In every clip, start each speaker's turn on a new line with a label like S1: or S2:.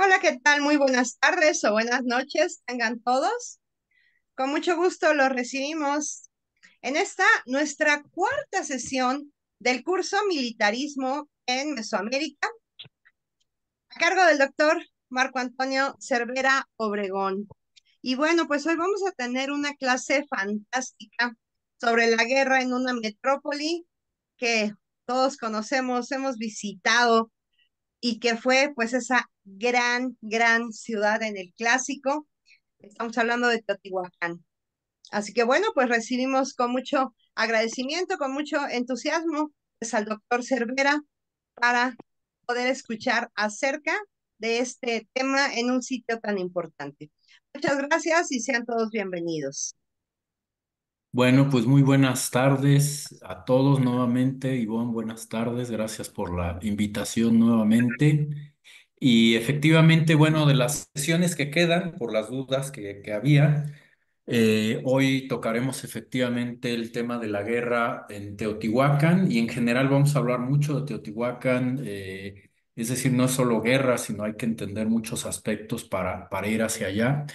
S1: Hola, ¿qué tal? Muy buenas tardes o buenas noches, tengan todos. Con mucho gusto los recibimos en esta nuestra cuarta sesión del curso Militarismo en Mesoamérica, a cargo del doctor Marco Antonio Cervera Obregón. Y bueno, pues hoy vamos a tener una clase fantástica sobre la guerra en una metrópoli que todos conocemos, hemos visitado y que fue pues esa gran ciudad en el clásico. Estamos hablando de Teotihuacán. Así que bueno, pues recibimos con mucho agradecimiento, con mucho entusiasmo, pues al doctor Cervera para poder escuchar acerca de este tema en un sitio tan importante. Muchas gracias y sean todos bienvenidos.
S2: Bueno, pues muy buenas tardes a todos nuevamente. Ivonne, buenas tardes. Gracias por la invitación nuevamente. Y efectivamente, bueno, de las sesiones que quedan, por las dudas que había, hoy tocaremos efectivamente el tema de la guerra en Teotihuacán y en general vamos a hablar mucho de Teotihuacán. Es decir, no es solo guerra, sino hay que entender muchos aspectos para ir hacia allá.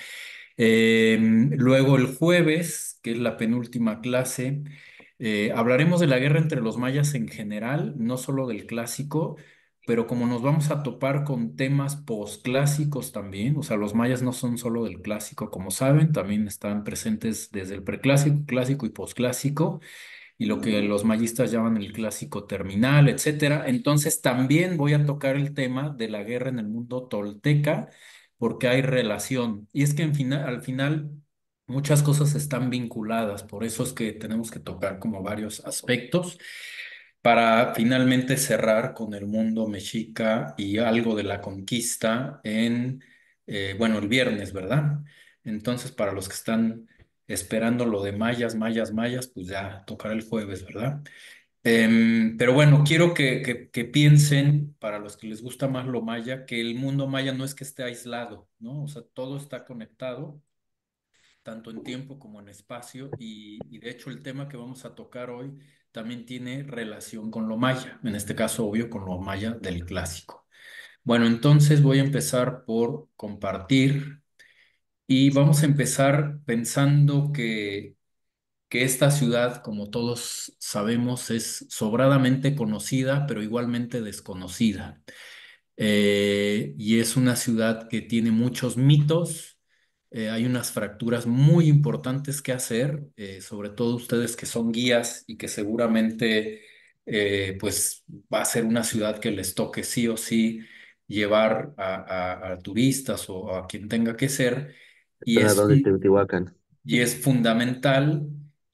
S2: Luego el jueves, que es la penúltima clase, hablaremos de la guerra entre los mayas en general, no solo del clásico, pero como nos vamos a topar con temas posclásicos también, o sea, los mayas no son solo del clásico, como saben, también están presentes desde el preclásico, clásico y posclásico y lo que los mayistas llaman el clásico terminal, etcétera. Entonces también voy a tocar el tema de la guerra en el mundo tolteca, porque hay relación. Y es que al final muchas cosas están vinculadas, por eso es que tenemos que tocar como varios aspectos para finalmente cerrar con el mundo mexica y algo de la conquista bueno, el viernes, ¿verdad? Entonces, para los que están esperando lo de mayas, mayas, mayas, pues ya tocará el jueves, ¿verdad? Pero bueno, quiero que piensen, para los que les gusta más lo maya, que el mundo maya no es que esté aislado, ¿no? O sea, todo está conectado, tanto en tiempo como en espacio, y de hecho el tema que vamos a tocar hoy también tiene relación con lo maya, en este caso, obvio, con lo maya del clásico. Bueno, entonces voy a empezar por compartir y vamos a empezar pensando que esta ciudad, como todos sabemos, es sobradamente conocida, pero igualmente desconocida. Y es una ciudad que tiene muchos mitos. Hay unas fracturas muy importantes que hacer, sobre todo ustedes que son guías y que seguramente pues va a ser una ciudad que les toque sí o sí llevar a turistas o a quien tenga que ser. Y es,
S3: Entrenador de Teotihuacán.
S2: y es fundamental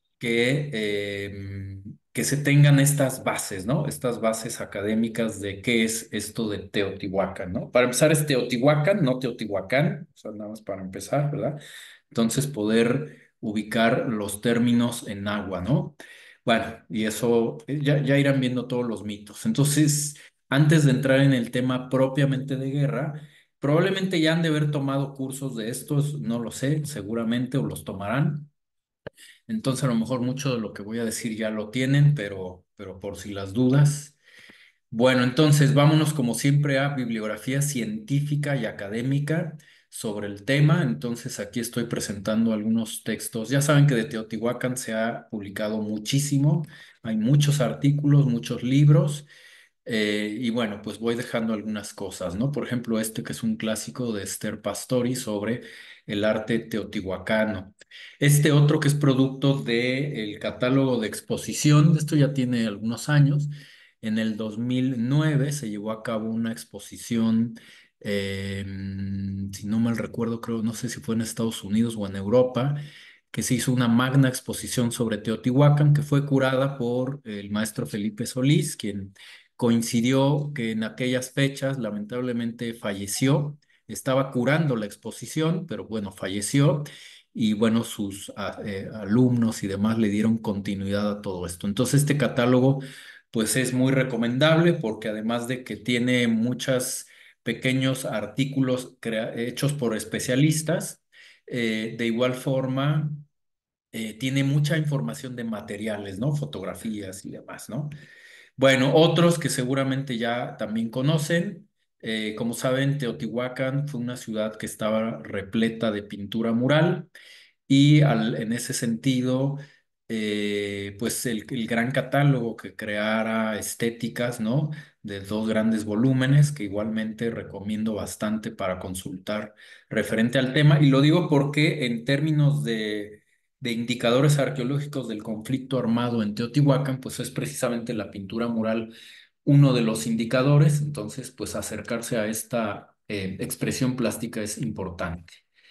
S2: que se tengan estas bases, ¿no? Estas bases académicas de qué es esto de Teotihuacán, ¿no? Para empezar es Teotihuacán, no Teotihuacán, o sea, nada más para empezar, ¿verdad? Entonces poder ubicar los términos en agua, ¿no? Bueno, y eso ya irán viendo todos los mitos. Entonces, antes de entrar en el tema propiamente de guerra, probablemente ya han de haber tomado cursos de estos, no lo sé, seguramente, o los tomarán. Entonces, a lo mejor mucho de lo que voy a decir ya lo tienen, pero por si las dudas. Bueno, entonces vámonos como siempre a bibliografía científica y académica sobre el tema. Entonces, aquí estoy presentando algunos textos. Ya saben que de Teotihuacán se ha publicado muchísimo. Hay muchos artículos, muchos libros. Y bueno, pues voy dejando algunas cosas, ¿no? Por ejemplo, este que es un clásico de Esther Pastori sobre el arte teotihuacano. Este otro que es producto del catálogo de exposición, esto ya tiene algunos años. En el 2009 se llevó a cabo una exposición, eh, si no mal recuerdo, creo, no sé si fue en Estados Unidos o en Europa, que se hizo una magna exposición sobre Teotihuacán, que fue curada por el maestro Felipe Solís, quien coincidió que en aquellas fechas lamentablemente falleció, estaba curando la exposición, pero bueno, falleció y bueno, sus alumnos y demás le dieron continuidad a todo esto. Entonces este catálogo pues es muy recomendable porque además de que tiene muchos pequeños artículos hechos por especialistas, de igual forma tiene mucha información de materiales, ¿no? Fotografías y demás, ¿no? Bueno, otros que seguramente ya también conocen, Como saben, Teotihuacán fue una ciudad que estaba repleta de pintura mural y en ese sentido, pues el gran catálogo que creara estéticas, ¿no? De dos grandes volúmenes que igualmente recomiendo bastante para consultar referente al tema. Y lo digo porque en términos de indicadores arqueológicos del conflicto armado en Teotihuacán, pues es precisamente la pintura mural uno de los indicadores. Entonces, pues acercarse a esta expresión plástica es importante.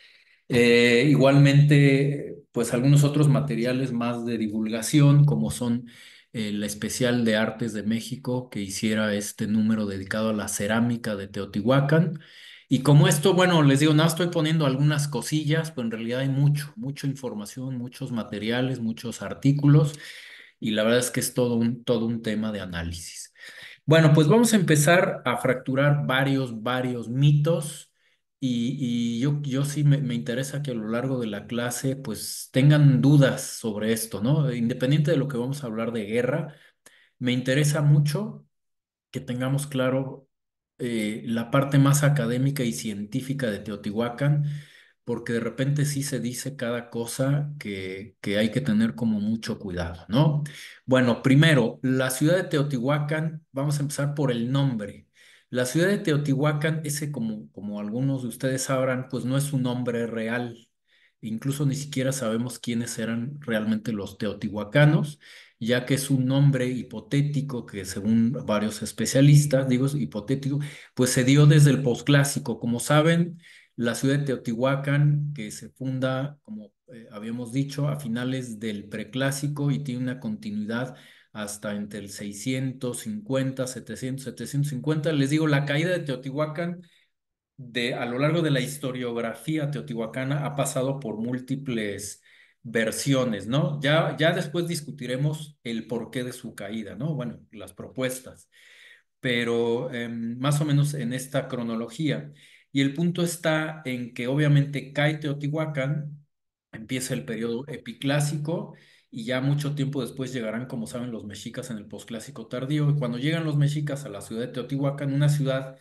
S2: Igualmente, pues algunos otros materiales más de divulgación, como son la especial de Artes de México, que hiciera este número dedicado a la cerámica de Teotihuacán. Y como esto, bueno, les digo, nada, estoy poniendo algunas cosillas, pero en realidad hay mucha información, muchos materiales, muchos artículos, y la verdad es que es todo un tema de análisis. Bueno, pues vamos a empezar a fracturar varios mitos y yo sí me interesa que a lo largo de la clase pues tengan dudas sobre esto, ¿no? Independiente de lo que vamos a hablar de guerra, me interesa mucho que tengamos claro la parte más académica y científica de Teotihuacán, porque de repente sí se dice cada cosa que hay que tener como mucho cuidado, ¿no? Bueno, primero, la ciudad de Teotihuacán, vamos a empezar por el nombre. La ciudad de Teotihuacán, ese como algunos de ustedes sabrán, pues no es un nombre real. Incluso ni siquiera sabemos quiénes eran realmente los teotihuacanos, ya que es un nombre hipotético que según varios especialistas, digo es hipotético, pues se dio desde el posclásico. Como saben, la ciudad de Teotihuacán, que se funda, como habíamos dicho, a finales del preclásico y tiene una continuidad hasta entre el 650, 750. Les digo, la caída de Teotihuacán a lo largo de la historiografía teotihuacana ha pasado por múltiples versiones, ¿no? Ya después discutiremos el porqué de su caída, ¿no? Bueno, las propuestas, pero más o menos en esta cronología. Y el punto está en que obviamente cae Teotihuacán, empieza el periodo epiclásico y ya mucho tiempo después llegarán, como saben, los mexicas en el posclásico tardío. Y cuando llegan los mexicas a la ciudad de Teotihuacán, una ciudad...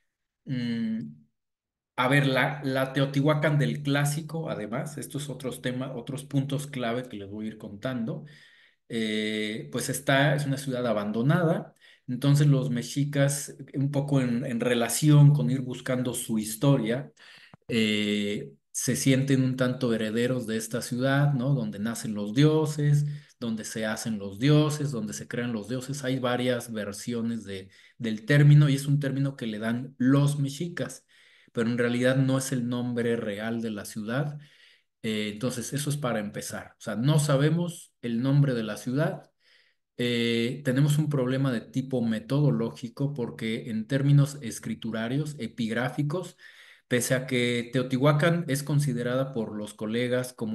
S2: mm, a ver, la Teotihuacán del clásico, además, estos otros temas, otros puntos clave que les voy a ir contando, pues es una ciudad abandonada. Entonces los mexicas, un poco en relación con ir buscando su historia, se sienten un tanto herederos de esta ciudad, ¿no? Donde nacen los dioses, donde se hacen los dioses, donde se crean los dioses. Hay varias versiones del término y es un término que le dan los mexicas, pero en realidad no es el nombre real de la ciudad. Entonces, eso es para empezar. O sea, no sabemos el nombre de la ciudad. Tenemos un problema de tipo metodológico porque en términos escriturarios, epigráficos, pese a que Teotihuacán es considerada por los colegas como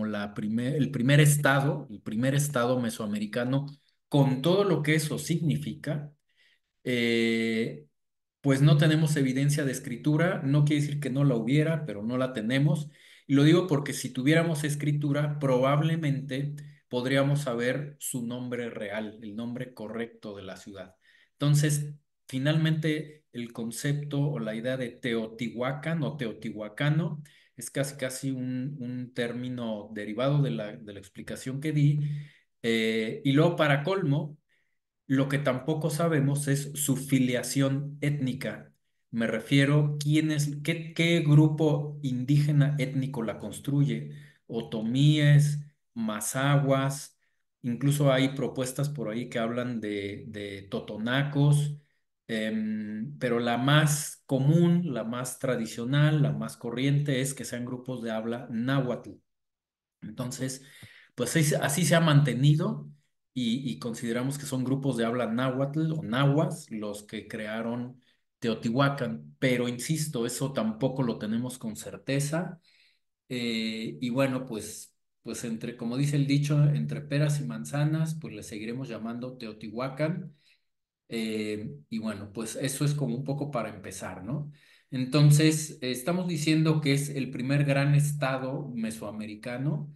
S2: el primer estado mesoamericano, con todo lo que eso significa, eh, pues no tenemos evidencia de escritura, no quiere decir que no la hubiera, pero no la tenemos. Y lo digo porque si tuviéramos escritura, probablemente podríamos saber su nombre real, el nombre correcto de la ciudad. Entonces, finalmente, el concepto o la idea de Teotihuacán o teotihuacano es casi un término derivado de la explicación que di. Y luego, para colmo, lo que tampoco sabemos es su filiación étnica. Me refiero, qué grupo indígena étnico la construye. Otomíes, mazahuas, incluso hay propuestas por ahí que hablan de totonacos, pero la más común, la más tradicional, la más corriente es que sean grupos de habla náhuatl. Entonces, pues así se ha mantenido y consideramos que son grupos de habla náhuatl o nahuas los que crearon Teotihuacán, pero insisto, eso tampoco lo tenemos con certeza. Y bueno, pues como dice el dicho, entre peras y manzanas, pues le seguiremos llamando Teotihuacán. Y bueno, pues eso es como un poco para empezar, ¿no? Entonces, estamos diciendo que es el primer gran estado mesoamericano,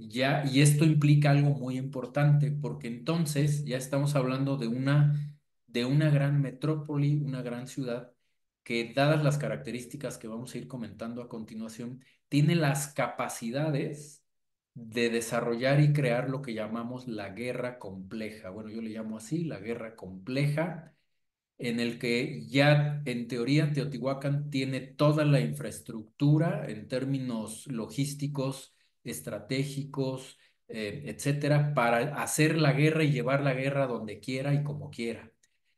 S2: y esto implica algo muy importante, porque entonces ya estamos hablando de una gran metrópoli, una gran ciudad, que dadas las características que vamos a ir comentando a continuación, tiene las capacidades de desarrollar y crear lo que llamamos la guerra compleja. Bueno, yo le llamo así, la guerra compleja, en el que ya en teoría Teotihuacán tiene toda la infraestructura en términos logísticos, estratégicos, etcétera, para hacer la guerra y llevar la guerra donde quiera y como quiera.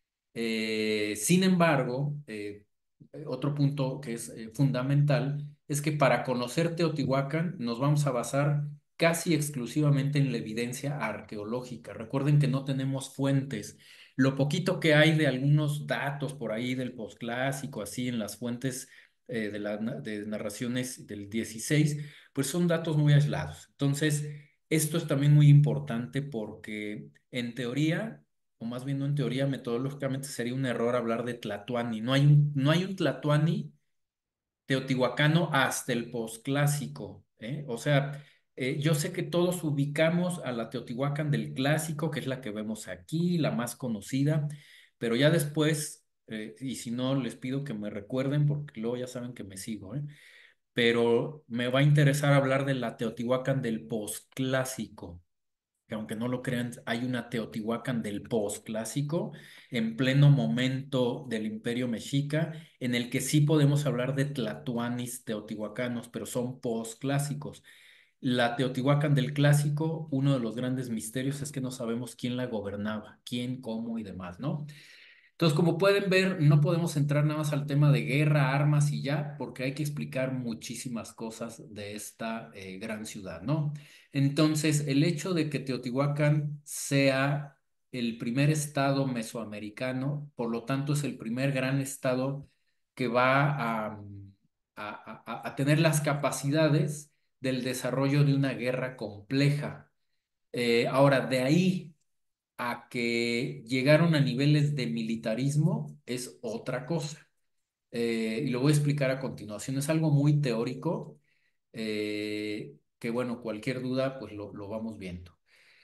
S2: Sin embargo, otro punto que es fundamental es que para conocer Teotihuacán nos vamos a basar casi exclusivamente en la evidencia arqueológica. Recuerden que no tenemos fuentes. Lo poquito que hay de algunos datos por ahí del posclásico, así en las fuentes de narraciones del 16, pues son datos muy aislados. Entonces, esto es también muy importante porque en teoría, o más bien no en teoría, metodológicamente sería un error hablar de Tlatoani. No hay un Tlatoani teotihuacano hasta el posclásico, ¿eh? O sea, yo sé que todos ubicamos a la Teotihuacán del clásico, que es la que vemos aquí, la más conocida, pero ya después, y si no, les pido que me recuerden, porque luego ya saben que me sigo, ¿eh? Pero me va a interesar hablar de la Teotihuacán del posclásico, que aunque no lo crean, hay una Teotihuacán del posclásico en pleno momento del Imperio Mexica, en el que sí podemos hablar de tlatoanis teotihuacanos, pero son posclásicos. La Teotihuacán del clásico, uno de los grandes misterios es que no sabemos quién la gobernaba, quién, cómo y demás, ¿no? Entonces, como pueden ver, no podemos entrar nada más al tema de guerra, armas y ya, porque hay que explicar muchísimas cosas de esta gran ciudad, ¿no? Entonces, el hecho de que Teotihuacán sea el primer estado mesoamericano, por lo tanto es el primer gran estado que va a tener las capacidades del desarrollo de una guerra compleja. Ahora, de ahí a que llegaron a niveles de militarismo es otra cosa. Y lo voy a explicar a continuación. Es algo muy teórico, que bueno, cualquier duda, pues lo vamos viendo.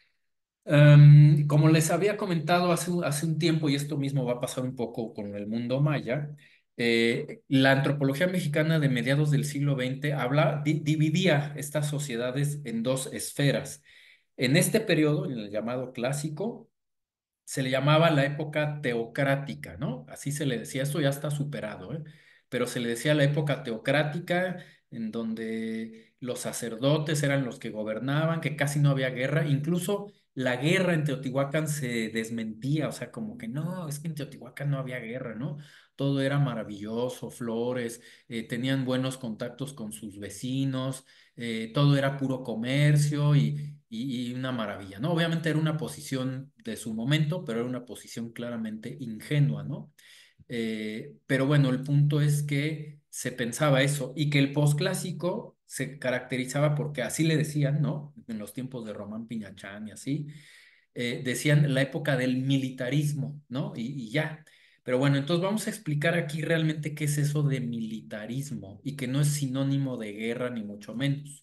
S2: Como les había comentado hace un tiempo, y esto mismo va a pasar un poco con el mundo maya, la antropología mexicana de mediados del siglo XX dividía estas sociedades en dos esferas. En este periodo, en el llamado clásico, se le llamaba la época teocrática, ¿no? Así se le decía, esto ya está superado, ¿eh? Pero se le decía la época teocrática, en donde los sacerdotes eran los que gobernaban, que casi no había guerra, incluso la guerra en Teotihuacán se desmentía, o sea, como que no, es que en Teotihuacán no había guerra, ¿no? Todo era maravilloso, flores, tenían buenos contactos con sus vecinos, todo era puro comercio y una maravilla, ¿no? Obviamente era una posición de su momento, pero era una posición claramente ingenua, ¿no? Pero bueno, el punto es que se pensaba eso y que el posclásico se caracterizaba porque así le decían, ¿no? En los tiempos de Román Piñachán y así, decían la época del militarismo, ¿no? Y ya. Pero bueno, entonces vamos a explicar aquí realmente qué es eso de militarismo y que no es sinónimo de guerra ni mucho menos.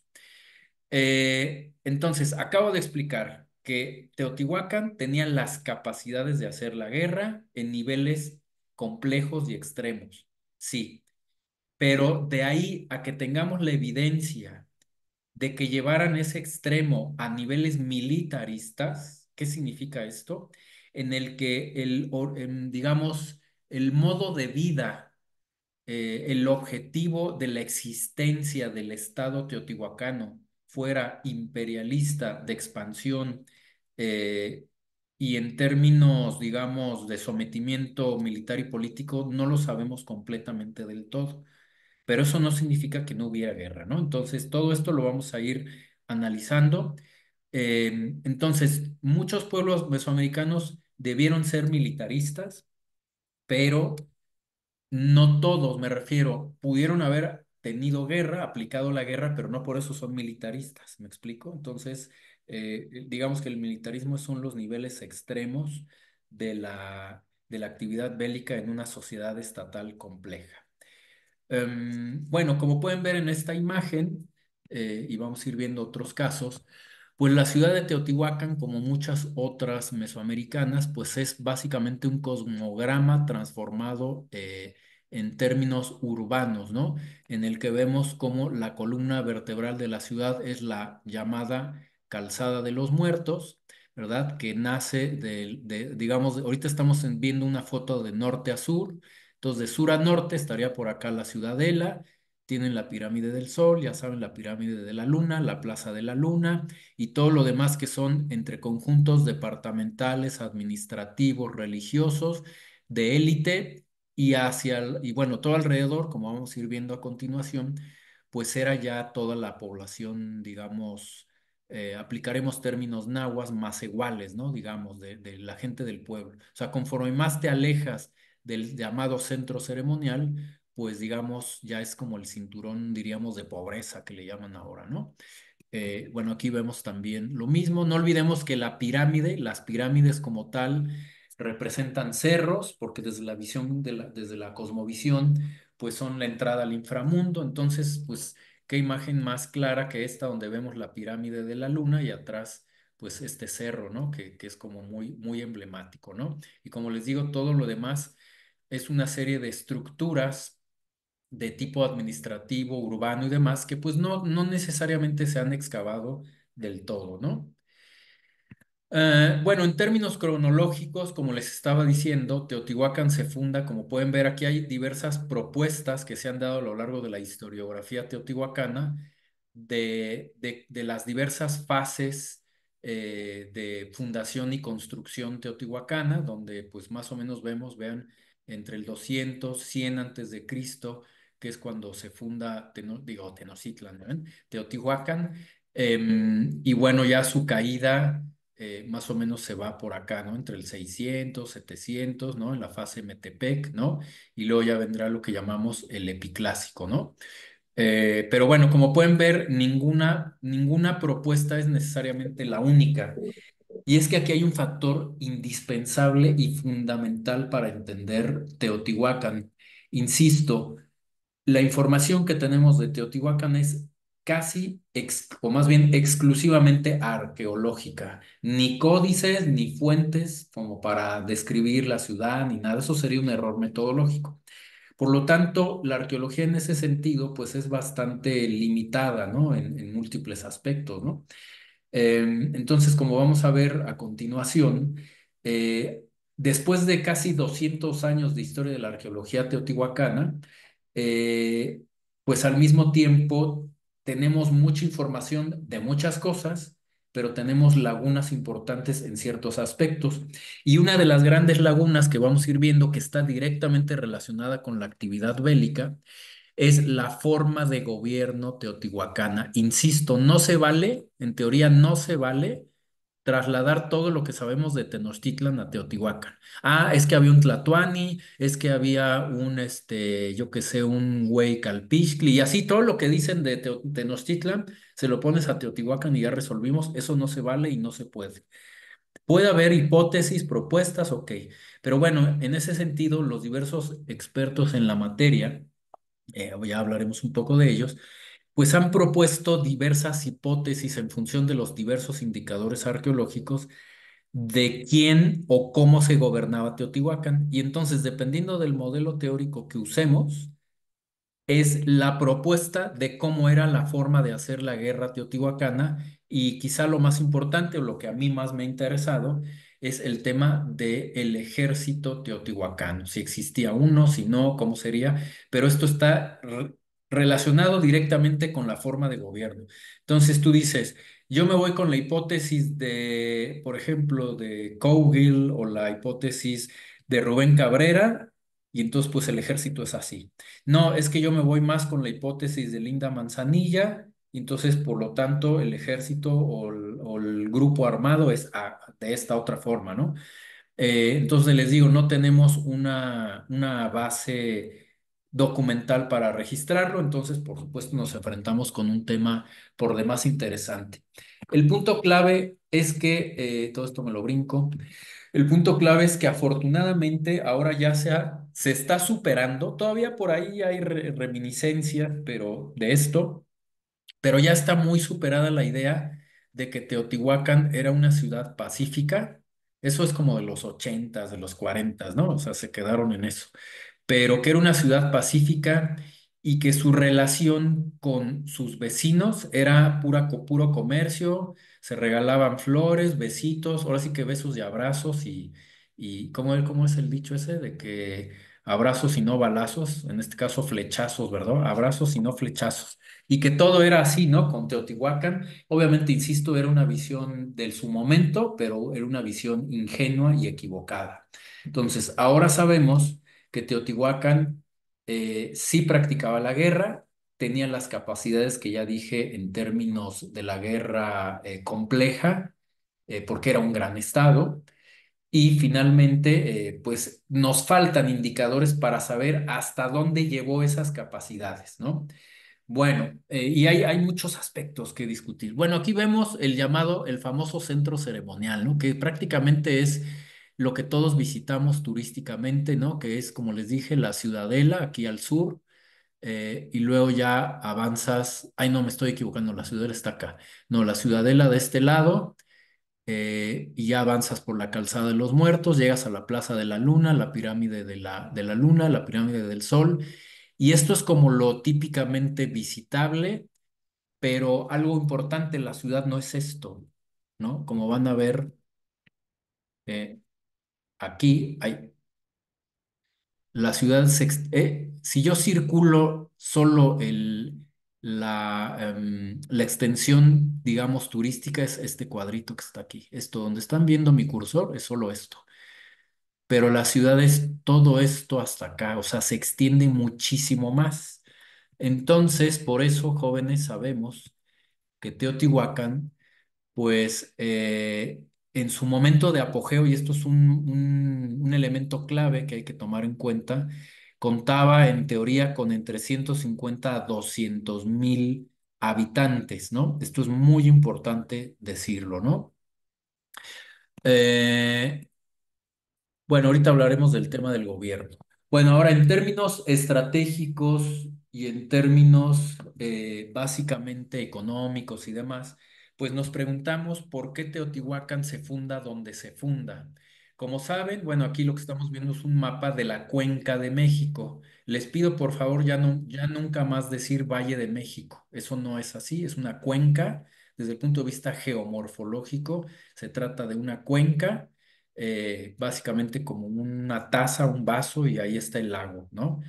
S2: Entonces, acabo de explicar que Teotihuacán tenía las capacidades de hacer la guerra en niveles complejos y extremos, sí, pero de ahí a que tengamos la evidencia de que llevaran ese extremo a niveles militaristas, ¿qué significa esto? En el que digamos, el modo de vida, el objetivo de la existencia del Estado teotihuacano fuera imperialista, de expansión, eh, y en términos, digamos, de sometimiento militar y político, no lo sabemos completamente del todo. Pero eso no significa que no hubiera guerra, ¿no? Entonces, todo esto lo vamos a ir analizando. Entonces, muchos pueblos mesoamericanos debieron ser militaristas, pero no todos, me refiero, pudieron haber tenido guerra, aplicado la guerra, pero no por eso son militaristas, ¿me explico? Entonces, digamos que el militarismo son los niveles extremos de la actividad bélica en una sociedad estatal compleja. Bueno, como pueden ver en esta imagen, y vamos a ir viendo otros casos, Pues la ciudad de Teotihuacán, como muchas otras mesoamericanas, pues es básicamente un cosmograma transformado en términos urbanos, ¿no? En el que vemos cómo la columna vertebral de la ciudad es la llamada Calzada de los Muertos, ¿verdad? Que nace digamos, ahorita estamos viendo una foto de norte a sur, entonces de sur a norte estaría por acá la Ciudadela. Tienen la pirámide del Sol, ya saben, la pirámide de la Luna, la Plaza de la Luna y todo lo demás que son entre conjuntos departamentales, administrativos, religiosos, de élite y bueno, todo alrededor, como vamos a ir viendo a continuación, pues era ya toda la población, digamos, aplicaremos términos nahuas más iguales, ¿no? Digamos, de la gente del pueblo. O sea, conforme más te alejas del llamado centro ceremonial, pues digamos, ya es como el cinturón, diríamos, de pobreza que le llaman ahora, ¿no? Bueno, aquí vemos también lo mismo. No olvidemos que la pirámide, las pirámides como tal, representan cerros, porque desde la visión desde la cosmovisión, pues son la entrada al inframundo. Entonces, pues, qué imagen más clara que esta, donde vemos la pirámide de la luna y atrás, pues, este cerro, ¿no? Que es como muy, muy emblemático, ¿no? Y como les digo, todo lo demás es una serie de estructuras de tipo administrativo, urbano y demás, que pues no necesariamente se han excavado del todo, ¿no? Bueno, en términos cronológicos, como les estaba diciendo, Teotihuacán se funda, como pueden ver, aquí hay diversas propuestas que se han dado a lo largo de la historiografía teotihuacana de las diversas fases de fundación y construcción teotihuacana, donde pues más o menos vean, entre el 200, 100 antes de Cristo, que es cuando se funda, Tenochtitlan, ¿ven? Teotihuacán, y bueno, ya su caída más o menos se va por acá, ¿no? Entre el 600, 700, ¿no? En la fase Metepec, ¿no? Y luego ya vendrá lo que llamamos el epiclásico, ¿no? Pero bueno, como pueden ver, ninguna propuesta es necesariamente la única. Y es que aquí hay un factor indispensable y fundamental para entender Teotihuacán. Insisto, la información que tenemos de Teotihuacán es o más bien exclusivamente arqueológica. Ni códices, ni fuentes como para describir la ciudad, ni nada. Eso sería un error metodológico. Por lo tanto, la arqueología en ese sentido, pues es bastante limitada, ¿no? En múltiples aspectos, ¿no? Entonces, como vamos a ver a continuación, eh, después de casi 200 años de historia de la arqueología teotihuacana, eh, pues al mismo tiempo tenemos mucha información de muchas cosas, pero tenemos lagunas importantes en ciertos aspectos. Y una de las grandes lagunas que vamos a ir viendo que está directamente relacionada con la actividad bélica es la forma de gobierno teotihuacana. Insisto, no se vale, en teoría no se vale trasladar todo lo que sabemos de Tenochtitlan a Teotihuacán. Ah, es que había un Tlatoani, es que había un, yo qué sé, un güey Calpixtli, y así todo lo que dicen de Tenochtitlan, se lo pones a Teotihuacán y ya resolvimos. Eso no se vale y no se puede. Puede haber hipótesis, propuestas, ok, pero bueno, en ese sentido, los diversos expertos en la materia, ya hablaremos un poco de ellos, pues han propuesto diversas hipótesis en función de los diversos indicadores arqueológicos de quién o cómo se gobernaba Teotihuacán. Y entonces, dependiendo del modelo teórico que usemos, es la propuesta de cómo era la forma de hacer la guerra teotihuacana y quizá lo más importante o lo que a mí más me ha interesado es el tema del ejército teotihuacano, si existía uno, si no, cómo sería, pero esto está relacionado directamente con la forma de gobierno. Entonces tú dices, yo me voy con la hipótesis de, por ejemplo, de Cowgill o la hipótesis de Rubén Cabrera. Y entonces, pues el ejército es así. No, es que yo me voy más con la hipótesis de Linda Manzanilla, y entonces, por lo tanto, el ejército o el grupo armado es de esta otra forma, ¿no? Entonces les digo, no tenemos una base documental para registrarlo, entonces, por supuesto, nos enfrentamos con un tema por demás interesante. El punto clave es que, todo esto me lo brinco, el punto clave es que afortunadamente ahora ya se está superando, todavía por ahí hay reminiscencias, pero de esto, pero ya está muy superada la idea de que Teotihuacán era una ciudad pacífica. Eso es como de los ochentas, de los cuarentas, ¿no? O sea, se quedaron en eso. Pero que era una ciudad pacífica y que su relación con sus vecinos era puro comercio, se regalaban flores, besitos, ahora sí que besos y abrazos y cómo es el dicho ese de que abrazos y no balazos, en este caso flechazos, ¿verdad? Abrazos y no flechazos. Y que todo era así, ¿no? Con Teotihuacán. Obviamente, insisto, era una visión de su momento, pero era una visión ingenua y equivocada. Entonces, ahora sabemos que Teotihuacán sí practicaba la guerra, tenía las capacidades que ya dije en términos de la guerra compleja, porque era un gran estado. Y finalmente, pues nos faltan indicadores para saber hasta dónde llevó esas capacidades, ¿no? Bueno, y hay muchos aspectos que discutir. Bueno, aquí vemos el llamado, el famoso centro ceremonial, ¿no? Que prácticamente es lo que todos visitamos turísticamente, ¿no? Que es, como les dije, la Ciudadela aquí al sur, y luego ya avanzas, ay, no, me estoy equivocando, la Ciudadela está acá. No, la Ciudadela de este lado, y ya avanzas por la Calzada de los Muertos, llegas a la Plaza de la Luna, la pirámide de la Luna, la pirámide del Sol. Y esto es como lo típicamente visitable, pero algo importante en la ciudad no es esto, ¿no? Como van a ver, eh, aquí hay, la ciudad, si yo circulo solo la extensión, digamos, turística, es este cuadrito que está aquí. Esto donde están viendo mi cursor es solo esto. Pero la ciudad es todo esto hasta acá, o sea, se extiende muchísimo más. Entonces, por eso, jóvenes, sabemos que Teotihuacán, pues en su momento de apogeo, y esto es un elemento clave que hay que tomar en cuenta, contaba en teoría con entre 150 a 200.000 habitantes, ¿no? Esto es muy importante decirlo, ¿no? Eh, bueno, ahorita hablaremos del tema del gobierno. Bueno, ahora en términos estratégicos y en términos básicamente económicos y demás, pues nos preguntamos por qué Teotihuacán se funda donde se funda. Como saben, bueno, aquí lo que estamos viendo es un mapa de la Cuenca de México. Les pido por favor ya, no, ya nunca más decir Valle de México. Eso no es así, es una cuenca. Desde el punto de vista geomorfológico, se trata de una cuenca, básicamente como una taza, un vaso, y ahí está el lago, ¿no?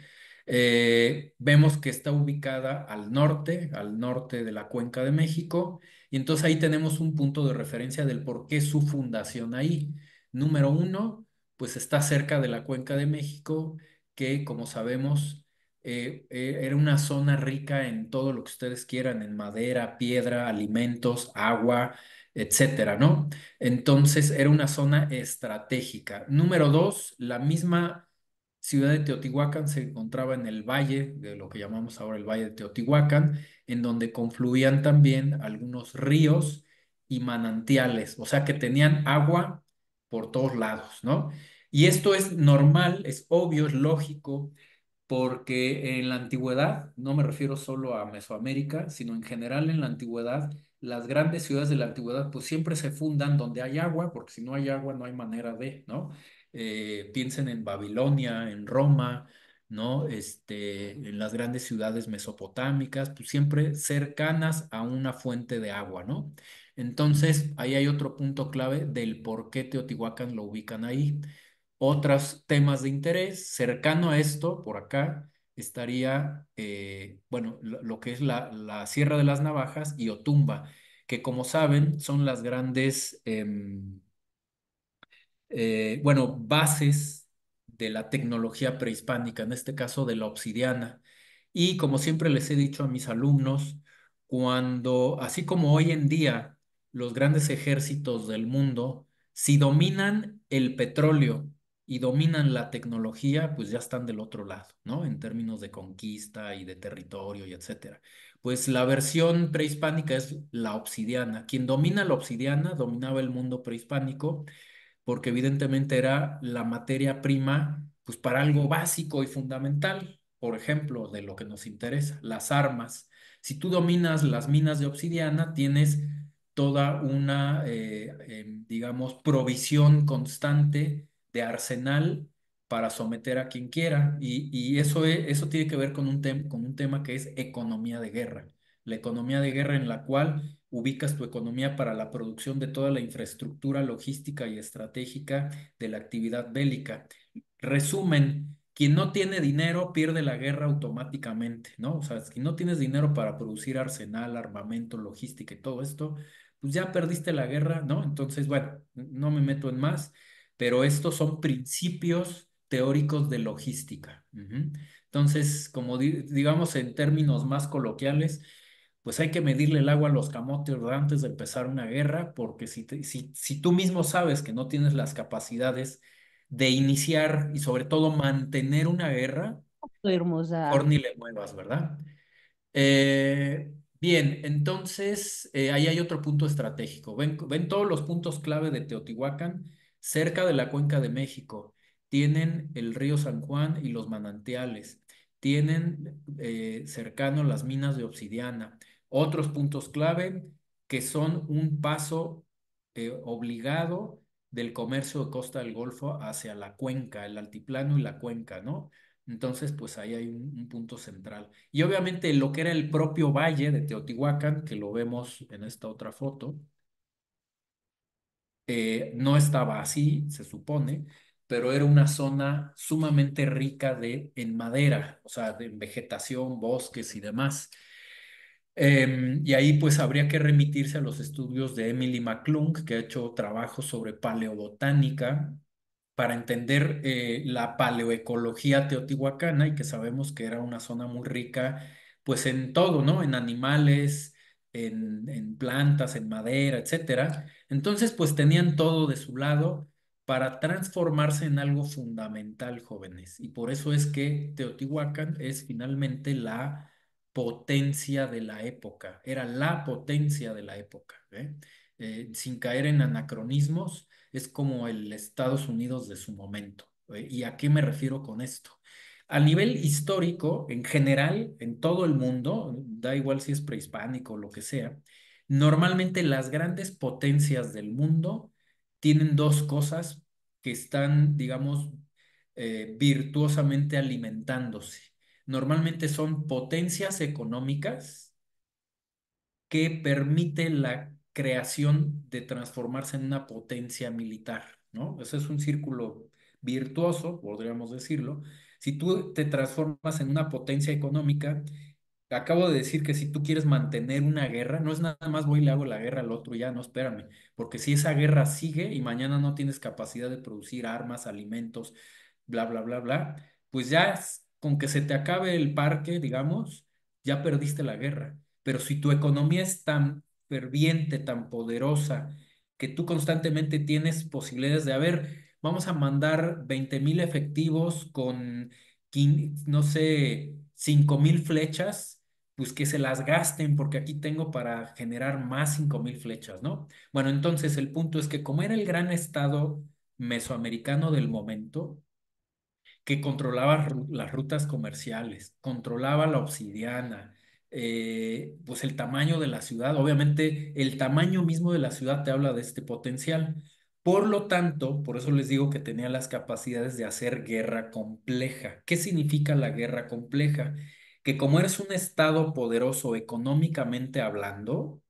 S2: Vemos que está ubicada al norte de la Cuenca de México, y entonces ahí tenemos un punto de referencia del por qué su fundación ahí. Número uno, pues está cerca de la Cuenca de México, que como sabemos, era una zona rica en todo lo que ustedes quieran, en madera, piedra, alimentos, agua, etcétera, ¿no? Entonces era una zona estratégica. Número dos, la misma ciudad de Teotihuacán se encontraba en el valle, de lo que llamamos ahora el Valle de Teotihuacán, en donde confluían también algunos ríos y manantiales, o sea que tenían agua por todos lados, ¿no? Y esto es normal, es obvio, es lógico, porque en la antigüedad, no me refiero solo a Mesoamérica, sino en general en la antigüedad, las grandes ciudades de la antigüedad pues siempre se fundan donde hay agua, porque si no hay agua no hay manera de, ¿no? Piensen en Babilonia, en Roma, ¿no? En las grandes ciudades mesopotámicas, pues siempre cercanas a una fuente de agua, ¿no? Entonces, ahí hay otro punto clave del por qué Teotihuacán lo ubican ahí. Otros temas de interés, cercano a esto, por acá, estaría, bueno, lo que es la Sierra de las Navajas y Otumba, que como saben son las grandes, bueno, bases de la tecnología prehispánica, en este caso de la obsidiana. Y como siempre les he dicho a mis alumnos, cuando, así como hoy en día, los grandes ejércitos del mundo, si dominan el petróleo y dominan la tecnología, pues ya están del otro lado, ¿no? En términos de conquista y de territorio y etcétera. Pues la versión prehispánica es la obsidiana. Quien domina la obsidiana dominaba el mundo prehispánico, porque evidentemente era la materia prima, pues para algo básico y fundamental, por ejemplo, de lo que nos interesa, las armas. Si tú dominas las minas de obsidiana, tienes toda una, digamos, provisión constante de arsenal para someter a quien quiera. Y eso, eso tiene que ver con con un tema que es economía de guerra. La economía de guerra en la cual ubicas tu economía para la producción de toda la infraestructura logística y estratégica de la actividad bélica. Resumen, quien no tiene dinero pierde la guerra automáticamente, ¿no? O sea, si no tienes dinero para producir arsenal, armamento, logística y todo esto, pues ya perdiste la guerra, ¿no? Entonces, bueno, no me meto en más, pero estos son principios teóricos de logística. Ujú. Entonces, como digamos en términos más coloquiales, pues hay que medirle el agua a los camotes antes de empezar una guerra, porque si tú mismo sabes que no tienes las capacidades de iniciar y sobre todo mantener una guerra, mejor
S3: Hermosa.
S2: ni le muevas, ¿verdad? Bien, entonces ahí hay otro punto estratégico. Ven todos los puntos clave de Teotihuacán cerca de la Cuenca de México. Tienen el río San Juan y los manantiales. Tienen cercano las minas de obsidiana. Otros puntos clave que son un paso obligado del comercio de Costa del Golfo hacia la cuenca, el altiplano y la cuenca, ¿no? Entonces, pues ahí hay un punto central. Y obviamente lo que era el propio valle de Teotihuacán, que lo vemos en esta otra foto, no estaba así, se supone, pero era una zona sumamente rica en madera, o sea, de vegetación, bosques y demás. Y ahí pues habría que remitirse a los estudios de Emily McClung, que ha hecho trabajos sobre paleobotánica para entender la paleoecología teotihuacana y que sabemos que era una zona muy rica pues en todo, ¿no? En animales, en plantas, en madera, etcétera. Entonces pues tenían todo de su lado para transformarse en algo fundamental, jóvenes. Y por eso es que Teotihuacán es finalmente la potencia de la época, era la potencia de la época, ¿eh? Sin caer en anacronismos, es como el Estados Unidos de su momento. ¿Y a qué me refiero con esto? A nivel histórico, en general, en todo el mundo, da igual si es prehispánico o lo que sea, normalmente las grandes potencias del mundo tienen dos cosas que están, digamos, virtuosamente alimentándose. Normalmente son potencias económicas que permite la creación de transformarse en una potencia militar, ¿no? Ese es un círculo virtuoso, podríamos decirlo. Si tú te transformas en una potencia económica, acabo de decir que si tú quieres mantener una guerra, no es nada más voy y le hago la guerra al otro, ya no, espérame, porque si esa guerra sigue y mañana no tienes capacidad de producir armas, alimentos, bla, bla, bla, bla, pues ya con que se te acabe el parque, digamos, ya perdiste la guerra. Pero si tu economía es tan ferviente, tan poderosa, que tú constantemente tienes posibilidades de, a ver, vamos a mandar 20,000 efectivos con, no sé, 5,000 flechas, pues que se las gasten porque aquí tengo para generar más 5,000 flechas, ¿no? Bueno, entonces el punto es que como era el gran estado mesoamericano del momento, que controlaba las rutas comerciales, controlaba la obsidiana, pues el tamaño de la ciudad, obviamente el tamaño mismo de la ciudad te habla de este potencial. Por lo tanto, por eso les digo que tenía las capacidades de hacer guerra compleja. ¿Qué significa la guerra compleja? Que como eres un estado poderoso económicamente hablando,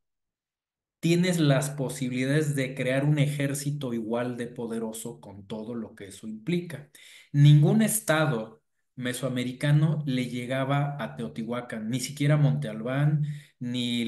S2: tienes las posibilidades de crear un ejército igual de poderoso con todo lo que eso implica. Ningún estado mesoamericano le llegaba a Teotihuacán, ni siquiera Monte Albán, ni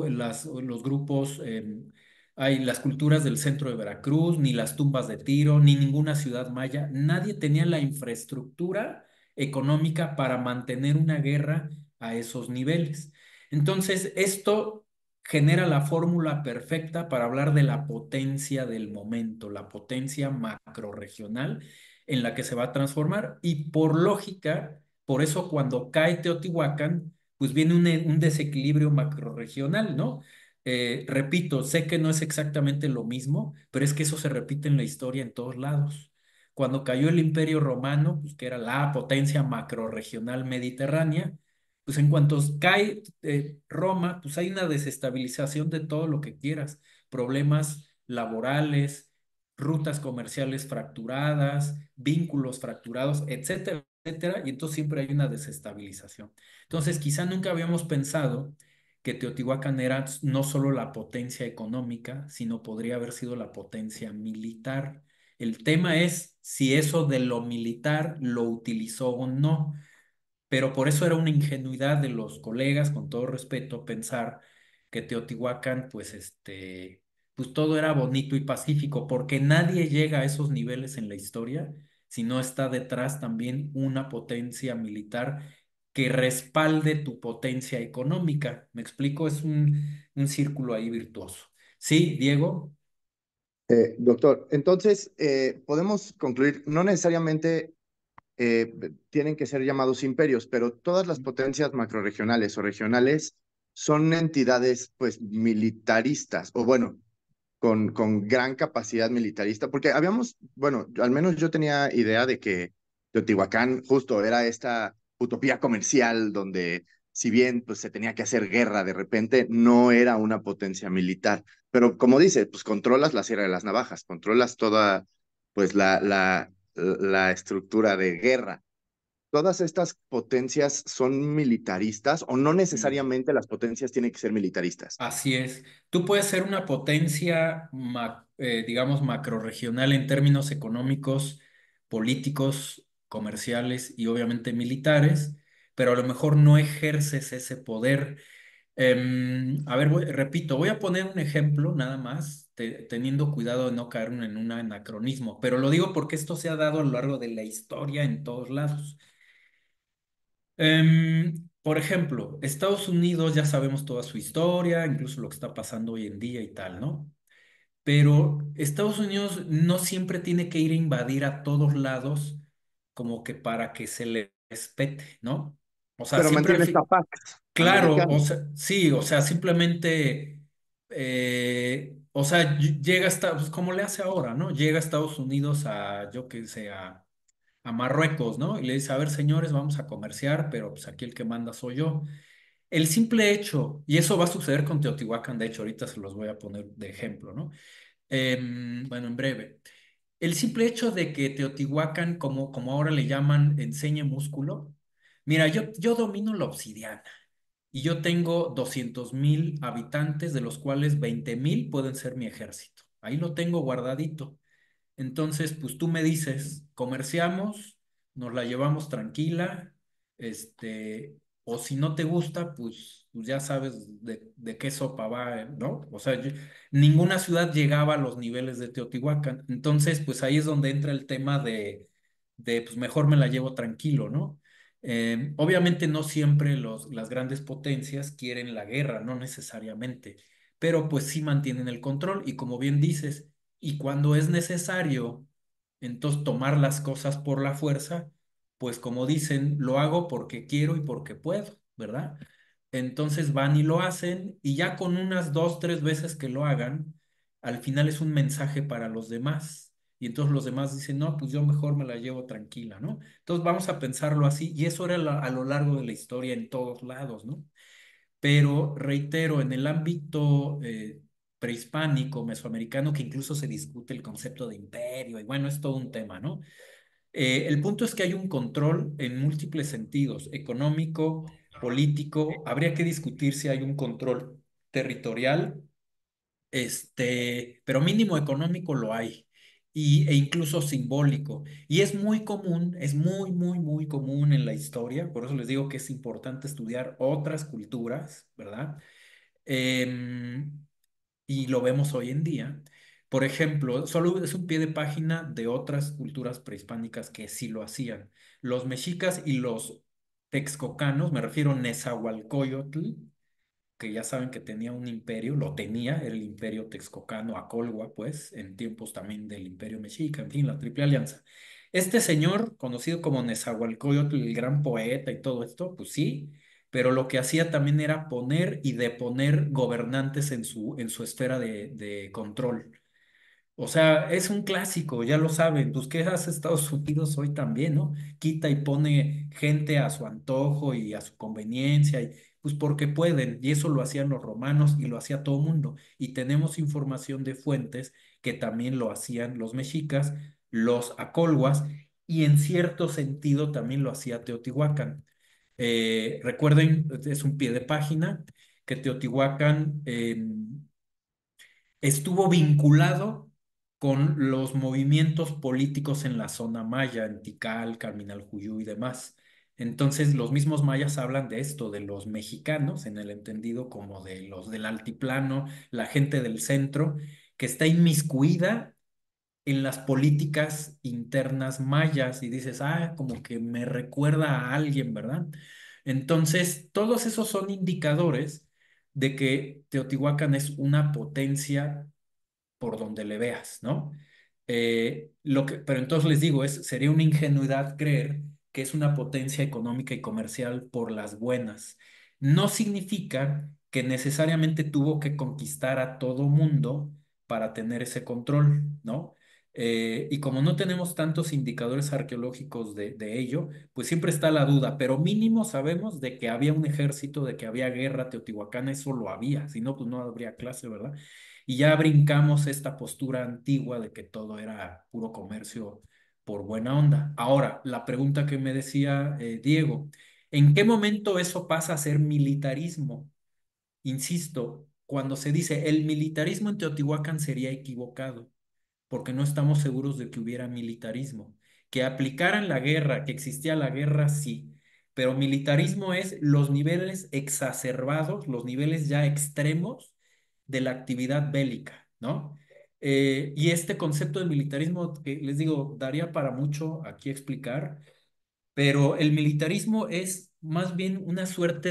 S2: los grupos, hay las culturas del centro de Veracruz, ni las tumbas de Tiro, ni ninguna ciudad maya. Nadie tenía la infraestructura económica para mantener una guerra a esos niveles. Entonces, esto genera la fórmula perfecta para hablar de la potencia del momento, la potencia macrorregional en la que se va a transformar. Y por lógica, por eso cuando cae Teotihuacán, pues viene un desequilibrio macrorregional, ¿no? Repito, sé que no es exactamente lo mismo, pero es que eso se repite en la historia en todos lados. Cuando cayó el Imperio Romano, pues que era la potencia macrorregional mediterránea, pues en cuanto cae Roma, pues hay una desestabilización de todo lo que quieras, problemas laborales, rutas comerciales fracturadas, vínculos fracturados, etcétera, etcétera, y entonces siempre hay una desestabilización. Entonces, quizá nunca habíamos pensado que Teotihuacán era no solo la potencia económica, sino podría haber sido la potencia militar. El tema es si eso de lo militar lo utilizó o no, pero por eso era una ingenuidad de los colegas, con todo respeto, pensar que Teotihuacán, pues todo era bonito y pacífico, porque nadie llega a esos niveles en la historia si no está detrás también una potencia militar que respalde tu potencia económica. ¿Me explico? Es un círculo ahí virtuoso. Sí, Diego.
S3: Doctor, entonces podemos concluir, no necesariamente tienen que ser llamados imperios, pero todas las potencias macrorregionales o regionales son entidades pues militaristas, o bueno, con gran capacidad militarista, porque habíamos, bueno, al menos yo tenía idea de que Teotihuacán justo era esta utopía comercial donde si bien pues se tenía que hacer guerra de repente, no era una potencia militar. Pero como dice, pues controlas la Sierra de las Navajas, controlas toda pues la estructura de guerra. ¿Todas estas potencias son militaristas o no necesariamente las potencias tienen que ser militaristas?
S2: Así es. Tú puedes ser una potencia, digamos, macrorregional en términos económicos, políticos, comerciales y obviamente militares, pero a lo mejor no ejerces ese poder. A ver, repito, voy a poner un ejemplo nada más, teniendo cuidado de no caer en un anacronismo, pero lo digo porque esto se ha dado a lo largo de la historia en todos lados. Por ejemplo, Estados Unidos ya sabemos toda su historia, incluso lo que está pasando hoy en día y tal, ¿no? Pero Estados Unidos no siempre tiene que ir a invadir a todos lados como que para que se le respete, ¿no? O sea,
S3: Pero
S2: siempre al
S3: mantiene esta
S2: fin,
S3: Pax
S2: claro,
S3: americana.
S2: o sea, sí, o sea, simplemente, o sea, llega hasta, pues como le hace ahora, ¿no? Llega a Estados Unidos a, yo qué sé, a Marruecos, ¿no? Y le dice, a ver, señores, vamos a comerciar, pero pues aquí el que manda soy yo. El simple hecho, y eso va a suceder con Teotihuacán, de hecho, ahorita se los voy a poner de ejemplo, ¿no? Bueno, en breve. El simple hecho de que Teotihuacán, como ahora le llaman, enseñe músculo. Mira, yo domino la obsidiana y yo tengo 200,000 habitantes, de los cuales 20,000 pueden ser mi ejército. Ahí lo tengo guardadito. Entonces, pues tú me dices, comerciamos, nos la llevamos tranquila, o si no te gusta, pues ya sabes de qué sopa va, ¿no? O sea, ninguna ciudad llegaba a los niveles de Teotihuacán. Entonces, pues ahí es donde entra el tema pues mejor me la llevo tranquilo, ¿no? Obviamente no siempre las grandes potencias quieren la guerra, no necesariamente, pero pues sí mantienen el control y como bien dices, y cuando es necesario, entonces tomar las cosas por la fuerza, pues como dicen, lo hago porque quiero y porque puedo, ¿verdad? Entonces van y lo hacen y ya con unas dos, tres veces que lo hagan, al final es un mensaje para los demás. Y entonces los demás dicen, no, pues yo mejor me la llevo tranquila, ¿no? Entonces vamos a pensarlo así. Y eso era a lo largo de la historia en todos lados, ¿no? Pero reitero, en el ámbito prehispánico, mesoamericano, que incluso se discute el concepto de imperio, y bueno, es todo un tema, ¿no? El punto es que hay un control en múltiples sentidos, económico, político, habría que discutir si hay un control territorial, pero mínimo económico lo hay. E incluso simbólico. Y es muy común, es muy, muy, muy común en la historia, por eso les digo que es importante estudiar otras culturas, ¿verdad? Em, y lo vemos hoy en día. Por ejemplo, solo es un pie de página de otras culturas prehispánicas que sí lo hacían. Los mexicas y los texcocanos, me refiero a Nezahualcóyotl, que ya saben que tenía un imperio, lo tenía, era el imperio texcocano, Acolhua, pues, en tiempos también del imperio mexica, en fin, la Triple Alianza. Este señor, conocido como Nezahualcóyotl, el gran poeta y todo esto, pues sí, pero lo que hacía también era poner y deponer gobernantes en su esfera de control. O sea, es un clásico, ya lo saben. Pues, ¿qué hace Estados Unidos hoy también, no? Quita y pone gente a su antojo y a su conveniencia, y, pues porque pueden. Y eso lo hacían los romanos y lo hacía todo mundo. Y tenemos información de fuentes que también lo hacían los mexicas, los acolhuas, y en cierto sentido también lo hacía Teotihuacán. Recuerden, es un pie de página, que Teotihuacán estuvo vinculado con los movimientos políticos en la zona maya, en Tikal, Carminal y demás. Entonces, los mismos mayas hablan de esto, de los mexicanos, en el entendido como de los del altiplano, la gente del centro, que está inmiscuida en las políticas internas mayas y dices, ah, como que me recuerda a alguien, ¿verdad? Entonces, todos esos son indicadores de que Teotihuacán es una potencia por donde le veas, ¿no? Pero entonces les digo, sería una ingenuidad creer que es una potencia económica y comercial por las buenas. No significa que necesariamente tuvo que conquistar a todo mundo para tener ese control, ¿no? Y como no tenemos tantos indicadores arqueológicos de ello, pues siempre está la duda, pero mínimo sabemos de que había un ejército, de que había guerra teotihuacana, eso lo había, si no, pues no habría clase, ¿verdad? Y ya brincamos esta postura antigua de que todo era puro comercio por buena onda. Ahora, la pregunta que me decía Diego, ¿en qué momento eso pasa a ser militarismo? Insisto, cuando se dice el militarismo en Teotihuacán sería equivocado porque no estamos seguros de que hubiera militarismo. Que aplicaran la guerra, que existía la guerra, sí, pero militarismo es los niveles exacerbados, los niveles ya extremos de la actividad bélica, ¿no? Y este concepto de militarismo, que les digo, daría para mucho aquí explicar, pero el militarismo es más bien una suerte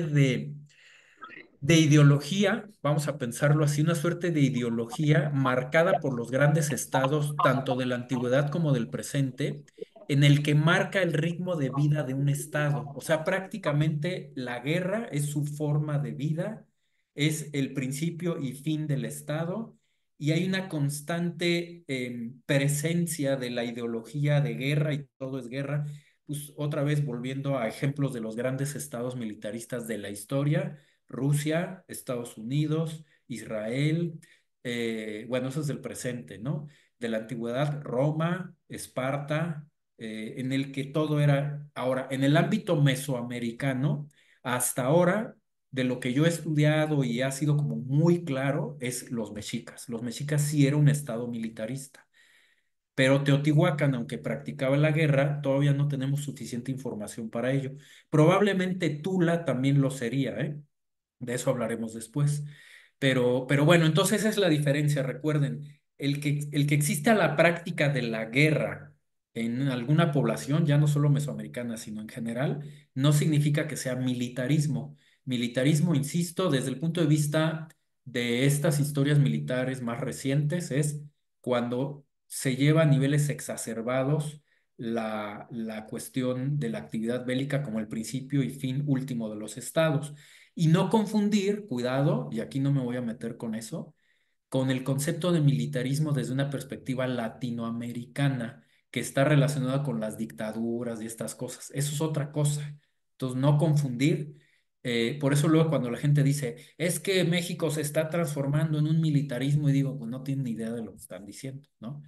S2: de ideología, vamos a pensarlo así, una suerte de ideología marcada por los grandes estados, tanto de la antigüedad como del presente, en el que marca el ritmo de vida de un estado. O sea, prácticamente la guerra es su forma de vida, es el principio y fin del estado, y hay una constante presencia de la ideología de guerra y todo es guerra. Pues otra vez volviendo a ejemplos de los grandes estados militaristas de la historia, Rusia, Estados Unidos, Israel, bueno, eso es del presente, ¿no? De la antigüedad, Roma, Esparta, en el que todo era, ahora, en el ámbito mesoamericano, hasta ahora, de lo que yo he estudiado y ha sido como muy claro, es los mexicas. Los mexicas sí era un estado militarista. Pero Teotihuacán, aunque practicaba la guerra, todavía no tenemos suficiente información para ello. Probablemente Tula también lo sería, ¿eh? De eso hablaremos después. Pero bueno, entonces esa es la diferencia. Recuerden, el que exista la práctica de la guerra en alguna población, ya no solo mesoamericana, sino en general, no significa que sea militarismo. Militarismo, insisto, desde el punto de vista de estas historias militares más recientes, es cuando se lleva a niveles exacerbados la cuestión de la actividad bélica como el principio y fin último de los estados. Y no confundir, cuidado, y aquí no me voy a meter con eso, con el concepto de militarismo desde una perspectiva latinoamericana que está relacionada con las dictaduras y estas cosas. Eso es otra cosa. Entonces, no confundir. Por eso luego cuando la gente dice, es que México se está transformando en un militarismo, y digo, pues no tienen ni idea de lo que están diciendo, ¿no?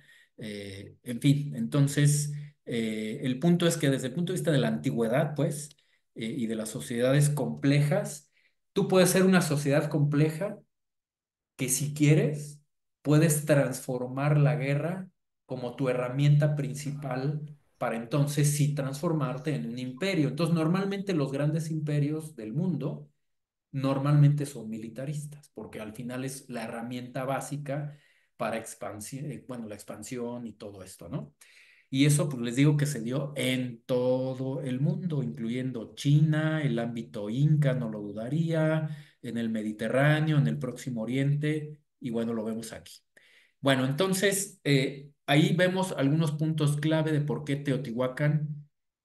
S2: En fin, entonces, el punto es que desde el punto de vista de la antigüedad, pues, y de las sociedades complejas, tú puedes ser una sociedad compleja que si quieres, puedes transformar la guerra como tu herramienta principal para entonces sí transformarte en un imperio. Entonces, normalmente los grandes imperios del mundo normalmente son militaristas, porque al final es la herramienta básica para expansión, bueno, la expansión y todo esto, ¿no? Y eso, pues les digo que se dio en todo el mundo, incluyendo China, el ámbito inca, no lo dudaría, en el Mediterráneo, en el Próximo Oriente, y bueno, lo vemos aquí. Bueno, entonces, ahí vemos algunos puntos clave de por qué Teotihuacán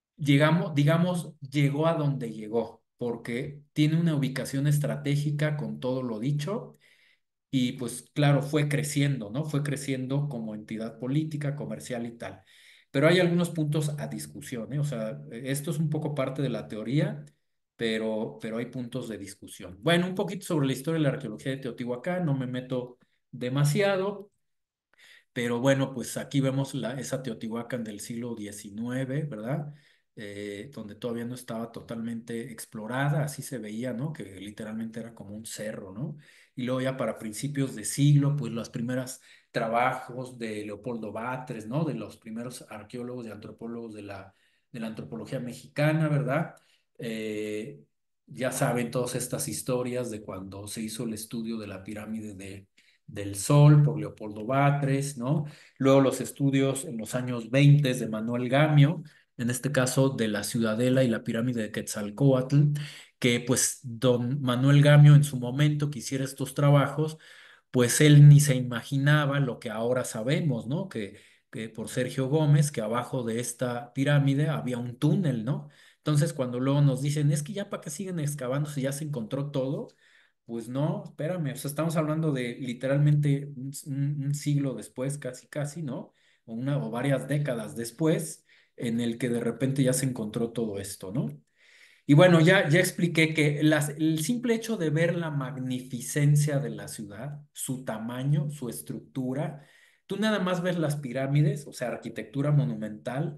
S2: digamos, llegó a donde llegó, porque tiene una ubicación estratégica con todo lo dicho y pues claro, fue creciendo, ¿no? Fue creciendo como entidad política, comercial y tal. Pero hay algunos puntos a discusión, ¿eh? O sea, esto es un poco parte de la teoría, pero hay puntos de discusión. Bueno, un poquito sobre la historia de la arqueología de Teotihuacán, no me meto demasiado. Pero bueno, pues aquí vemos esa Teotihuacán del siglo XIX, ¿verdad? Donde todavía no estaba totalmente explorada, así se veía, ¿no? Que literalmente era como un cerro, ¿no? Y luego ya para principios de siglo, pues los primeros trabajos de Leopoldo Batres, ¿no? De los primeros arqueólogos y antropólogos de la antropología mexicana, ¿verdad? Eh, ya saben todas estas historias de cuando se hizo el estudio de la pirámide del Sol por Leopoldo Batres, ¿no? Luego los estudios en los años 20 de Manuel Gamio, en este caso de la Ciudadela y la pirámide de Quetzalcóatl, que pues don Manuel Gamio en su momento que hiciera estos trabajos, pues él ni se imaginaba lo que ahora sabemos, ¿no? Que por Sergio Gómez, que abajo de esta pirámide había un túnel, ¿no? Entonces, cuando luego nos dicen, es que ya para qué siguen excavando si ya se encontró todo, pues no, espérame, o sea, estamos hablando de literalmente un siglo después, casi, casi, ¿no? O varias décadas después, en el que de repente ya se encontró todo esto, ¿no? Y bueno, ya expliqué que el simple hecho de ver la magnificencia de la ciudad, su tamaño, su estructura, tú nada más ves las pirámides, o sea, arquitectura monumental,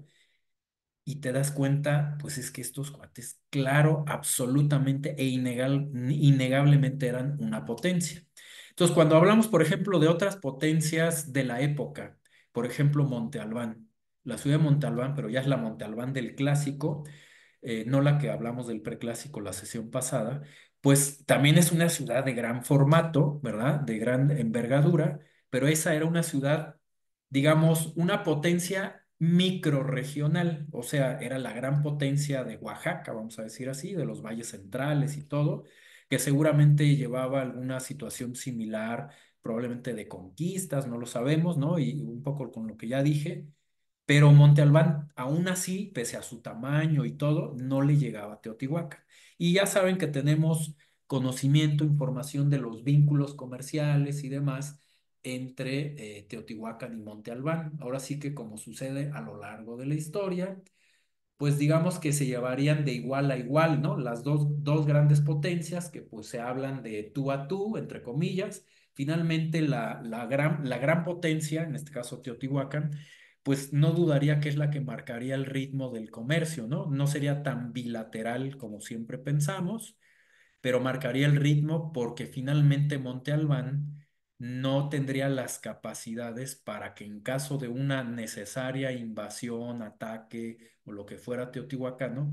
S2: y te das cuenta, pues es que estos cuates, claro, absolutamente innegablemente eran una potencia. Entonces, cuando hablamos, por ejemplo, de otras potencias de la época, por ejemplo, Monte Albán, la ciudad de Monte Albán, pero ya es la Monte Albán del clásico, no la que hablamos del preclásico la sesión pasada, pues también es una ciudad de gran formato, ¿verdad? De gran envergadura, pero esa era una ciudad, digamos, una potencia microrregional, o sea, era la gran potencia de Oaxaca, vamos a decir así, de los valles centrales y todo, que seguramente llevaba alguna situación similar, probablemente de conquistas, no lo sabemos, ¿no? Y un poco con lo que ya dije, pero Monte Albán, aún así, pese a su tamaño y todo, no le llegaba a Teotihuacán. Y ya saben que tenemos conocimiento, información de los vínculos comerciales y demás entre Teotihuacán y Monte Albán. Ahora sí que como sucede a lo largo de la historia, pues digamos que se llevarían de igual a igual, ¿no? Las dos grandes potencias que pues se hablan de tú a tú, entre comillas. Finalmente la gran potencia, en este caso Teotihuacán, pues no dudaría que es la que marcaría el ritmo del comercio, ¿no? No sería tan bilateral como siempre pensamos, pero marcaría el ritmo porque finalmente Monte Albán no tendría las capacidades para que en caso de una necesaria invasión, ataque o lo que fuera teotihuacano,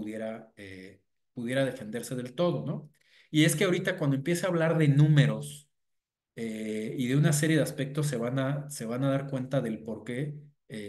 S2: pudiera defenderse del todo, ¿no? Y es que ahorita cuando empiece a hablar de números, y de una serie de aspectos se van a dar cuenta del por qué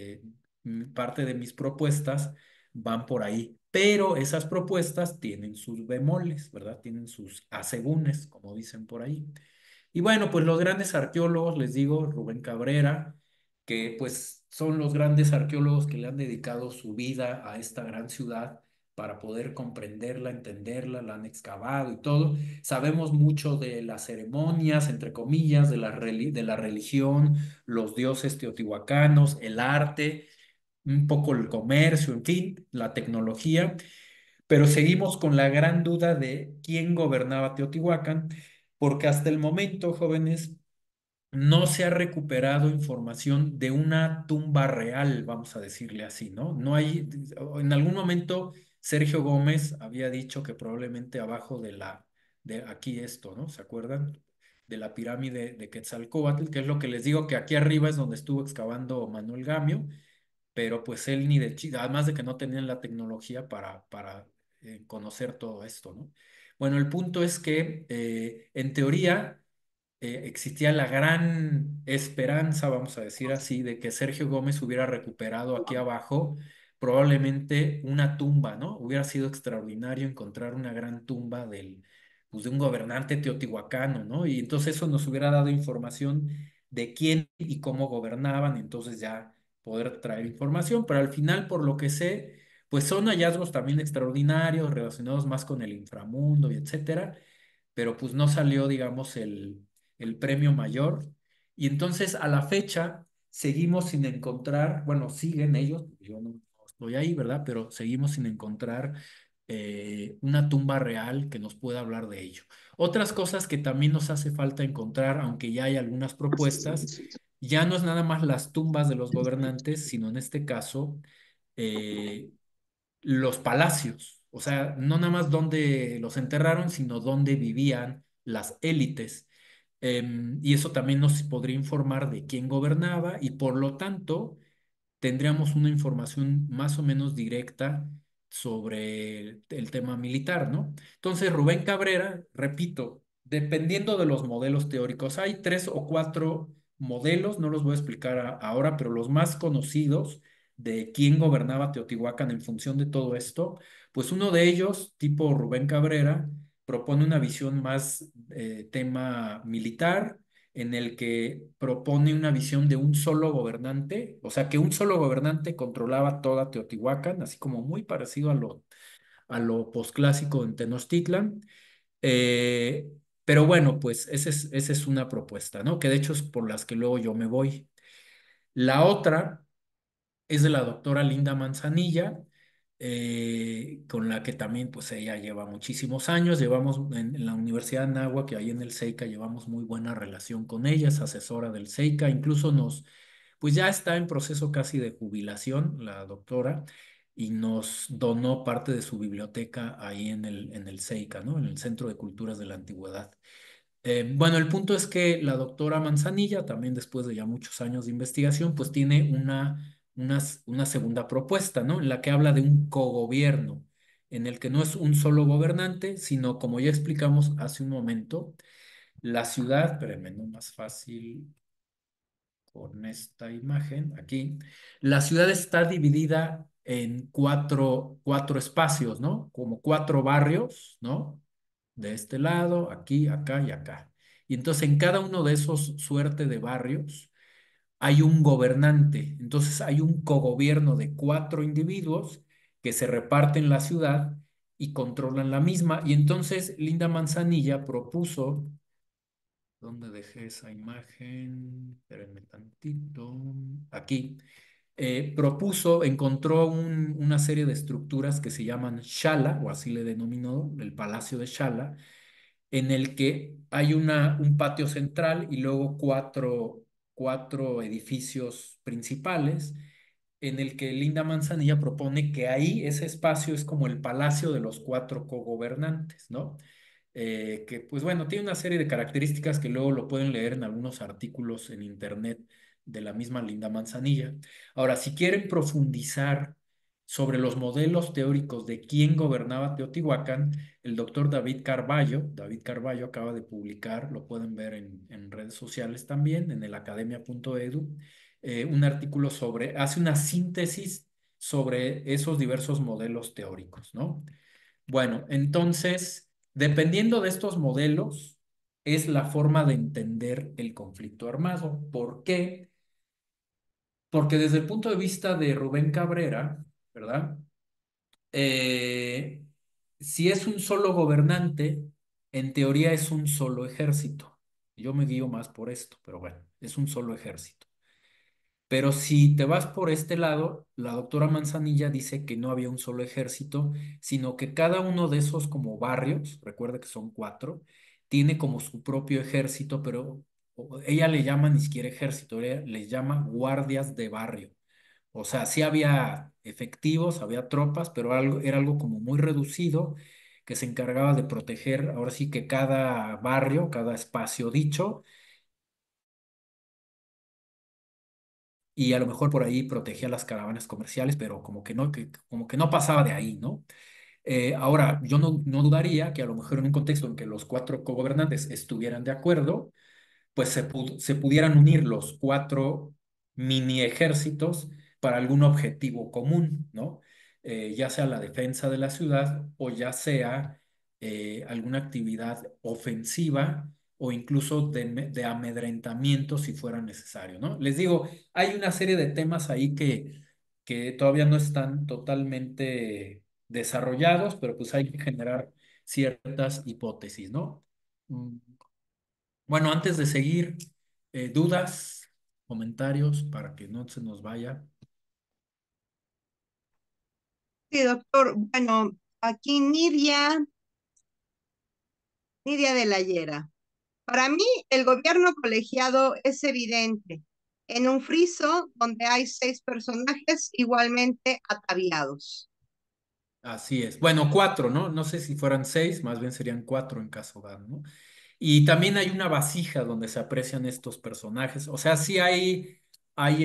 S2: parte de mis propuestas van por ahí. Pero esas propuestas tienen sus bemoles, ¿verdad? Tienen sus asegúnes, como dicen por ahí. Y bueno, pues los grandes arqueólogos, les digo, Rubén Cabrera, que pues son los grandes arqueólogos que le han dedicado su vida a esta gran ciudad para poder comprenderla, entenderla, la han excavado y todo. Sabemos mucho de las ceremonias, entre comillas, de la religión, los dioses teotihuacanos, el arte, un poco el comercio, en fin, la tecnología, pero seguimos con la gran duda de quién gobernaba Teotihuacán, porque hasta el momento, jóvenes, no se ha recuperado información de una tumba real, vamos a decirle así, ¿no? No hay, en algún momento Sergio Gómez había dicho que probablemente abajo de aquí esto, ¿no? ¿Se acuerdan? De la pirámide de Quetzalcóatl, que es lo que les digo que aquí arriba es donde estuvo excavando Manuel Gamio, pero pues él ni de chiste, además de que no tenían la tecnología para conocer todo esto, ¿no? Bueno, el punto es que en teoría existía la gran esperanza, vamos a decir así, de que Sergio Gómez hubiera recuperado aquí abajo probablemente una tumba, ¿no? Hubiera sido extraordinario encontrar una gran tumba pues, de un gobernante teotihuacano, ¿no? Y entonces eso nos hubiera dado información de quién y cómo gobernaban, entonces ya poder traer información, pero al final, por lo que sé, pues son hallazgos también extraordinarios relacionados más con el inframundo y etcétera, pero pues no salió, digamos, el premio mayor. Y entonces a la fecha seguimos sin encontrar, bueno, siguen ellos, yo no estoy ahí, ¿verdad? Pero seguimos sin encontrar una tumba real que nos pueda hablar de ello. Otras cosas que también nos hace falta encontrar, aunque ya hay algunas propuestas, ya no es nada más las tumbas de los gobernantes, sino en este caso eh, los palacios. O sea, no nada más dónde los enterraron, sino dónde vivían las élites. Y eso también nos podría informar de quién gobernaba y por lo tanto tendríamos una información más o menos directa sobre el tema militar, ¿no? Entonces, Rubén Cabrera, repito, dependiendo de los modelos teóricos, hay tres o cuatro modelos, no los voy a explicar ahora, pero los más conocidos de quién gobernaba Teotihuacán en función de todo esto, pues uno de ellos, tipo Rubén Cabrera, propone una visión más tema militar en el que propone una visión de un solo gobernante, o sea, que un solo gobernante controlaba toda Teotihuacán, así como muy parecido a lo posclásico en Tenochtitlan. Eh, pero bueno, pues esa es una propuesta, ¿no? Que de hecho es por las que luego yo me voy. La otra es de la doctora Linda Manzanilla, con la que también pues ella lleva muchísimos años, llevamos en la Universidad de Anáhuac, que ahí en el CEICA llevamos muy buena relación con ella, es asesora del CEICA, incluso pues ya está en proceso casi de jubilación la doctora y nos donó parte de su biblioteca ahí en el CEICA, ¿no? En el Centro de Culturas de la Antigüedad. Bueno, el punto es que la doctora Manzanilla, también después de ya muchos años de investigación, pues tiene una segunda propuesta, ¿no? En la que habla de un cogobierno, en el que no es un solo gobernante, sino, como ya explicamos hace un momento, la ciudad, espérenme, no más fácil con esta imagen aquí, la ciudad está dividida en cuatro espacios, ¿no? Como cuatro barrios, ¿no? De este lado, aquí, acá y acá. Y entonces en cada uno de esos suerte de barrios hay un gobernante. Entonces hay un cogobierno de cuatro individuos que se reparten la ciudad y controlan la misma. Y entonces Linda Manzanilla propuso, ¿dónde dejé esa imagen? Espérenme tantito. Aquí. Propuso, encontró una serie de estructuras que se llaman Shala, o así le denominó, el Palacio de Shala, en el que hay un patio central y luego cuatro edificios principales, en el que Linda Manzanilla propone que ahí ese espacio es como el palacio de los cuatro cogobernantes, ¿no? Que pues bueno, tiene una serie de características que luego lo pueden leer en algunos artículos en internet de la misma Linda Manzanilla. Ahora, si quieren profundizar sobre los modelos teóricos de quién gobernaba Teotihuacán, el doctor David Carballo acaba de publicar, lo pueden ver en redes sociales también, en el academia.edu, un artículo hace una síntesis sobre esos diversos modelos teóricos, ¿no? Bueno, entonces, dependiendo de estos modelos, es la forma de entender el conflicto armado. ¿Por qué? Porque desde el punto de vista de Rubén Cabrera, ¿verdad? Eh, si es un solo gobernante, en teoría es un solo ejército. Yo me guío más por esto, pero bueno, es un solo ejército. Pero si te vas por este lado, la doctora Manzanilla dice que no había un solo ejército, sino que cada uno de esos como barrios, recuerda que son cuatro, tiene como su propio ejército, pero ella le llama ni siquiera ejército, ella les llama guardias de barrio. O sea, sí había efectivos, había tropas, pero era algo como muy reducido que se encargaba de proteger, ahora sí que cada barrio, cada espacio dicho, y a lo mejor por ahí protegía las caravanas comerciales, pero como que no pasaba de ahí, ¿no? Ahora, yo no dudaría que a lo mejor en un contexto en que los cuatro cogobernantes estuvieran de acuerdo, pues se pudieran unir los cuatro mini ejércitos para algún objetivo común, ¿no? Ya sea la defensa de la ciudad o ya sea alguna actividad ofensiva o incluso de amedrentamiento si fuera necesario, ¿no? Les digo, hay una serie de temas ahí que todavía no están totalmente desarrollados, pero pues hay que generar ciertas hipótesis, ¿no? Mm, Bueno, antes de seguir, dudas, comentarios para que no se nos vaya.
S1: Sí, doctor. Bueno, aquí Nidia de la Llera. Para mí, el gobierno colegiado es evidente en un friso donde hay 6 personajes igualmente ataviados.
S2: Así es. Bueno, cuatro, ¿no? No sé si fueran seis, más bien serían cuatro en caso dado, ¿no? Y también hay una vasija donde se aprecian estos personajes. O sea, sí hay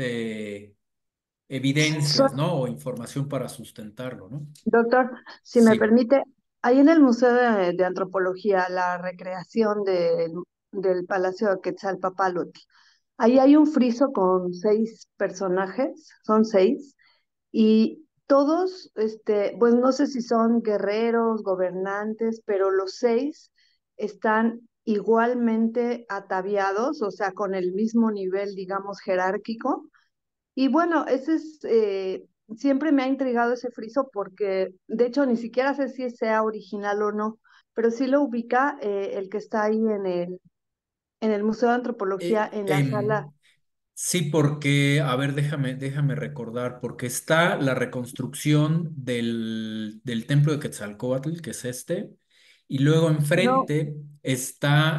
S2: evidencias,
S4: So-
S2: ¿no? O información para sustentarlo, ¿no?
S4: Doctor, si me
S2: Sí.
S4: permite, ahí en el Museo de Antropología, la recreación del Palacio de Quetzalpopatl, ahí hay un friso con 6 personajes, son 6, y todos, pues no sé si son guerreros, gobernantes, pero los 6 están igualmente ataviados, o sea, con el mismo nivel, digamos, jerárquico. Y bueno, siempre me ha intrigado ese friso porque, de hecho, ni siquiera sé si sea original o no, pero sí lo ubica el que está ahí en el Museo de Antropología,
S2: Eh,
S4: en la sala.
S2: em, sí, porque, a ver, déjame recordar, porque está la reconstrucción del templo de Quetzalcóatl, que es este, y luego
S4: No,
S2: enfrente está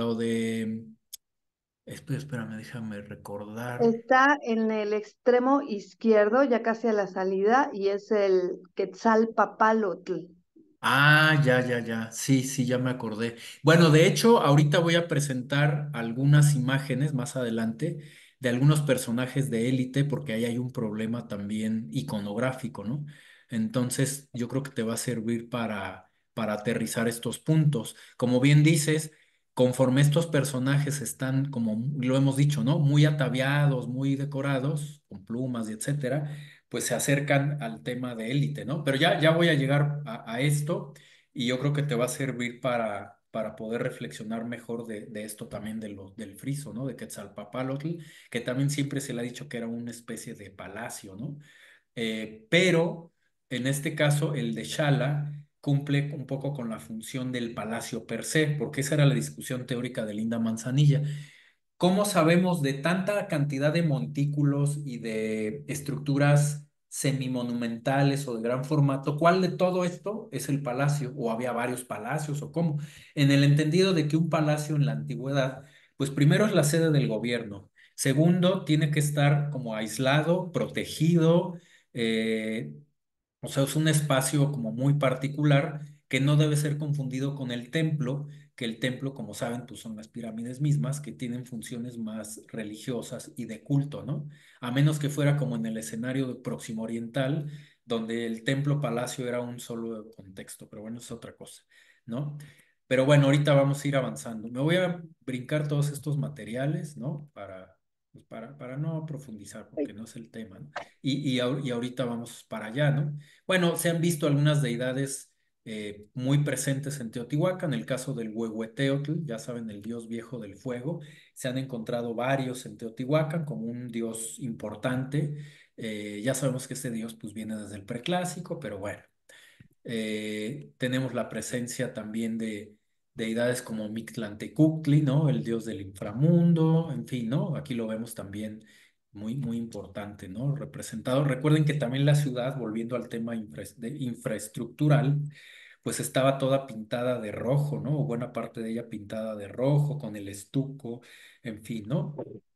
S2: espérame, déjame recordar.
S4: está en el extremo izquierdo, ya casi a la salida, y es el Quetzalpopatl.
S2: Ah, ya. Sí, sí, ya me acordé. Bueno, de hecho, ahorita voy a presentar algunas imágenes más adelante de algunos personajes de élite, porque ahí hay un problema también iconográfico, ¿no? Entonces, yo creo que te va a servir para aterrizar estos puntos. Como bien dices, conforme estos personajes están, como lo hemos dicho, ¿no? Muy ataviados, muy decorados, con plumas y etcétera, pues se acercan al tema de élite, ¿no? Pero ya voy a llegar a esto y yo creo que te va a servir para poder reflexionar mejor de esto también del friso, ¿no? De Quetzalpopatl, que también siempre se le ha dicho que era una especie de palacio, ¿no? Pero en este caso el de Shala cumple un poco con la función del palacio per se, porque esa era la discusión teórica de Linda Manzanilla. ¿Cómo sabemos de tanta cantidad de montículos y de estructuras semimonumentales o de gran formato? ¿Cuál de todo esto es el palacio? ¿O había varios palacios o cómo? En el entendido de que un palacio en la antigüedad, pues primero es la sede del gobierno. Segundo, tiene que estar como aislado, protegido, eh, o sea, es un espacio como muy particular que no debe ser confundido con el templo, que el templo, como saben, pues son las pirámides mismas que tienen funciones más religiosas y de culto, ¿no? A menos que fuera como en el escenario de Próximo Oriental, donde el templo palacio era un solo contexto, pero bueno, es otra cosa, ¿no? Pero bueno, ahorita vamos a ir avanzando. Me voy a brincar todos estos materiales, ¿no? Para no profundizar, porque no es el tema, ¿no? Y ahorita vamos para allá, ¿no? Bueno, se han visto algunas deidades muy presentes en Teotihuacán, el caso del Huehueteotl, ya saben, el dios viejo del fuego. Se han encontrado varios en Teotihuacán como un dios importante. Ya sabemos que este dios pues viene desde el preclásico, pero bueno. Tenemos la presencia también de deidades como Mictlantecuhtli, ¿no? El dios del inframundo, en fin, ¿no? Aquí lo vemos también muy importante, ¿no? Representado. Recuerden que también la ciudad, volviendo al tema infraestructural, pues estaba toda pintada de rojo, ¿no? O buena parte de ella pintada de rojo, con el estuco, en fin, ¿no?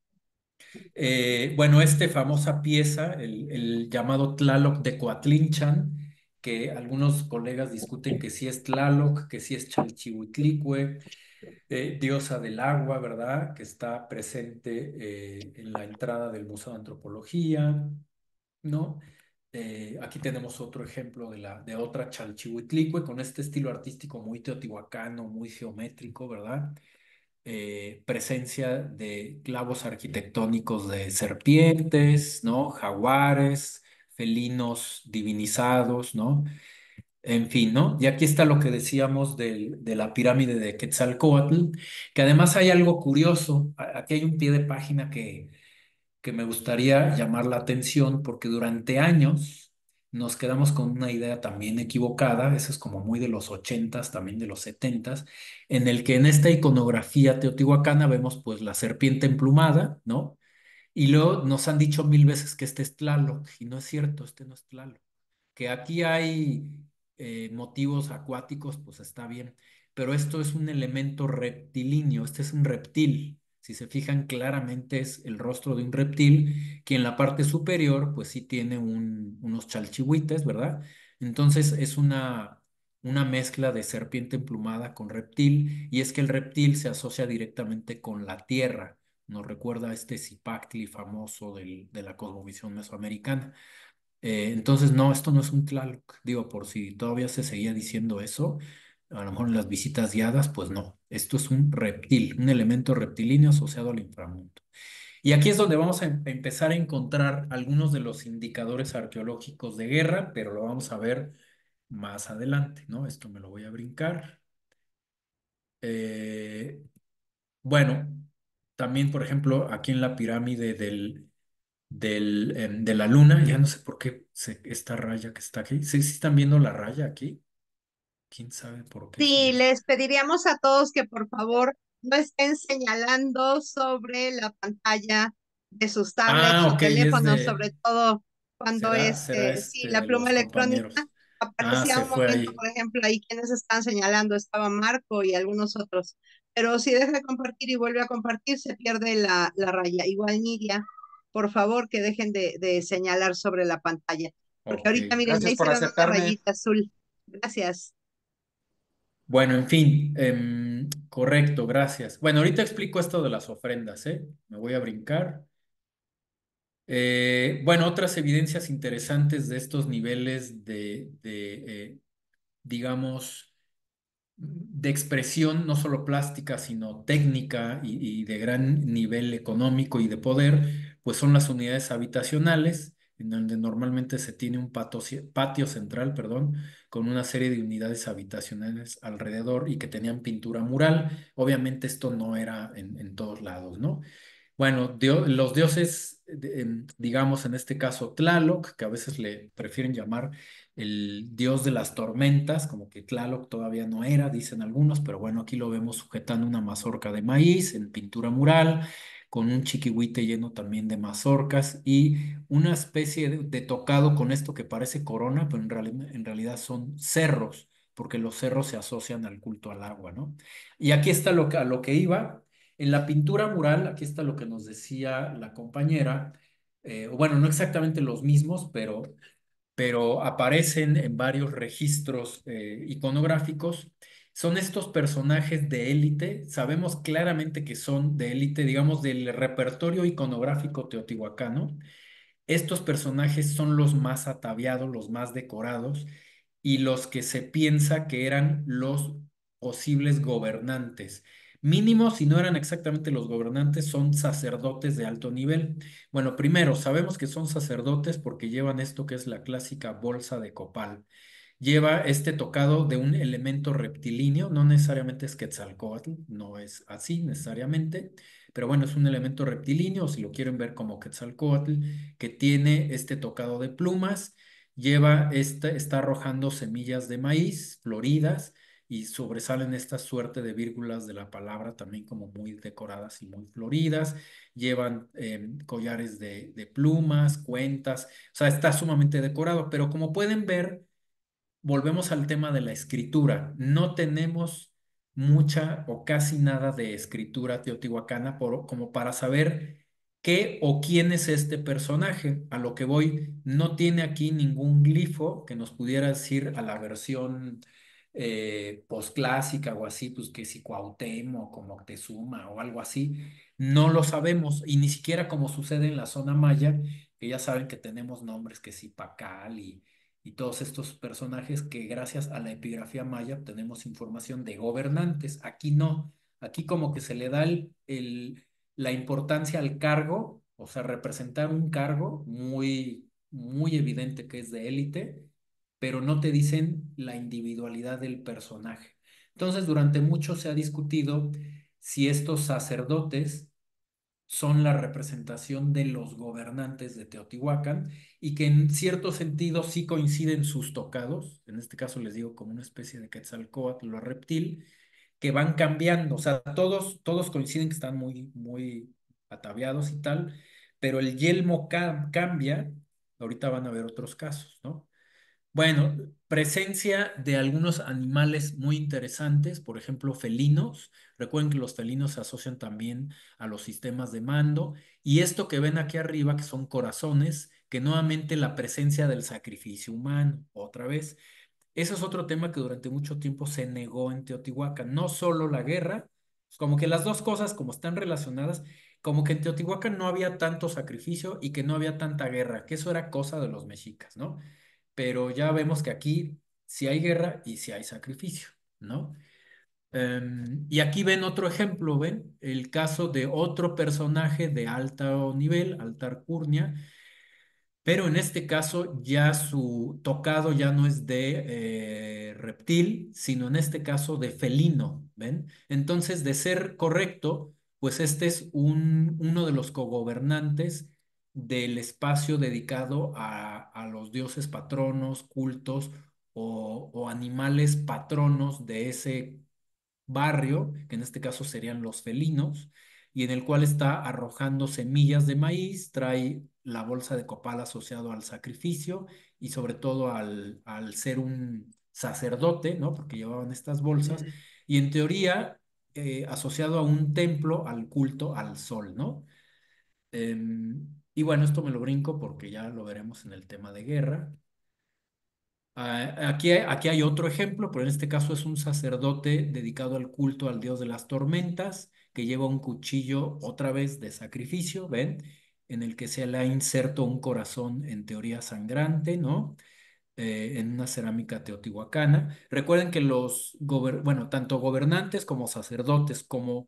S2: Bueno, esta famosa pieza, el llamado Tlaloc de Coatlinchan, que algunos colegas discuten que sí es Tlaloc, que sí es Chalchihuitlicue, diosa del agua, ¿verdad? Que está presente en la entrada del Museo de Antropología, ¿no? Aquí tenemos otro ejemplo de otra Chalchihuitlicue con este estilo artístico muy teotihuacano, muy geométrico, ¿verdad? Presencia de clavos arquitectónicos de serpientes, ¿no? Jaguares, felinos divinizados, ¿no? En fin, ¿no? Y aquí está lo que decíamos de la pirámide de Quetzalcóatl, que además hay algo curioso. Aquí hay un pie de página que me gustaría llamar la atención porque durante años nos quedamos con una idea también equivocada, eso es como muy de los 80s, también de los 70s, en el que en esta iconografía teotihuacana vemos pues la serpiente emplumada, ¿no? Y luego nos han dicho mil veces que este es Tlaloc, y no es cierto, este no es Tlaloc. Que aquí hay motivos acuáticos, pues está bien, pero esto es un elemento reptilíneo, este es un reptil. Si se fijan claramente es el rostro de un reptil que en la parte superior pues sí tiene unos chalchihuites, ¿verdad? Entonces es una mezcla de serpiente emplumada con reptil y es que el reptil se asocia directamente con la tierra. Nos recuerda a este Zipactli famoso de la cosmovisión mesoamericana. Entonces, no, esto no es un Tlaloc. Digo, por si todavía se seguía diciendo eso, a lo mejor en las visitas guiadas, pues no. Esto es un reptil, un elemento reptilíneo asociado al inframundo. Y aquí es donde vamos a empezar a encontrar algunos de los indicadores arqueológicos de guerra, pero lo vamos a ver más adelante, ¿no? Esto me lo voy a brincar. Eh, bueno, también, por ejemplo, aquí en la pirámide de la luna, ya no sé por qué esta raya que está aquí. ¿Sí, sí están viendo la raya aquí? ¿Quién sabe por qué
S1: Sí,
S2: salió?
S1: les pediríamos a todos que por favor no estén señalando sobre la pantalla de sus tablets
S2: Ah,
S1: o
S2: ok, es
S1: teléfonos,
S2: de,
S1: sobre todo cuando
S2: será
S1: sí,
S2: este
S1: la
S2: de
S1: pluma
S2: los
S1: electrónica.
S2: compañeros. Ah,
S1: Aparecía
S2: se
S1: un
S2: fue
S1: momento,
S2: ahí.
S1: por ejemplo, ahí quienes están señalando, estaba Marco y algunos otros. Pero si deja de compartir y vuelve a compartir, se pierde la raya. Igual Nidia, por favor que dejen de señalar sobre la pantalla. Porque
S2: Ok.
S1: ahorita, miren, ya
S5: Gracias por
S1: hicieron una
S5: aceptarme.
S1: rayita azul. Gracias.
S2: Bueno, en fin, correcto, gracias. Bueno, ahorita explico esto de las ofrendas, ¿eh? Me voy a brincar. Bueno, otras evidencias interesantes de estos niveles digamos, de expresión, no solo plástica, sino técnica y de gran nivel económico y de poder, pues son las unidades habitacionales, en donde normalmente se tiene un patio central, perdón, con una serie de unidades habitacionales alrededor y que tenían pintura mural. Obviamente esto no era en todos lados, ¿no? Bueno, los dioses, digamos en este caso Tlaloc, que a veces le prefieren llamar el dios de las tormentas, como que Tlaloc todavía no era, dicen algunos, pero bueno, aquí lo vemos sujetando una mazorca de maíz en pintura mural, con un chiquihuite lleno también de mazorcas y una especie de tocado con esto que parece corona, pero en realidad son cerros, porque los cerros se asocian al culto al agua, ¿no? Y aquí está a lo que iba. En la pintura mural, aquí está lo que nos decía la compañera, bueno, no exactamente los mismos, pero aparecen en varios registros iconográficos. Son estos personajes de élite, sabemos claramente que son de élite, digamos, del repertorio iconográfico teotihuacano. Estos personajes son los más ataviados, los más decorados y los que se piensa que eran los posibles gobernantes. Mínimo, si no eran exactamente los gobernantes, son sacerdotes de alto nivel. Bueno, primero, sabemos que son sacerdotes porque llevan esto que es la clásica bolsa de copal. Lleva este tocado de un elemento reptilíneo, no necesariamente es Quetzalcóatl, no es así necesariamente, pero bueno, es un elemento reptilíneo, si lo quieren ver como Quetzalcóatl, que tiene este tocado de plumas, está arrojando semillas de maíz floridas y sobresalen esta suerte de vírgulas de la palabra también como muy decoradas y muy floridas, llevan collares de plumas, cuentas, o sea, está sumamente decorado, pero como pueden ver, volvemos al tema de la escritura. No tenemos mucha o casi nada de escritura teotihuacana como para saber qué o quién es este personaje. A lo que voy, no tiene aquí ningún glifo que nos pudiera decir a la versión posclásica o así, pues que si Cuauhtémoc o Moctezuma o algo así. No lo sabemos y ni siquiera como sucede en la zona maya, que ya saben que tenemos nombres que si Pacal y todos estos personajes que gracias a la epigrafía maya tenemos información de gobernantes. Aquí no, aquí como que se le da la importancia al cargo, o sea, representar un cargo muy, muy evidente que es de élite, pero no te dicen la individualidad del personaje. Entonces, durante mucho se ha discutido si estos sacerdotes son la representación de los gobernantes de Teotihuacán y que en cierto sentido sí coinciden sus tocados, en este caso les digo como una especie de Quetzalcóatl o reptil, que van cambiando, o sea, todos coinciden que están muy ataviados y tal, pero el yelmo cambia, ahorita van a ver otros casos, ¿no? Bueno, presencia de algunos animales muy interesantes, por ejemplo, felinos. Recuerden que los felinos se asocian también a los sistemas de mando. Y esto que ven aquí arriba, que son corazones, que nuevamente la presencia del sacrificio humano, otra vez. Ese es otro tema que durante mucho tiempo se negó en Teotihuacán. No solo la guerra, como que las dos cosas, como están relacionadas, como que en Teotihuacán no había tanto sacrificio y que no había tanta guerra, que eso era cosa de los mexicas, ¿no? Pero ya vemos que aquí sí hay guerra y sí hay sacrificio, ¿no? Y aquí ven otro ejemplo, ven el caso de otro personaje de alto nivel, alta alcurnia, pero en este caso ya su tocado ya no es de reptil, sino en este caso de felino, ¿ven? Entonces, de ser correcto, pues este es uno de los cogobernantes del espacio dedicado a los dioses patronos, cultos o animales patronos de ese barrio, que en este caso serían los felinos, y en el cual está arrojando semillas de maíz, trae la bolsa de copal asociado al sacrificio y sobre todo al ser un sacerdote, ¿no? Porque llevaban estas bolsas, y en teoría asociado a un templo, al culto al sol, ¿no? Y bueno, esto me lo brinco porque ya lo veremos en el tema de guerra. Aquí hay otro ejemplo, pero en este caso es un sacerdote dedicado al culto al dios de las tormentas, que lleva un cuchillo otra vez de sacrificio, ¿ven? En el que se le ha inserto un corazón en teoría sangrante, ¿no? En una cerámica teotihuacana. Recuerden que bueno, tanto gobernantes como sacerdotes, como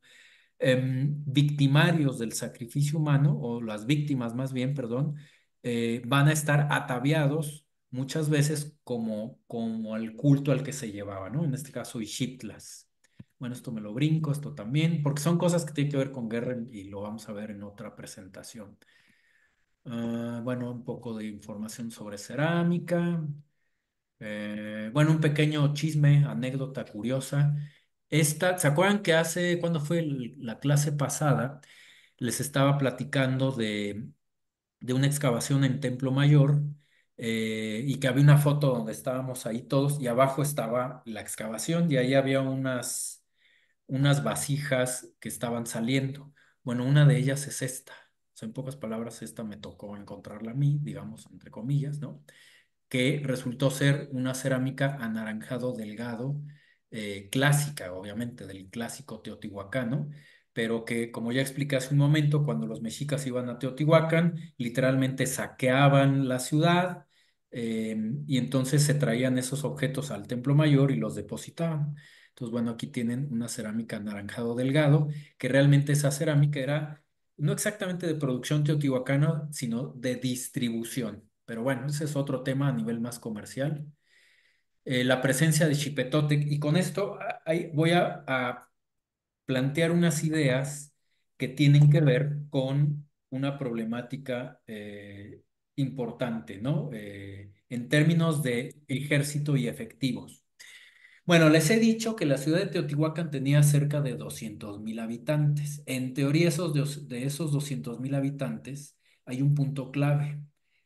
S2: victimarios del sacrificio humano, o las víctimas más bien, perdón, van a estar ataviados muchas veces como el culto al que se llevaba, ¿no? En este caso, Ixitlas. Bueno, esto me lo brinco, esto también, porque son cosas que tienen que ver con guerra y lo vamos a ver en otra presentación. Bueno, un poco de información sobre cerámica. Bueno, un pequeño chisme, anécdota curiosa. ¿Se acuerdan que cuando fue la clase pasada, les estaba platicando de una excavación en Templo Mayor y que había una foto donde estábamos ahí todos y abajo estaba la excavación y ahí había unas vasijas que estaban saliendo? Bueno, una de ellas es esta. O sea, en pocas palabras, esta me tocó encontrarla a mí, digamos, entre comillas, ¿no? Que resultó ser una cerámica anaranjado delgado, clásica, obviamente, del clásico teotihuacano, pero que, como ya expliqué hace un momento, cuando los mexicas iban a Teotihuacán, literalmente saqueaban la ciudad, y entonces se traían esos objetos al Templo Mayor y los depositaban. Entonces, bueno, aquí tienen una cerámica anaranjado delgado, que realmente esa cerámica era no exactamente de producción teotihuacana, sino de distribución. Pero bueno, ese es otro tema a nivel más comercial. La presencia de Xipetotec. Y con esto voy a plantear unas ideas que tienen que ver con una problemática importante, ¿no? En términos de ejército y efectivos. Bueno, les he dicho que la ciudad de Teotihuacán tenía cerca de 200,000 habitantes. En teoría, de esos 200,000 habitantes, hay un punto clave.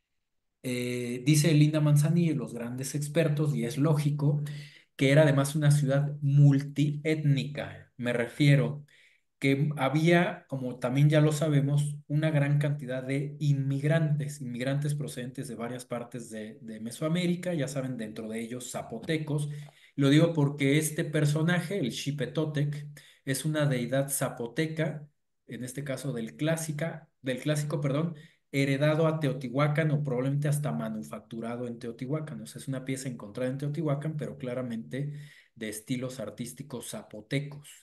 S2: Dice Linda Manzanillo y los grandes expertos, y es lógico, que era además una ciudad multiétnica. Me refiero que había, como también ya lo sabemos, una gran cantidad de inmigrantes procedentes de varias partes de Mesoamérica, ya saben, dentro de ellos zapotecos. Lo digo porque este personaje, el Xipetotec, es una deidad zapoteca, en este caso del clásico, perdón, heredado a Teotihuacán o probablemente hasta manufacturado en Teotihuacán. O sea, es una pieza encontrada en Teotihuacán, pero claramente de estilos artísticos zapotecos.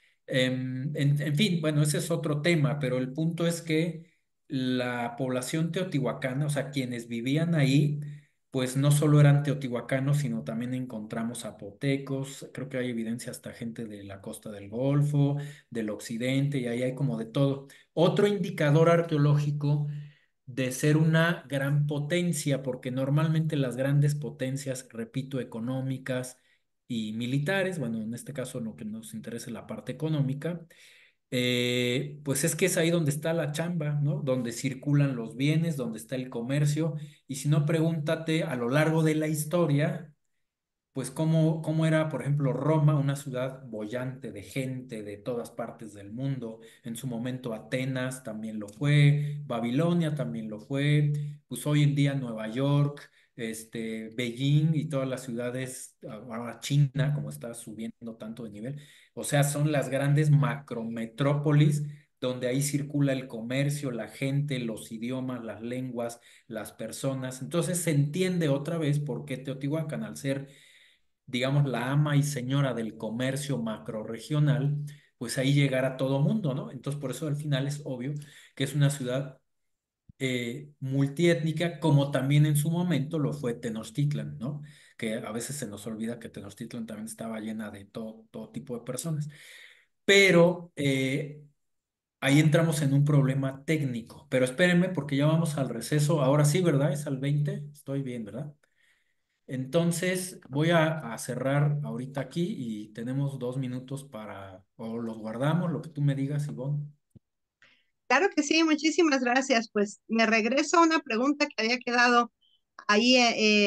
S2: En fin, bueno, ese es otro tema, pero el punto es que la población teotihuacana, o sea, quienes vivían ahí, pues no solo eran teotihuacanos, sino también encontramos zapotecos, creo que hay evidencia hasta gente de la costa del Golfo, del occidente, y ahí hay como de todo. Otro indicador arqueológico de ser una gran potencia, porque normalmente las grandes potencias, repito, económicas y militares, bueno, en este caso lo que nos interesa es la parte económica, pues es que es ahí donde está la chamba, ¿no? Donde circulan los bienes, donde está el comercio, y si no, pregúntate a lo largo de la historia pues cómo era, por ejemplo, Roma, una ciudad boyante de gente de todas partes del mundo. En su momento Atenas también lo fue, Babilonia también lo fue, pues hoy en día Nueva York, Beijing y todas las ciudades, ahora China, como está subiendo tanto de nivel. O sea, son las grandes macrometrópolis donde ahí circula el comercio, la gente, los idiomas, las lenguas, las personas. Entonces se entiende otra vez por qué Teotihuacán, al ser digamos, la ama y señora del comercio macrorregional, pues ahí llegará todo mundo, ¿no? Entonces, por eso al final es obvio que es una ciudad multiétnica, como también en su momento lo fue Tenochtitlan, ¿no? Que a veces se nos olvida que Tenochtitlan también estaba llena de todo tipo de personas. Pero ahí entramos en un problema técnico. Pero espérenme, porque ya vamos al receso. Ahora sí, ¿verdad? Es al 20. Estoy bien, ¿verdad? Entonces voy a cerrar ahorita aquí y tenemos 2 minutos para, o los guardamos, lo que tú me digas, Ivonne.
S1: Claro que sí, muchísimas gracias. Pues me regreso a una pregunta que había quedado ahí,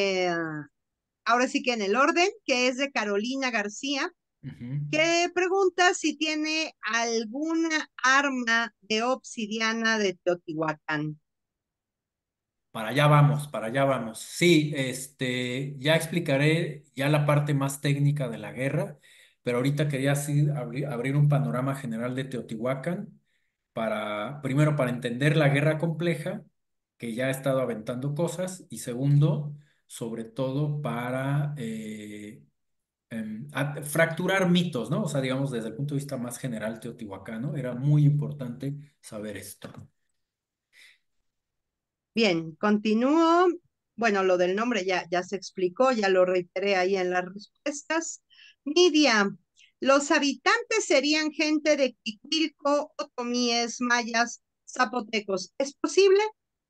S1: ahora sí que en el orden, que es de Carolina García,
S2: Ujú.
S1: que pregunta si tiene alguna arma de obsidiana de Teotihuacán.
S2: Para allá vamos, para allá vamos. Sí, ya explicaré ya la parte más técnica de la guerra, pero ahorita quería así abrir un panorama general de Teotihuacán para, primero, para entender la guerra compleja, que ya ha estado aventando cosas, y segundo, sobre todo para fracturar mitos, ¿no? O sea, digamos, desde el punto de vista más general teotihuacano, era muy importante saber esto.
S1: Bien, continúo. Bueno, lo del nombre ya se explicó, ya lo reiteré ahí en las respuestas. Nidia, los habitantes serían gente de Quiquilco, otomíes, mayas, zapotecos. ¿Es posible?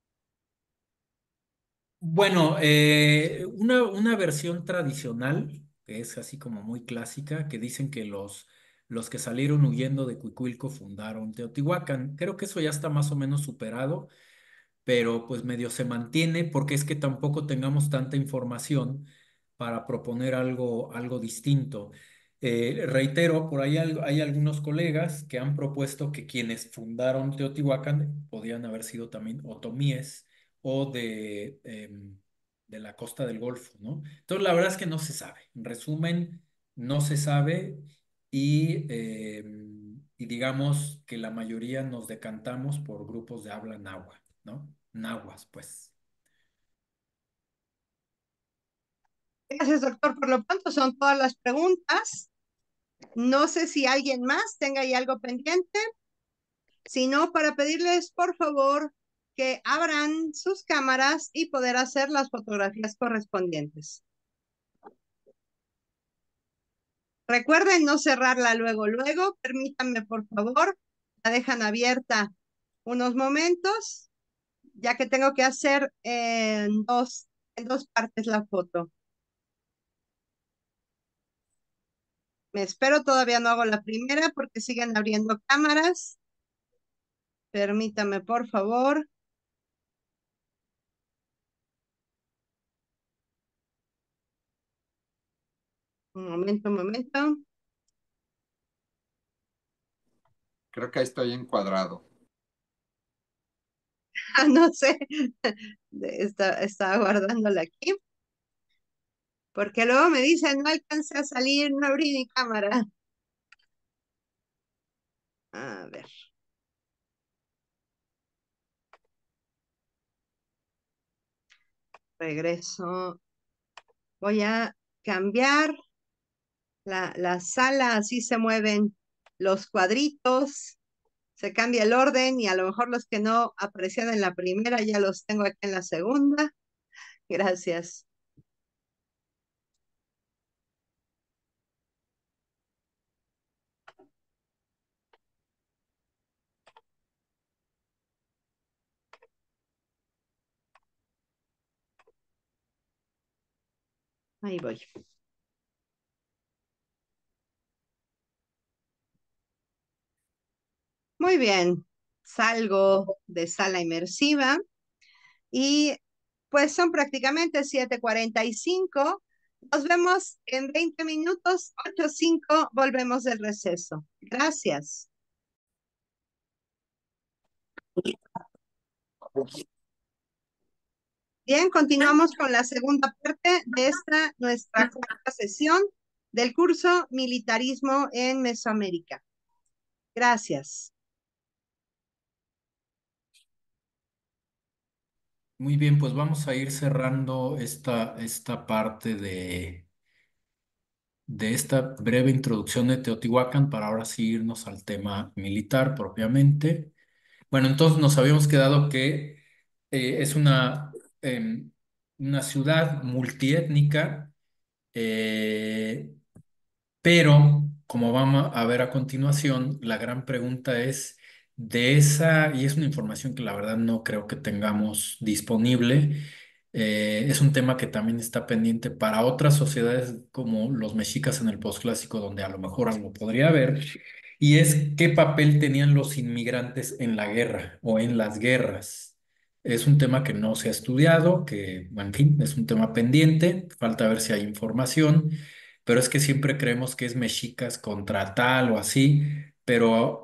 S2: Bueno, una versión tradicional, que es así como muy clásica, que dicen que los que salieron huyendo de Cuicuilco fundaron Teotihuacán. Creo que eso ya está más o menos superado, pero pues medio se mantiene porque es que tampoco tengamos tanta información para proponer algo distinto. Reitero, por ahí hay algunos colegas que han propuesto que quienes fundaron Teotihuacán podían haber sido también otomíes o de la costa del Golfo, ¿no? Entonces, la verdad es que no se sabe. En resumen, no se sabe y digamos que la mayoría nos decantamos por grupos de habla náhuatl, ¿no? Nahuas, pues.
S1: Gracias, doctor. Por lo pronto son todas las preguntas. No sé si alguien más tenga ahí algo pendiente. Si no, para pedirles, por favor, que abran sus cámaras y poder hacer las fotografías correspondientes. Recuerden no cerrarla luego. Permítanme, por favor. La dejan abierta unos momentos, ya que tengo que hacer en dos partes la foto. Me espero, todavía no hago la primera porque siguen abriendo cámaras. Permítame, por favor. Un momento.
S5: Creo que ahí estoy encuadrado.
S1: No sé. Estaba guardándola aquí. Porque luego me dicen, no alcancé a salir, no abrí mi cámara. A ver. Regreso. Voy a cambiar la sala, así se mueven los cuadritos, se cambia el orden y a lo mejor los que no aparecían en la primera ya los tengo aquí en la segunda. Gracias. Ahí voy. Muy bien. Salgo de sala inmersiva y pues son prácticamente 7:45. Nos vemos en 20 minutos, 8:05, volvemos del receso. Gracias. Bien, continuamos con la segunda parte de esta, nuestra cuarta sesión del curso Militarismo en Mesoamérica. Gracias.
S2: Muy bien, pues vamos a ir cerrando esta parte de esta breve introducción de Teotihuacán para ahora sí irnos al tema militar propiamente. Bueno, entonces nos habíamos quedado que es una ciudad multiétnica, eh, pero, como vamos a ver a continuación, la gran pregunta es de esa, y es una información que la verdad no creo que tengamos disponible, es un tema que también está pendiente para otras sociedades como los mexicas en el posclásico, donde a lo mejor algo podría haber, y es qué papel tenían los inmigrantes en la guerra o en las guerras. Es un tema que no se ha estudiado, que, en fin, es un tema pendiente, falta ver si hay información, pero es que siempre creemos que es mexicas contra tal o así, pero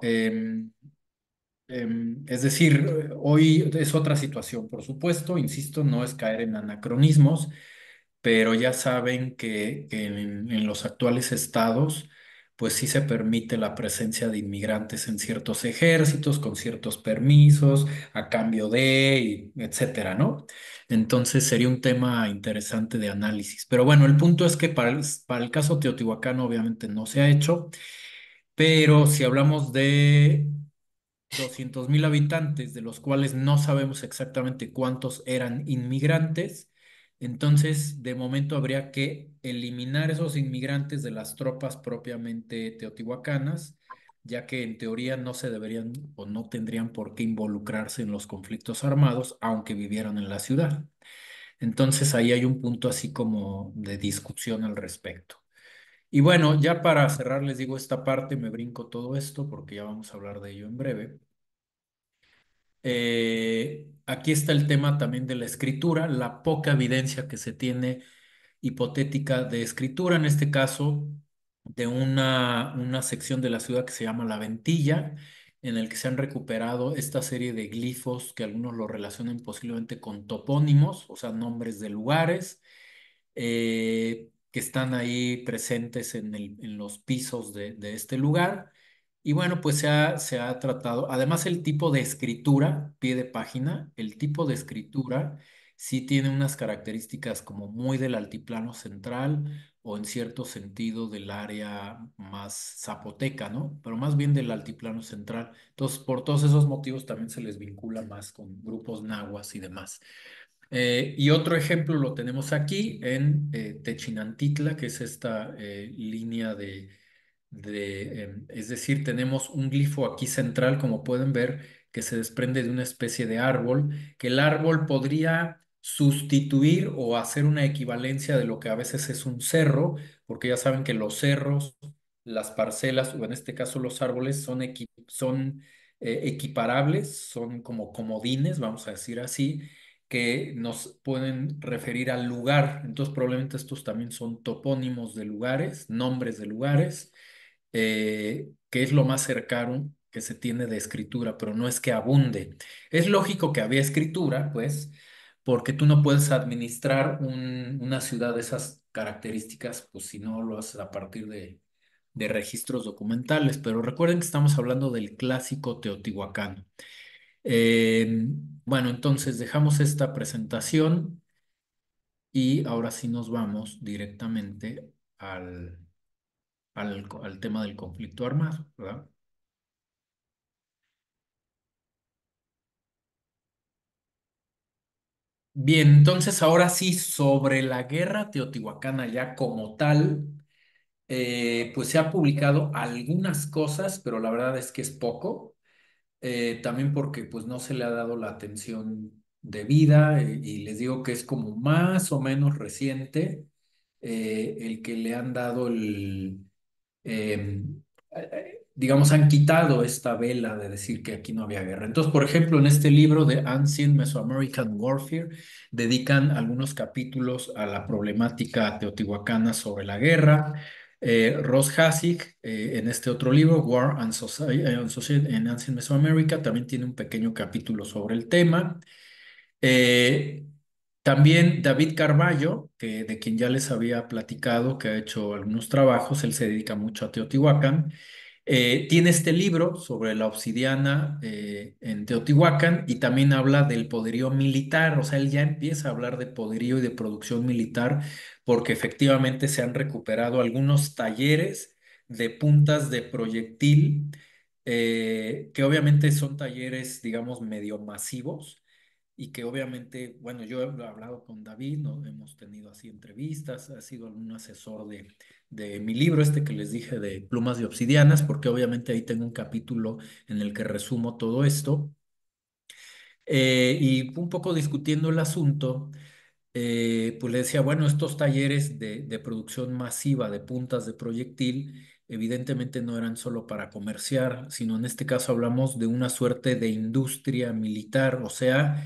S2: es decir, hoy es otra situación, por supuesto, insisto, no es caer en anacronismos, pero ya saben que en los actuales estados, pues sí se permite la presencia de inmigrantes en ciertos ejércitos, con ciertos permisos, a cambio de, etcétera, ¿no? Entonces sería un tema interesante de análisis. Pero bueno, el punto es que para el caso teotihuacano obviamente no se ha hecho, pero si hablamos de 200,000 habitantes, de los cuales no sabemos exactamente cuántos eran inmigrantes. Entonces, de momento habría que eliminar esos inmigrantes de las tropas propiamente teotihuacanas, ya que en teoría no se deberían o no tendrían por qué involucrarse en los conflictos armados, aunque vivieran en la ciudad. Entonces, ahí hay un punto así como de discusión al respecto. Y bueno, ya para cerrar, les digo esta parte, me brinco todo esto porque ya vamos a hablar de ello en breve. Aquí está el tema también de la escritura, la poca evidencia que se tiene hipotética de escritura, en este caso de una sección de la ciudad que se llama La Ventilla, en el que se han recuperado esta serie de glifos que algunos lo relacionan posiblemente con topónimos, o sea, nombres de lugares que están ahí presentes en los pisos de este lugar. Y bueno, pues se ha tratado, además el tipo de escritura, pie de página, el tipo de escritura sí tiene unas características como muy del altiplano central o en cierto sentido del área más zapoteca, ¿no? Pero más bien del altiplano central. Entonces, por todos esos motivos también se les vincula más con grupos nahuas y demás. Y otro ejemplo lo tenemos aquí en Techinantitla, que es esta línea es decir, tenemos un glifo aquí central, como pueden ver, que se desprende de una especie de árbol, que el árbol podría sustituir o hacer una equivalencia de lo que a veces es un cerro, porque ya saben que los cerros, las parcelas, o en este caso los árboles, son equiparables, son como comodines, vamos a decir así, que nos pueden referir al lugar. Entonces, probablemente estos también son topónimos de lugares, nombres de lugares, que es lo más cercano que se tiene de escritura, pero no es que abunde. Es lógico que había escritura, pues, porque tú no puedes administrar una ciudad de esas características, pues si no lo haces a partir de registros documentales, pero recuerden que estamos hablando del clásico teotihuacano. Eh, bueno, entonces dejamos esta presentación y ahora sí nos vamos directamente al tema del conflicto armado, ¿verdad? Bien, entonces ahora sí, sobre la guerra teotihuacana ya como tal, pues se ha publicado algunas cosas, pero la verdad es que es poco. También porque pues no se le ha dado la atención debida y les digo que es como más o menos reciente. el que le han dado digamos, han quitado esta vela de decir que aquí no había guerra. Entonces, por ejemplo, en este libro de Ancient Mesoamerican Warfare, dedican algunos capítulos a la problemática teotihuacana sobre la guerra. Ross Hasek, en este otro libro, War and Society in Ancient Mesoamerica, también tiene un pequeño capítulo sobre el tema. Eh, También David Carballo, de quien ya les había platicado, que ha hecho algunos trabajos, él se dedica mucho a Teotihuacán. Tiene este libro sobre la obsidiana en Teotihuacán y también habla del poderío militar, o sea, él ya empieza a hablar de poderío y de producción militar porque efectivamente se han recuperado algunos talleres de puntas de proyectil, que obviamente son talleres, digamos, medio masivos y que obviamente, bueno, yo he hablado con David, ¿no? Hemos tenido así entrevistas, ha sido algún asesor de mi libro, este que les dije de Plumas de Obsidianas, porque obviamente ahí tengo un capítulo en el que resumo todo esto. Y un poco discutiendo el asunto, pues le decía, bueno, estos talleres de producción masiva de puntas de proyectil, evidentemente no eran solo para comerciar, sino en este caso hablamos de una suerte de industria militar, o sea,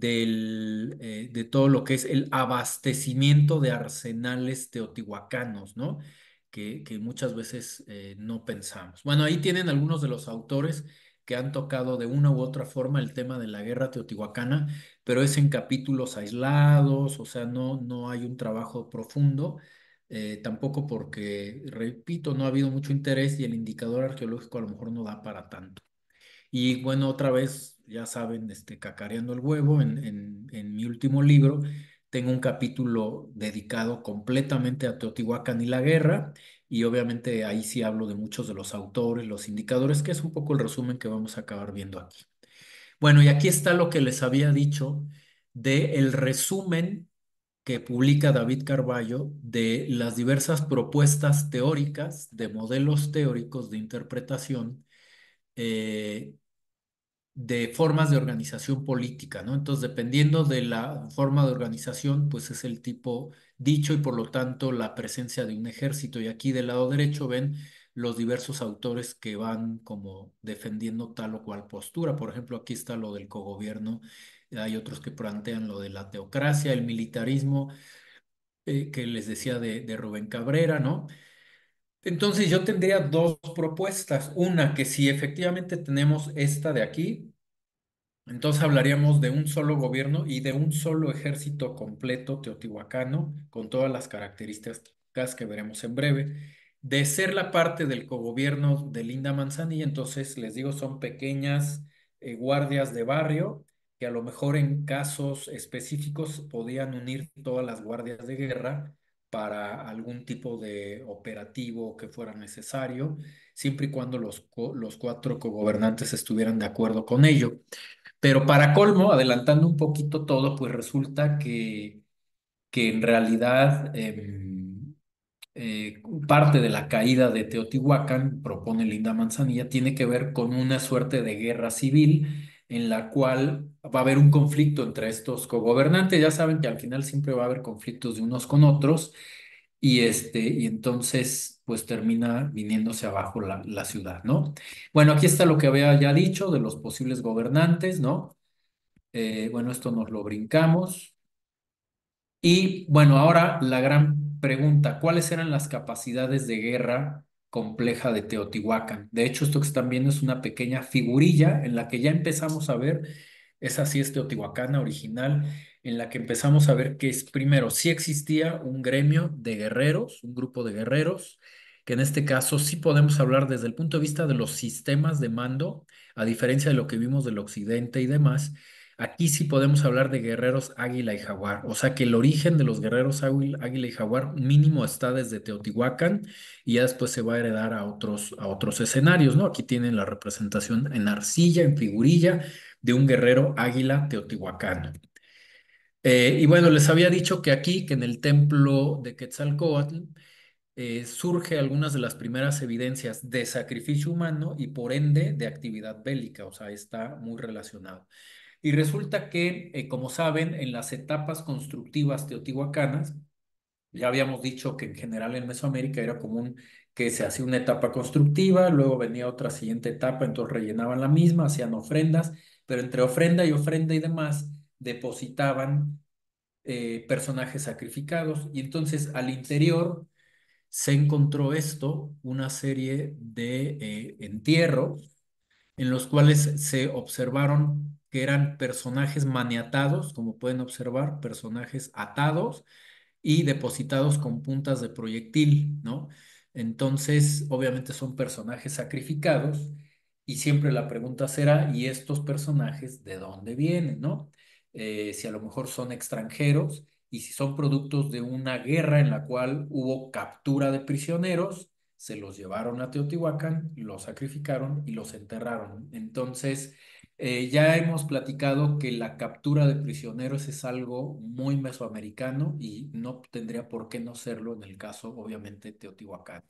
S2: de todo lo que es el abastecimiento de arsenales teotihuacanos, ¿no? Que muchas veces no pensamos. Bueno, ahí tienen algunos de los autores que han tocado de una u otra forma el tema de la guerra teotihuacana, pero es en capítulos aislados, o sea, no hay un trabajo profundo, tampoco porque, repito, no ha habido mucho interés y el indicador arqueológico a lo mejor no da para tanto. Y bueno, otra vez, ya saben, cacareando el huevo, en mi último libro tengo un capítulo dedicado completamente a Teotihuacán y la guerra, y obviamente ahí sí hablo de muchos de los autores, los indicadores, que es un poco el resumen que vamos a acabar viendo aquí. Bueno, y aquí está lo que les había dicho de el resumen que publica David Carballo de las diversas propuestas teóricas, de modelos teóricos de interpretación, eh, de formas de organización política, ¿no? Entonces, dependiendo de la forma de organización, pues es el tipo dicho y por lo tanto la presencia de un ejército. Y aquí del lado derecho ven los diversos autores que van como defendiendo tal o cual postura. Por ejemplo, aquí está lo del cogobierno, hay otros que plantean lo de la teocracia, el militarismo, que les decía de Rubén Cabrera, ¿no? Entonces yo tendría dos propuestas. Una, que si efectivamente tenemos esta de aquí, entonces hablaríamos de un solo gobierno y de un solo ejército completo teotihuacano, con todas las características que veremos en breve. De ser la parte del cogobierno de Linda Manzanilla, entonces les digo, son pequeñas guardias de barrio que a lo mejor en casos específicos podían unir todas las guardias de guerra para algún tipo de operativo que fuera necesario, siempre y cuando los cuatro cogobernantes estuvieran de acuerdo con ello. Pero para colmo, adelantando un poquito todo, pues resulta que en realidad parte de la caída de Teotihuacán, propone Linda Manzanilla, tiene que ver con una suerte de guerra civil en la cual va a haber un conflicto entre estos cogobernantes. Ya saben que al final siempre va a haber conflictos de unos con otros y entonces pues termina viniéndose abajo la ciudad, ¿no? Bueno, aquí está lo que había ya dicho de los posibles gobernantes, ¿no? Bueno, esto nos lo brincamos. Y bueno, ahora la gran pregunta, ¿cuáles eran las capacidades de guerra compleja de Teotihuacán? De hecho, esto que están viendo es una pequeña figurilla en la que ya empezamos a ver, esa sí es teotihuacana original, en la que empezamos a ver que es, primero, sí existía un gremio de guerreros, un grupo de guerreros, que en este caso sí podemos hablar desde el punto de vista de los sistemas de mando, a diferencia de lo que vimos del occidente y demás. Aquí sí podemos hablar de guerreros águila y jaguar, o sea que el origen de los guerreros águila y jaguar mínimo está desde Teotihuacán y ya después se va a heredar a otros escenarios, ¿no? Aquí tienen la representación en arcilla, en figurilla, de un guerrero águila teotihuacano. Y bueno, les había dicho que aquí, que en el templo de Quetzalcóatl, surge algunas de las primeras evidencias de sacrificio humano y por ende de actividad bélica, o sea, está muy relacionado. Y resulta que, como saben, en las etapas constructivas teotihuacanas, Ya habíamos dicho que en general en Mesoamérica era común que se hacía una etapa constructiva, luego venía otra siguiente etapa, entonces rellenaban la misma, hacían ofrendas, pero entre ofrenda y demás depositaban personajes sacrificados. Y entonces al interior se encontró esto, una serie de entierros en los cuales se observaron que eran personajes maniatados, como pueden observar, personajes atados y depositados con puntas de proyectil, ¿no? Entonces, obviamente son personajes sacrificados y siempre la pregunta será, ¿y estos personajes de dónde vienen, no? Si a lo mejor son extranjeros y si son productos de una guerra en la cual hubo captura de prisioneros, se los llevaron a Teotihuacán, los sacrificaron y los enterraron. Entonces, ya hemos platicado que la captura de prisioneros es algo muy mesoamericano y no tendría por qué no serlo en el caso, obviamente, Teotihuacán.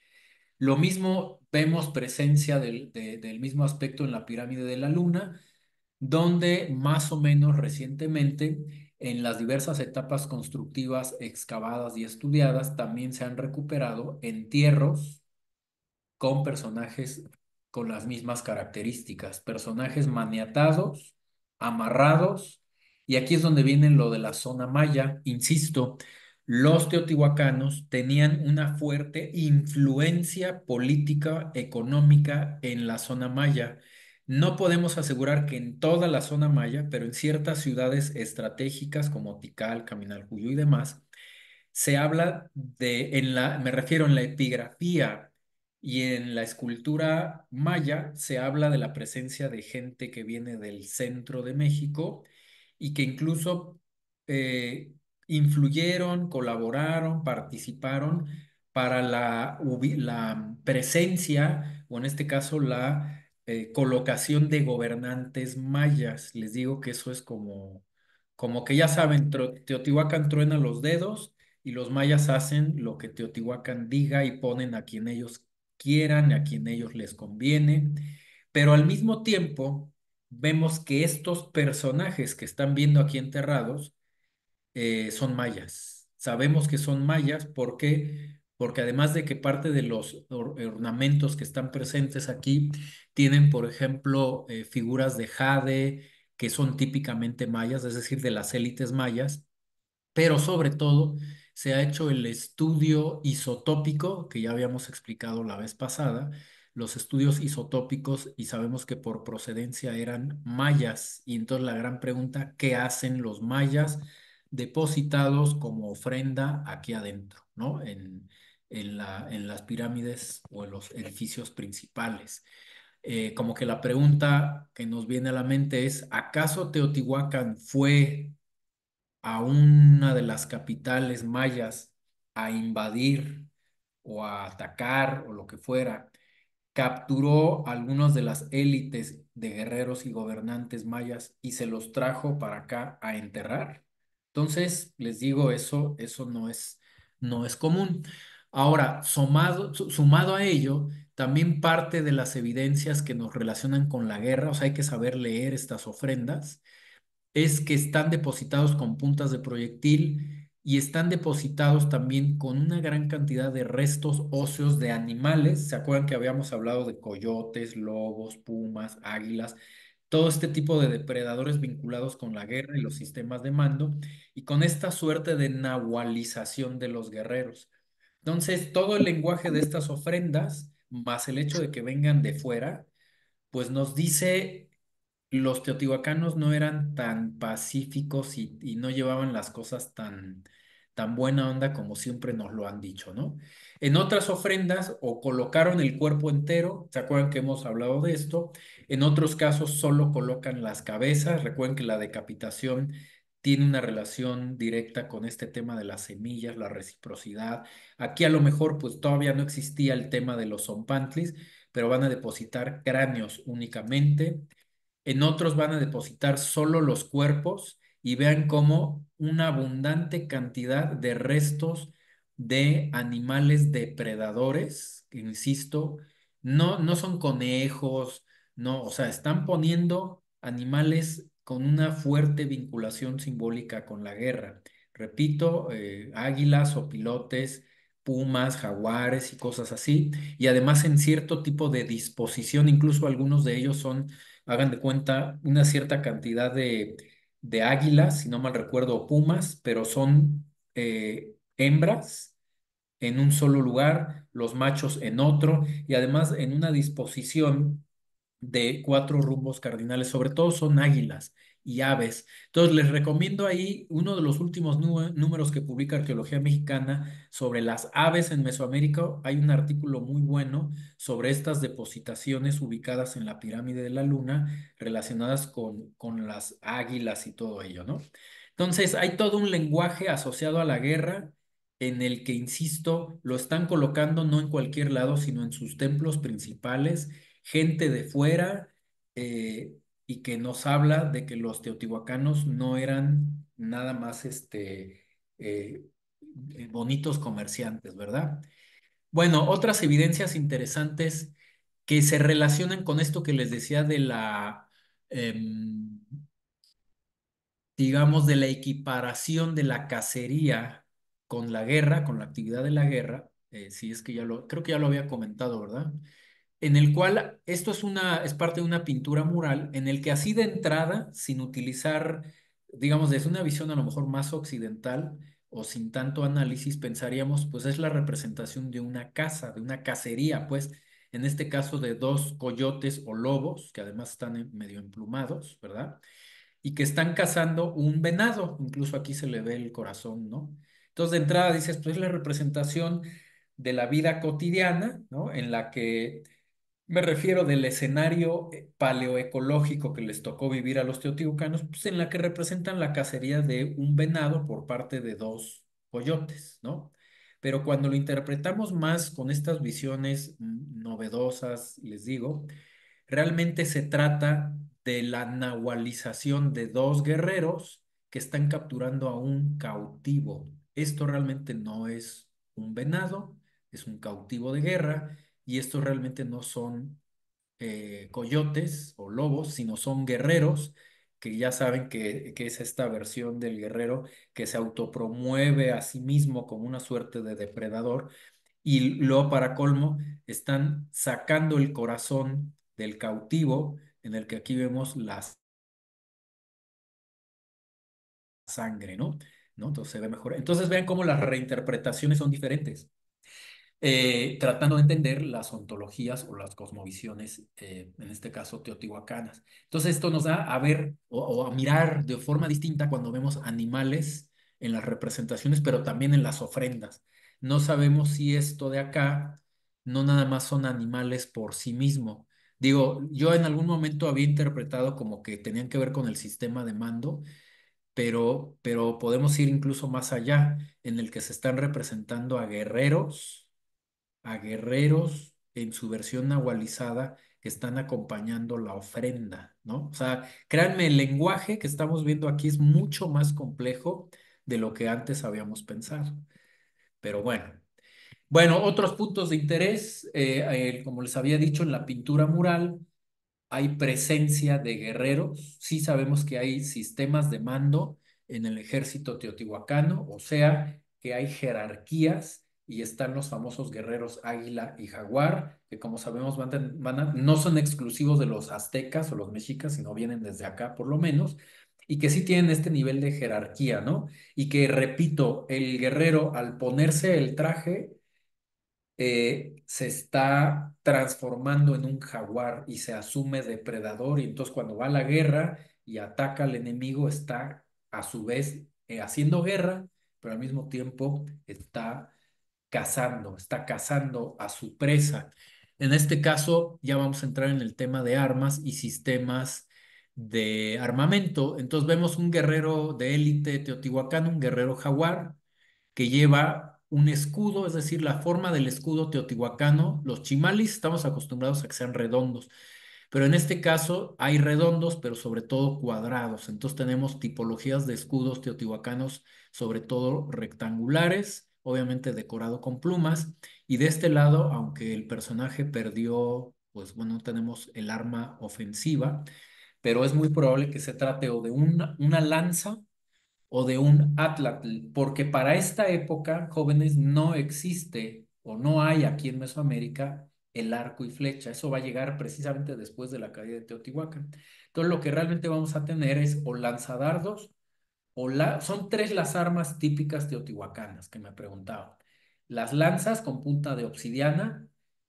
S2: Lo mismo vemos presencia del mismo aspecto en la pirámide de la Luna, donde más o menos recientemente, en las diversas etapas constructivas excavadas y estudiadas, también se han recuperado entierros con personajes con las mismas características, personajes maniatados, amarrados, y aquí es donde viene lo de la zona maya. Insisto, los teotihuacanos tenían una fuerte influencia política, económica en la zona maya. No podemos asegurar que en toda la zona maya, pero en ciertas ciudades estratégicas como Tikal, Caminaljuyo y demás, se habla me refiero en la epigrafía y en la escultura maya, se habla de la presencia de gente que viene del centro de México y que incluso eh, influyeron, colaboraron, participaron para la presencia, o en este caso la colocación de gobernantes mayas. Les digo que eso es como que ya saben, Teotihuacán truena los dedos y los mayas hacen lo que Teotihuacán diga y ponen a quien ellos quieran, a quien ellos les conviene. Pero al mismo tiempo, vemos que estos personajes que están viendo aquí enterrados son mayas. Sabemos que son mayas porque además de que parte de los ornamentos que están presentes aquí tienen, por ejemplo, figuras de jade que son típicamente mayas, es decir, de las élites mayas, pero sobre todo se ha hecho el estudio isotópico que ya habíamos explicado la vez pasada, los estudios isotópicos, y sabemos que por procedencia eran mayas. Y entonces la gran pregunta, ¿qué hacen los mayas depositados como ofrenda aquí adentro, ¿no? En las pirámides o en los edificios principales. Como que la pregunta que nos viene a la mente es, ¿acaso Teotihuacán fue a una de las capitales mayas a invadir o a atacar o lo que fuera, capturó a algunos de las élites de guerreros y gobernantes mayas y se los trajo para acá a enterrar? Entonces, les digo, eso no es común. Ahora, sumado a ello, también parte de las evidencias que nos relacionan con la guerra, o sea, hay que saber leer estas ofrendas, es que están depositados con puntas de proyectil y están depositados también con una gran cantidad de restos óseos de animales. ¿Se acuerdan que habíamos hablado de coyotes, lobos, pumas, águilas? Todo este tipo de depredadores vinculados con la guerra y los sistemas de mando y con esta suerte de nahualización de los guerreros. Entonces, todo el lenguaje de estas ofrendas, más el hecho de que vengan de fuera, pues nos dice los teotihuacanos no eran tan pacíficos y no llevaban las cosas tan buena onda como siempre nos lo han dicho, ¿no? En otras ofrendas o colocaron el cuerpo entero, ¿se acuerdan que hemos hablado de esto? En otros casos solo colocan las cabezas. Recuerden que la decapitación tiene una relación directa con este tema de las semillas, la reciprocidad. Aquí a lo mejor pues todavía no existía el tema de los zompantlis, pero van a depositar cráneos únicamente. En otros van a depositar solo los cuerpos y vean cómo una abundante cantidad de restos de animales depredadores, que insisto, no son conejos, no, o sea, están poniendo animales con una fuerte vinculación simbólica con la guerra. Repito, águilas o pilotes, pumas, jaguares y cosas así. Y además en cierto tipo de disposición, incluso algunos de ellos son, hagan de cuenta, una cierta cantidad de águilas, si no mal recuerdo, o pumas, pero son hembras en un solo lugar, los machos en otro, y además en una disposición de cuatro rumbos cardinales, sobre todo son águilas y aves. Entonces les recomiendo ahí uno de los últimos números que publica Arqueología Mexicana sobre las aves en Mesoamérica. Hay un artículo muy bueno sobre estas depositaciones ubicadas en la pirámide de la Luna relacionadas con las águilas y todo ello, ¿no? Entonces hay todo un lenguaje asociado a la guerra en el que, insisto, lo están colocando no en cualquier lado, sino en sus templos principales, gente de fuera, eh, y que nos habla de que los teotihuacanos no eran nada más eh, bonitos comerciantes, ¿verdad? Bueno, otras evidencias interesantes que se relacionan con esto que les decía de la, em, digamos, de la equiparación de la cacería con la guerra, con la actividad de la guerra, si es que creo que ya lo había comentado, ¿verdad? En el cual esto es parte de una pintura mural, en el que así de entrada, sin utilizar, digamos, desde una visión a lo mejor más occidental o sin tanto análisis, pensaríamos, pues es la representación de una caza, de una cacería, pues, en este caso de dos coyotes o lobos, que además están medio emplumados, ¿verdad? Y que están cazando un venado, incluso aquí se le ve el corazón, ¿no? Entonces, de entrada dices, pues es la representación de la vida cotidiana, ¿no? En la que me refiero del escenario paleoecológico que les tocó vivir a los teotihuacanos, pues en la que representan la cacería de un venado por parte de dos coyotes, ¿no? Pero cuando lo interpretamos más con estas visiones novedosas, les digo, realmente se trata de la nahualización de dos guerreros que están capturando a un cautivo. Esto realmente no es un venado, es un cautivo de guerra y estos realmente no son coyotes o lobos, sino son guerreros que ya saben que es esta versión del guerrero que se autopromueve a sí mismo como una suerte de depredador y luego para colmo están sacando el corazón del cautivo en el que aquí vemos la sangre, ¿no? ¿No? Entonces se ve mejor. Entonces vean cómo las reinterpretaciones son diferentes, tratando de entender las ontologías o las cosmovisiones, en este caso teotihuacanas. Entonces esto nos da a ver o a mirar de forma distinta cuando vemos animales en las representaciones, pero también en las ofrendas. No sabemos si esto de acá no nada más son animales por sí mismo. Digo, yo en algún momento había interpretado como que tenían que ver con el sistema de mando, pero podemos ir incluso más allá, en el que se están representando a guerreros en su versión nahualizada que están acompañando la ofrenda, ¿no? O sea, créanme, el lenguaje que estamos viendo aquí es mucho más complejo de lo que antes habíamos pensado. Pero bueno. Bueno, otros puntos de interés, como les había dicho, en la pintura mural hay presencia de guerreros. Sí sabemos que hay sistemas de mando en el ejército teotihuacano, o sea, que hay jerarquías y están los famosos guerreros águila y jaguar, que como sabemos no son exclusivos de los aztecas o los mexicas, sino vienen desde acá por lo menos, y que sí tienen este nivel de jerarquía, ¿no? Y que, repito, el guerrero al ponerse el traje se está transformando en un jaguar y se asume depredador y entonces cuando va a la guerra y ataca al enemigo está a su vez haciendo guerra, pero al mismo tiempo está cazando a su presa. En este caso ya vamos a entrar en el tema de armas y sistemas de armamento. Entonces vemos un guerrero de élite teotihuacano, un guerrero jaguar que lleva un escudo, es decir, la forma del escudo teotihuacano. Los chimalis estamos acostumbrados a que sean redondos, pero en este caso hay redondos, pero sobre todo cuadrados. Entonces tenemos tipologías de escudos teotihuacanos, sobre todo rectangulares, obviamente decorado con plumas. Y de este lado, aunque el personaje perdió, pues bueno, tenemos el arma ofensiva, pero es muy probable que se trate o de una lanza o de un atlatl, porque para esta época, jóvenes, no existe o no hay aquí en Mesoamérica el arco y flecha. Eso va a llegar precisamente después de la caída de Teotihuacán. Entonces, lo que realmente vamos a tener es o lanzadardos son tres las armas típicas teotihuacanas que me preguntaban. Las lanzas con punta de obsidiana,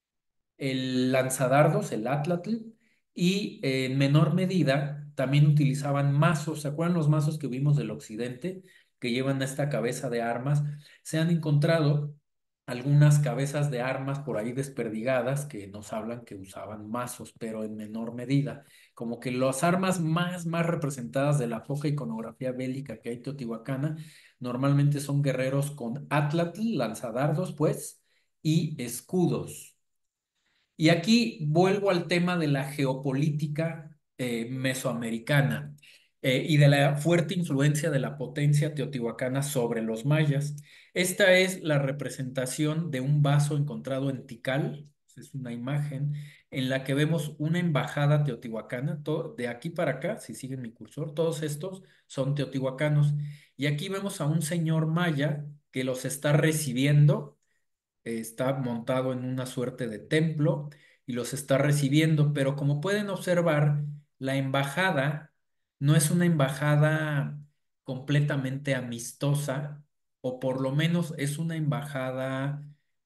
S2: el lanzadardos, el atlatl, y en menor medida también utilizaban mazos. ¿Se acuerdan los mazos que vimos del occidente que llevan esta cabeza de armas? Se han encontrado algunas cabezas de armas por ahí desperdigadas que nos hablan que usaban mazos, pero en menor medida. Como que las armas más representadas de la poca iconografía bélica que hay teotihuacana normalmente son guerreros con atlatl, lanzadardos, pues, y escudos. Y aquí vuelvo al tema de la geopolítica mesoamericana y de la fuerte influencia de la potencia teotihuacana sobre los mayas. Esta es la representación de un vaso encontrado en Tikal. Es una imagen en la que vemos una embajada teotihuacana. De aquí para acá, si siguen mi cursor, todos estos son teotihuacanos. Y aquí vemos a un señor maya que los está recibiendo, está montado en una suerte de templo y los está recibiendo, pero como pueden observar, la embajada no es una embajada completamente amistosa, o por lo menos es una embajada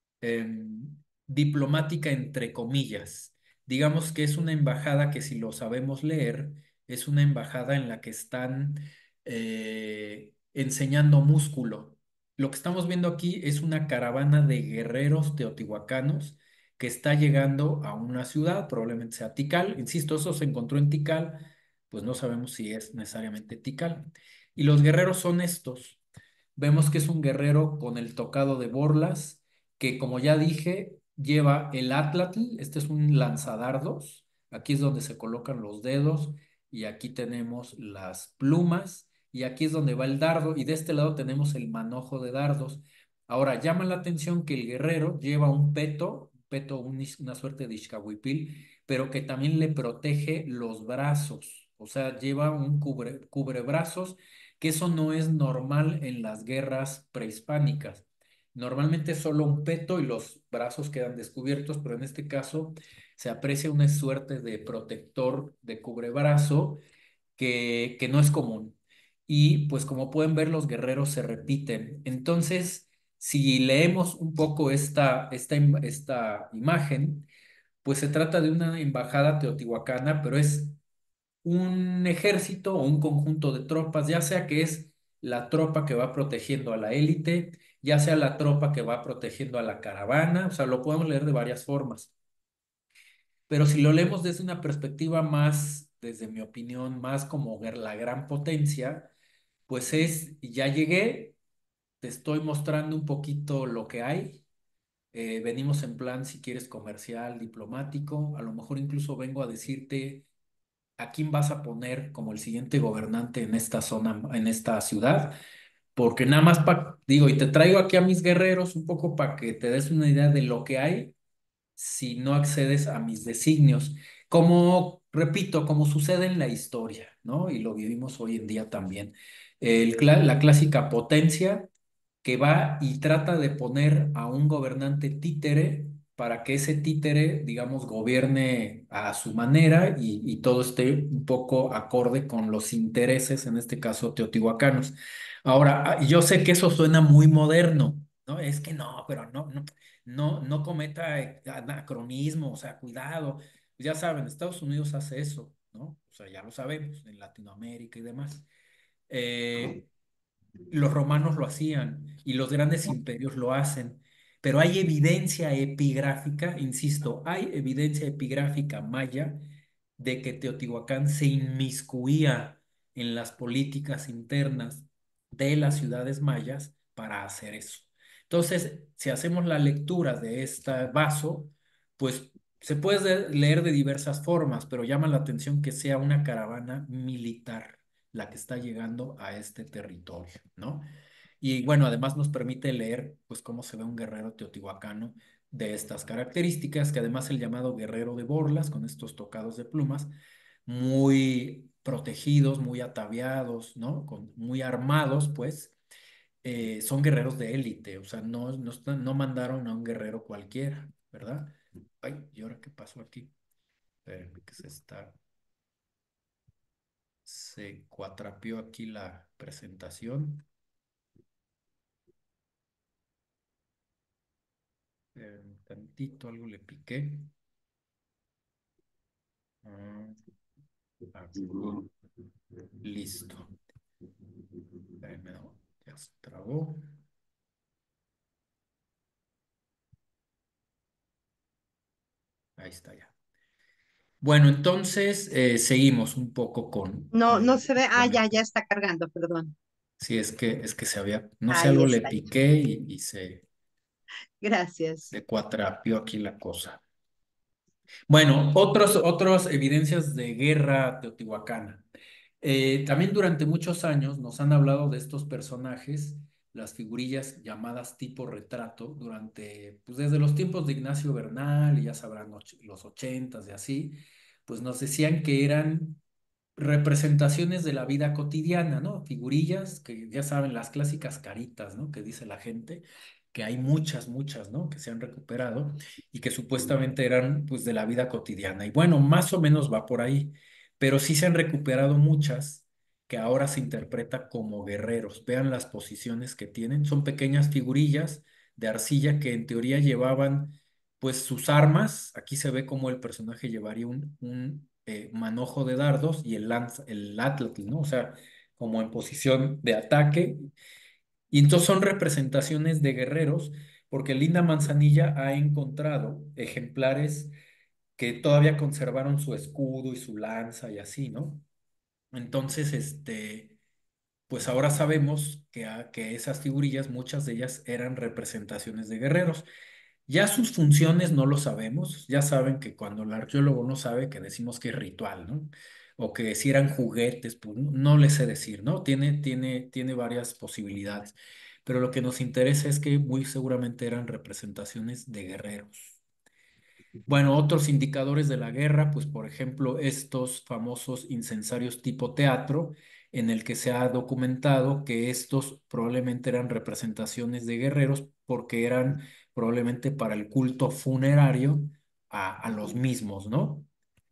S2: diplomática entre comillas. Digamos que es una embajada que, si lo sabemos leer, es una embajada en la que están enseñando músculo. Lo que estamos viendo aquí es una caravana de guerreros teotihuacanos que está llegando a una ciudad, probablemente sea Tikal. Insisto, eso se encontró en Tikal, pues no sabemos si es necesariamente Tikal. Y los guerreros son estos. Vemos que es un guerrero con el tocado de borlas, que, como ya dije, lleva el atlatl. Este es un lanzadardos. Aquí es donde se colocan los dedos y aquí tenemos las plumas y aquí es donde va el dardo y de este lado tenemos el manojo de dardos. Ahora, llama la atención que el guerrero lleva un peto, una suerte de ixcahuipil, pero que también le protege los brazos. O sea, lleva un cubrebrazos, que eso no es normal en las guerras prehispánicas. Normalmente solo un peto y los brazos quedan descubiertos, pero en este caso se aprecia una suerte de protector de cubrebrazo que no es común. Y pues, como pueden ver, los guerreros se repiten. Entonces, si leemos un poco esta imagen, pues se trata de una embajada teotihuacana, pero es un ejército o un conjunto de tropas, ya sea que es la tropa que va protegiendo a la élite, ya sea la tropa que va protegiendo a la caravana. O sea, lo podemos leer de varias formas. Pero si lo leemos desde una perspectiva más, desde mi opinión, más como ver la gran potencia, pues ya llegué, te estoy mostrando un poquito lo que hay. Venimos en plan, si quieres, comercial, diplomático. A lo mejor incluso vengo a decirte a quién vas a poner como el siguiente gobernante en esta zona, en esta ciudad. Porque nada más, digo, y te traigo aquí a mis guerreros un poco para que te des una idea de lo que hay si no accedes a mis designios. Como, repito, como sucede en la historia, ¿no? Y lo vivimos hoy en día también. La clásica potencia que va y trata de poner a un gobernante títere para que ese títere, digamos, gobierne a su manera y todo esté un poco acorde con los intereses, en este caso, teotihuacanos. Ahora, yo sé que eso suena muy moderno, ¿no? Es que no, pero no cometa anacronismo, o sea, cuidado. Ya saben, Estados Unidos hace eso, ¿no? O sea, ya lo sabemos, en Latinoamérica y demás. Eh, los romanos lo hacían y los grandes imperios lo hacen, pero hay evidencia epigráfica, insisto, hay evidencia epigráfica maya de que Teotihuacán se inmiscuía en las políticas internas de las ciudades mayas para hacer eso. Entonces, si hacemos la lectura de este vaso, pues se puede leer de diversas formas, pero llama la atención que sea una caravana militar la que está llegando a este territorio, ¿no? Y bueno, además nos permite leer, pues, cómo se ve un guerrero teotihuacano de estas características, que además el llamado guerrero de borlas, con estos tocados de plumas, muy protegidos, muy ataviados, ¿no? Muy armados, pues, son guerreros de élite, o sea, no mandaron a un guerrero cualquiera, ¿verdad? Ay, ¿y ahora qué pasó aquí? Espérenme que se cuatrapeó aquí la presentación. Tantito, algo le piqué. Ah, aquí. Listo. Espérenme, no, ya se trabó. Ahí está ya. Bueno, entonces seguimos un poco
S1: No, no
S2: con,
S1: se ve. Ah,
S2: con
S1: ya,
S2: esto.
S1: ya está cargando, perdón.
S2: Sí, es que se había, no sé,
S1: Ahí
S2: algo le
S1: está.
S2: piqué y
S1: Gracias.
S2: se cuatrapeó aquí la cosa. Bueno, otras evidencias de guerra teotihuacana. También durante muchos años nos han hablado de estos personajes, las figurillas llamadas tipo retrato, durante, pues desde los tiempos de Ignacio Bernal, y ya sabrán los ochentas y así, pues nos decían que eran representaciones de la vida cotidiana, ¿no? Figurillas que ya saben, las clásicas caritas, ¿no? Que dice la gente, que hay muchas, ¿no? Que se han recuperado y que supuestamente eran pues de la vida cotidiana. Y bueno, más o menos va por ahí, pero sí se han recuperado muchas que ahora se interpreta como guerreros. Vean las posiciones que tienen, son pequeñas figurillas de arcilla que en teoría llevaban pues sus armas. Aquí se ve como el personaje llevaría un manojo de dardos y el atlas, ¿no? O sea, como en posición de ataque. Y entonces son representaciones de guerreros, porque Linda Manzanilla ha encontrado ejemplares que todavía conservaron su escudo y su lanza y así, ¿no? Entonces, pues ahora sabemos que esas figurillas, muchas de ellas eran representaciones de guerreros. Ya sus funciones no lo sabemos. Ya saben que cuando el arqueólogo no sabe, que decimos que es ritual, ¿no? O que si eran juguetes, pues no le sé decir, ¿no? Tiene varias posibilidades. Pero lo que nos interesa es que muy seguramente eran representaciones de guerreros. Bueno, otros indicadores de la guerra, pues por ejemplo, estos famosos incensarios tipo teatro, en el que se ha documentado que estos probablemente eran representaciones de guerreros porque eran probablemente para el culto funerario a los mismos, ¿no?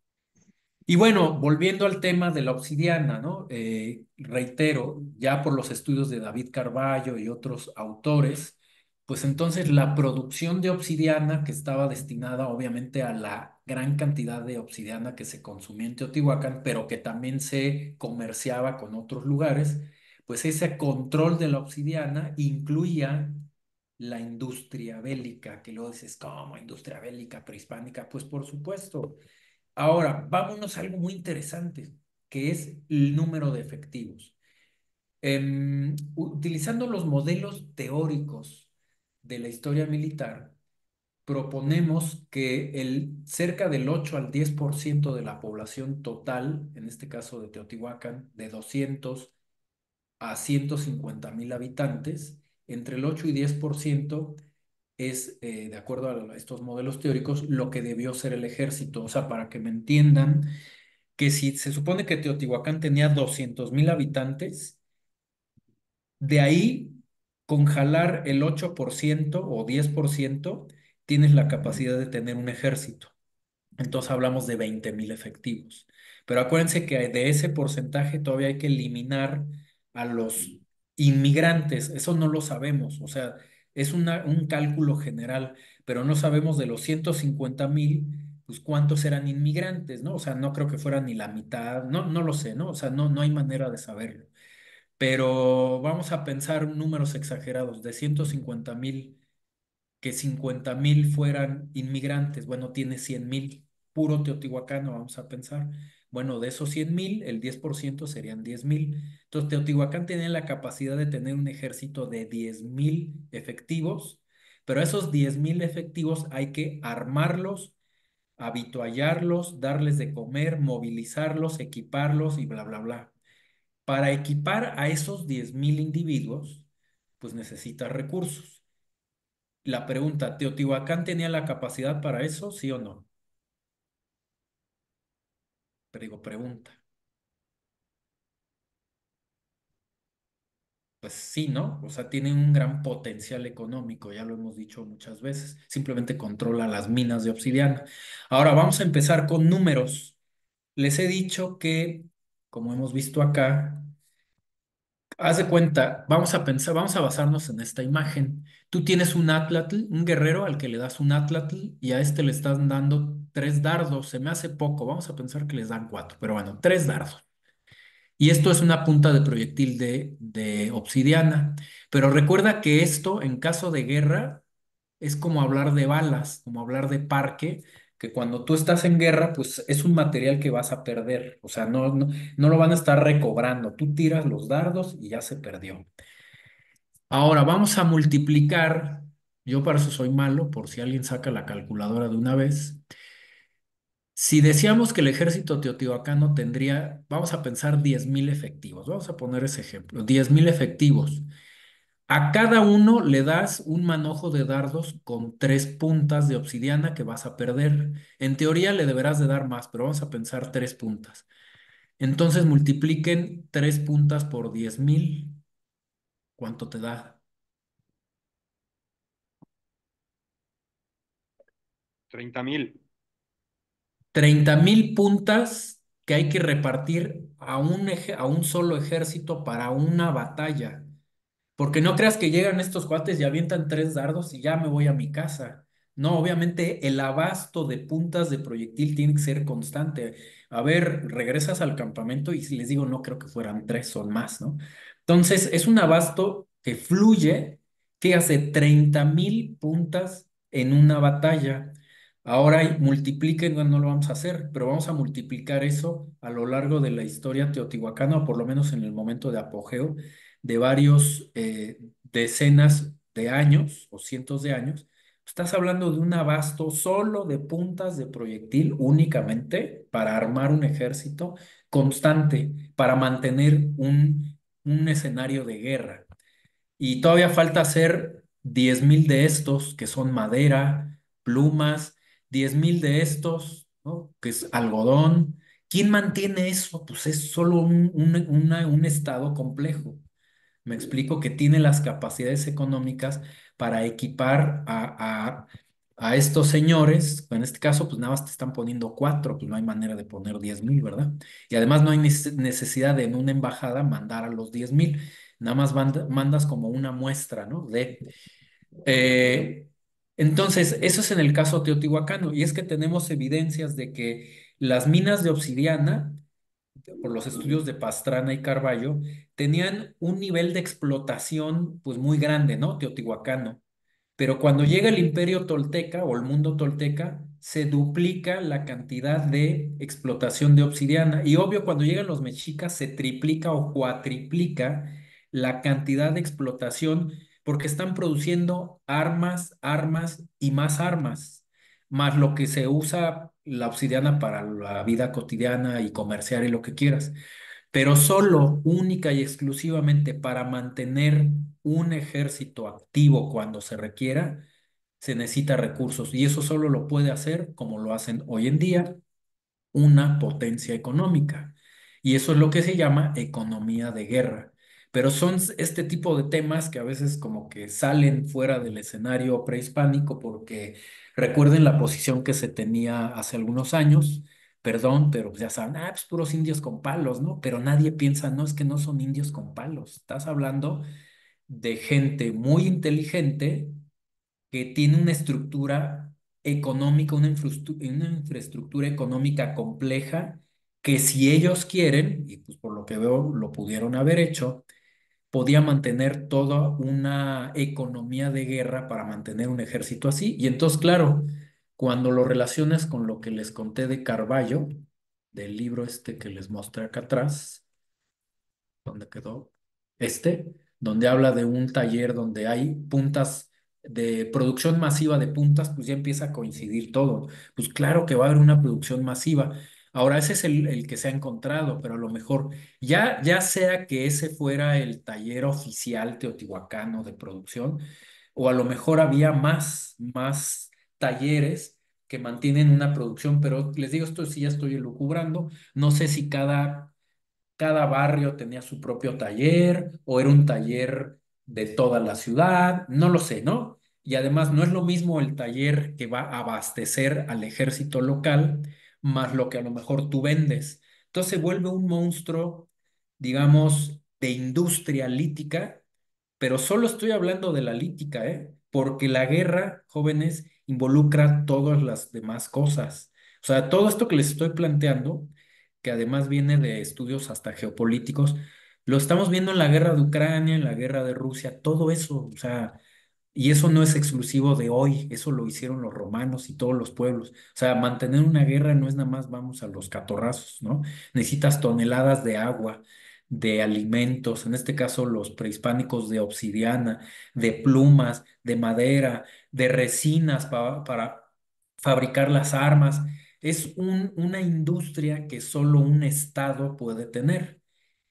S2: Y bueno, volviendo al tema de la obsidiana, ¿no? Reitero, ya por los estudios de David Carballo y otros autores, pues entonces la producción de obsidiana, que estaba destinada obviamente a la gran cantidad de obsidiana que se consumía en Teotihuacán, pero que también se comerciaba con otros lugares, pues ese control de la obsidiana incluía la industria bélica, que luego dices, ¿cómo industria bélica prehispánica? Pues por supuesto. Ahora, vámonos a algo muy interesante, que es el número de efectivos. Utilizando los modelos teóricos de la historia militar, proponemos que cerca del 8 al 10% de la población total, en este caso de Teotihuacán, de 200 a 150,000 habitantes, entre el 8 y 10% es, de acuerdo a estos modelos teóricos, lo que debió ser el ejército. O sea, para que me entiendan, que si se supone que Teotihuacán tenía 200,000 habitantes, de ahí, con jalar el 8% o 10%, tienes la capacidad de tener un ejército. Entonces hablamos de 20,000 efectivos. Pero acuérdense que de ese porcentaje todavía hay que eliminar a los inmigrantes. Eso no lo sabemos. O sea, es un cálculo general, pero no sabemos de los 150,000, pues cuántos eran inmigrantes, ¿no? O sea, no creo que fueran ni la mitad. No lo sé, ¿no? O sea, no hay manera de saberlo. Pero vamos a pensar números exagerados, de 150,000, que 50,000 fueran inmigrantes. Bueno, tiene 100,000, puro teotihuacano, vamos a pensar. Bueno, de esos 100,000, el 10% serían 10,000. Entonces, Teotihuacán tenía la capacidad de tener un ejército de 10,000 efectivos, pero esos 10,000 efectivos hay que armarlos, habituallarlos, darles de comer, movilizarlos, equiparlos y bla, bla, bla. Para equipar a esos 10,000 individuos, pues necesitas recursos. La pregunta, ¿Teotihuacán tenía la capacidad para eso, sí o no? Pero digo, pregunta. Pues sí, ¿no? O sea, tiene un gran potencial económico, ya lo hemos dicho muchas veces. Simplemente controla las minas de obsidiana. Ahora vamos a empezar con números. Les he dicho que, como hemos visto acá, haz de cuenta, vamos a pensar, vamos a basarnos en esta imagen. Tú tienes un atlatl, un guerrero al que le das un atlatl y a este le están dando 3 dardos. Se me hace poco, vamos a pensar que les dan 4, pero bueno, 3 dardos. Y esto es una punta de proyectil de obsidiana. Pero recuerda que esto, en caso de guerra, es como hablar de balas, como hablar de parque, que cuando tú estás en guerra, pues es un material que vas a perder. O sea, no lo van a estar recobrando. Tú tiras los dardos y ya se perdió. Ahora vamos a multiplicar. Yo para eso soy malo, por si alguien saca la calculadora de una vez. Si decíamos que el ejército teotihuacano tendría, vamos a pensar 10,000 efectivos, vamos a poner ese ejemplo, 10,000 efectivos. A cada uno le das un manojo de dardos con 3 puntas de obsidiana que vas a perder. En teoría le deberás de dar más, pero vamos a pensar 3 puntas. Entonces multipliquen 3 puntas por 10,000. ¿Cuánto te da?
S6: 30,000.
S2: 30,000 puntas que hay que repartir a un solo ejército para una batalla. Porque no creas que llegan estos cuates y avientan 3 dardos y ya me voy a mi casa. No, obviamente el abasto de puntas de proyectil tiene que ser constante. A ver, regresas al campamento y si les digo, no creo que fueran 3, son más, ¿no? Entonces, es un abasto que fluye, que hace 30,000 puntas en una batalla. Ahora multipliquen, bueno, no lo vamos a hacer, pero vamos a multiplicar eso a lo largo de la historia teotihuacana, o por lo menos en el momento de apogeo de varios decenas de años o cientos de años. Estás hablando de un abasto solo de puntas de proyectil únicamente para armar un ejército constante, para mantener un escenario de guerra. Y todavía falta hacer 10,000 de estos, que son madera, plumas, 10,000 de estos, ¿no? Que es algodón. ¿Quién mantiene eso? Pues es solo un estado complejo. Me explico que tiene las capacidades económicas para equipar a estos señores. En este caso, pues nada más te están poniendo 4, pues no hay manera de poner 10,000, ¿verdad? Y además no hay necesidad de en una embajada mandar a los 10,000. Nada más mandas como una muestra, ¿no? Eh, entonces, eso es en el caso teotihuacano. Y es que tenemos evidencias de que las minas de obsidiana por los estudios de Pastrana y Carballo, tenían un nivel de explotación pues muy grande, ¿no? Teotihuacano. Pero cuando llega el imperio tolteca o el mundo tolteca, se duplica la cantidad de explotación de obsidiana. Y obvio, cuando llegan los mexicas, se triplica o cuatriplica la cantidad de explotación porque están produciendo armas, armas y más armas, más lo que se usa la obsidiana para la vida cotidiana y comerciar y lo que quieras, pero solo, única y exclusivamente para mantener un ejército activo cuando se requiera, se necesita recursos y eso solo lo puede hacer, como lo hacen hoy en día, una potencia económica. Y eso es lo que se llama economía de guerra. Pero son este tipo de temas que a veces como que salen fuera del escenario prehispánico porque recuerden la posición que se tenía hace algunos años, perdón, pero ya saben, pues puros indios con palos, ¿no? Pero nadie piensa, no, es que no son indios con palos. Estás hablando de gente muy inteligente que tiene una estructura económica, una infraestructura económica compleja, que si ellos quieren, y pues por lo que veo lo pudieron haber hecho, podía mantener toda una economía de guerra para mantener un ejército así. Y entonces, claro, cuando lo relacionas con lo que les conté de Carballo, del libro este que les mostré acá atrás, ¿dónde quedó? Donde habla de un taller donde hay puntas de producción masiva de puntas, pues ya empieza a coincidir todo. Pues claro que va a haber una producción masiva. Ahora, ese es el que se ha encontrado, pero a lo mejor ya sea que ese fuera el taller oficial teotihuacano de producción, o a lo mejor había más talleres que mantienen una producción, pero les digo, esto sí ya estoy elucubrando, no sé si cada barrio tenía su propio taller o era un taller de toda la ciudad, no lo sé, ¿no? Y además no es lo mismo el taller que va a abastecer al ejército local más lo que a lo mejor tú vendes. Entonces se vuelve un monstruo, digamos, de industria lítica, pero solo estoy hablando de la lítica, ¿eh? Porque la guerra, jóvenes, involucra todas las demás cosas. O sea, todo esto que les estoy planteando, que además viene de estudios hasta geopolíticos, lo estamos viendo en la guerra de Ucrania, en la guerra de Rusia, todo eso, o sea, y eso no es exclusivo de hoy, eso lo hicieron los romanos y todos los pueblos. O sea, mantener una guerra no es nada más vamos a los catorrazos, ¿no? Necesitas toneladas de agua, de alimentos, en este caso los prehispánicos de obsidiana, de plumas, de madera, de resinas para fabricar las armas. Es una industria que solo un estado puede tener.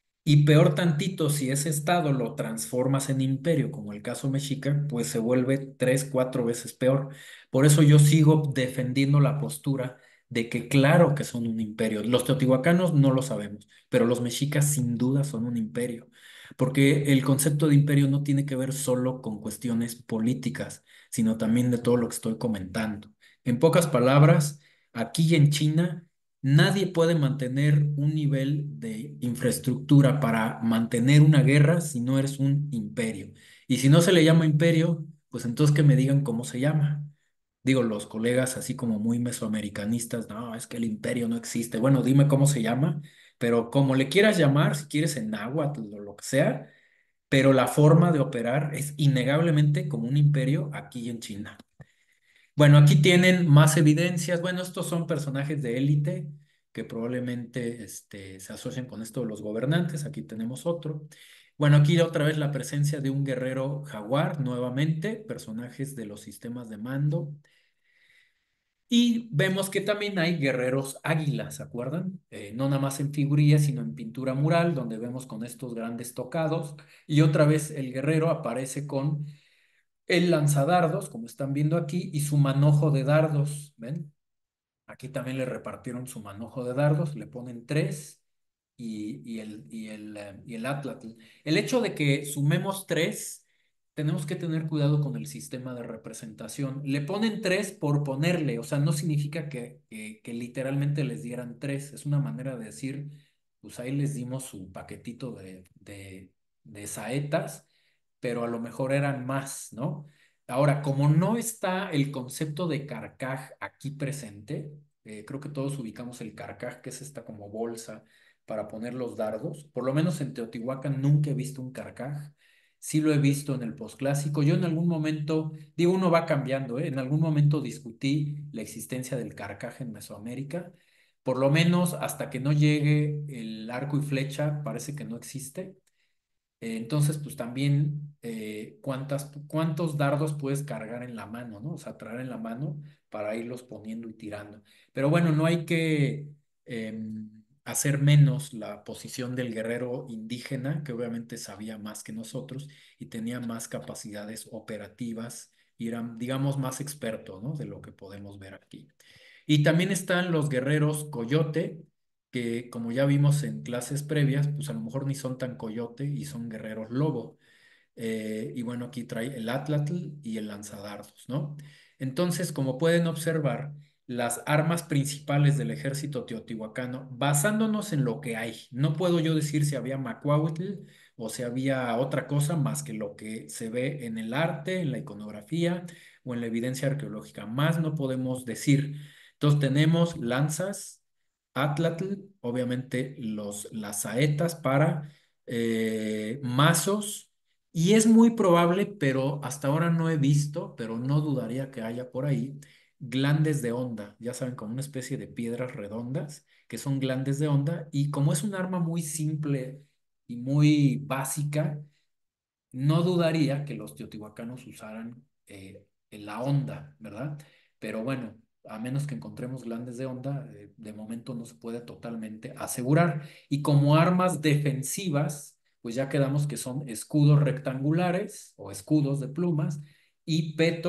S2: Y peor tantito, si ese estado lo transformas en imperio, como el caso mexica, pues se vuelve tres, cuatro veces peor. Por eso yo sigo defendiendo la postura de que claro que son un imperio. Los teotihuacanos no lo sabemos, pero los mexicas sin duda son un imperio, porque el concepto de imperio no tiene que ver solo con cuestiones políticas, sino también de todo lo que estoy comentando. En pocas palabras, aquí en China nadie puede mantener un nivel de infraestructura para mantener una guerra si no eres un imperio. Y si no se le llama imperio, pues entonces que me digan cómo se llama. Digo, los colegas así como muy mesoamericanistas, no, es que el imperio no existe. Bueno, dime cómo se llama, pero como le quieras llamar, si quieres en náhuatl o lo que sea, pero la forma de operar es innegablemente como un imperio aquí en China. Bueno, aquí tienen más evidencias. Bueno, estos son personajes de élite que probablemente se asocian con esto de los gobernantes. Aquí tenemos otro. Bueno, aquí otra vez la presencia de un guerrero jaguar, nuevamente, personajes de los sistemas de mando. Y vemos que también hay guerreros águilas, ¿se acuerdan? No nada más en figurillas, sino en pintura mural, donde vemos con estos grandes tocados. Y otra vez el guerrero aparece con el lanzadardos, como están viendo aquí, y su manojo de dardos, ¿ven? Aquí también le repartieron su manojo de dardos, le ponen tres y el atlatl. El hecho de que sumemos tres, tenemos que tener cuidado con el sistema de representación. Le ponen tres por ponerle, o sea, no significa que literalmente les dieran tres, es una manera de decir, pues ahí les dimos su paquetito de saetas, pero a lo mejor eran más, ¿no? Ahora, como no está el concepto de carcaj aquí presente, creo que todos ubicamos el carcaj, que es esta como bolsa para poner los dardos. Por lo menos en Teotihuacán nunca he visto un carcaj. Sí lo he visto en el posclásico. Yo en algún momento, digo, uno va cambiando, ¿eh? En algún momento discutí la existencia del carcaj en Mesoamérica. Por lo menos hasta que no llegue el arco y flecha, parece que no existe. Entonces, pues también, ¿cuántos dardos puedes cargar en la mano, ¿no? O sea, traer en la mano para irlos poniendo y tirando. Pero bueno, no hay que hacer menos la posición del guerrero indígena, que obviamente sabía más que nosotros y tenía más capacidades operativas y era, digamos, más experto, ¿no? De lo que podemos ver aquí. Y también están los guerreros coyote, que como ya vimos en clases previas, pues a lo mejor ni son tan coyote y son guerreros lobo. Y bueno, aquí trae el atlatl y el lanzadardos, ¿no? Entonces, como pueden observar, las armas principales del ejército teotihuacano, basándonos en lo que hay, no puedo yo decir si había macuahuitl o si había otra cosa más que lo que se ve en el arte, en la iconografía o en la evidencia arqueológica. Más no podemos decir. Entonces tenemos lanzas, atlatl, obviamente las saetas para mazos, y es muy probable, pero hasta ahora no he visto, pero no dudaría que haya por ahí, glandes de onda, ya saben, como una especie de piedras redondas, que son glandes de onda, y como es un arma muy simple y muy básica, no dudaría que los teotihuacanos usaran la onda, ¿verdad? Pero bueno, a menos que encontremos glandes de onda, de momento no se puede totalmente asegurar. Y como armas defensivas, pues ya quedamos que son escudos rectangulares o escudos de plumas y petos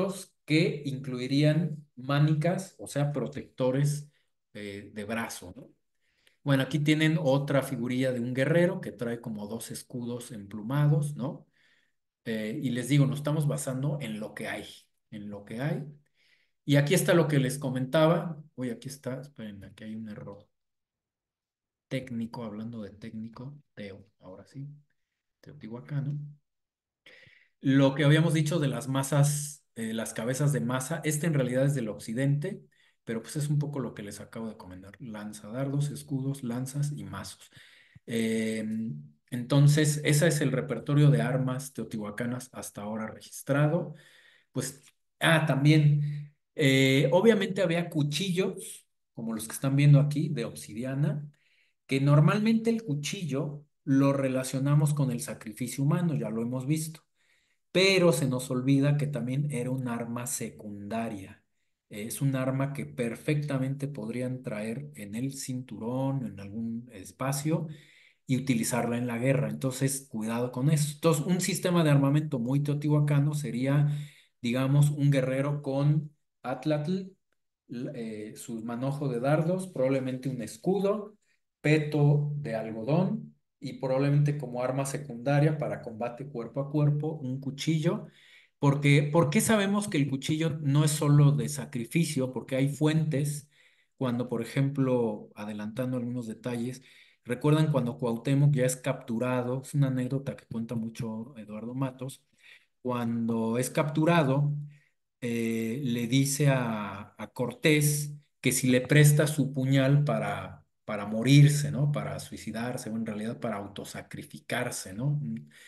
S2: que incluirían mánicas, o sea, protectores de brazo, ¿no? Bueno, aquí tienen otra figurilla de un guerrero que trae como dos escudos emplumados, ¿no? Y les digo, nos estamos basando en lo que hay, en lo que hay. Y aquí está lo que les comentaba. Uy, aquí está, esperen, aquí hay un error técnico, hablando de técnico, ahora sí, Teotihuacano. Lo que habíamos dicho de las masas, las cabezas de masa, este en realidad es del occidente, pero pues es un poco lo que les acabo de comentar: lanzadardos, escudos, lanzas y mazos. Eh, entonces, ese es el repertorio de armas teotihuacanas hasta ahora registrado. Pues, también, obviamente había cuchillos, como los que están viendo aquí, de obsidiana, que normalmente el cuchillo lo relacionamos con el sacrificio humano, ya lo hemos visto, pero se nos olvida que también era un arma secundaria. Es un arma que perfectamente podrían traer en el cinturón, en algún espacio, y utilizarla en la guerra. Entonces, cuidado con eso. Entonces, un sistema de armamento muy teotihuacano sería, digamos, un guerrero con atlatl, su manojo de dardos, probablemente un escudo, peto de algodón y probablemente como arma secundaria para combate cuerpo a cuerpo, un cuchillo. Porque, ¿por qué sabemos que el cuchillo no es solo de sacrificio? Porque hay fuentes, cuando, por ejemplo, adelantando algunos detalles, recuerdan cuando Cuauhtémoc ya es capturado, es una anécdota que cuenta mucho Eduardo Matos, cuando es capturado, le dice a Cortés que si le presta su puñal para morirse, ¿no? Para suicidarse, o en realidad para autosacrificarse, ¿no?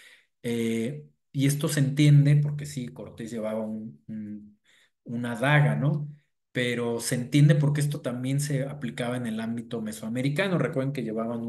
S2: Y esto se entiende porque sí, Cortés llevaba una daga, ¿no? Pero se entiende porque esto también se aplicaba en el ámbito mesoamericano. Recuerden que llevaban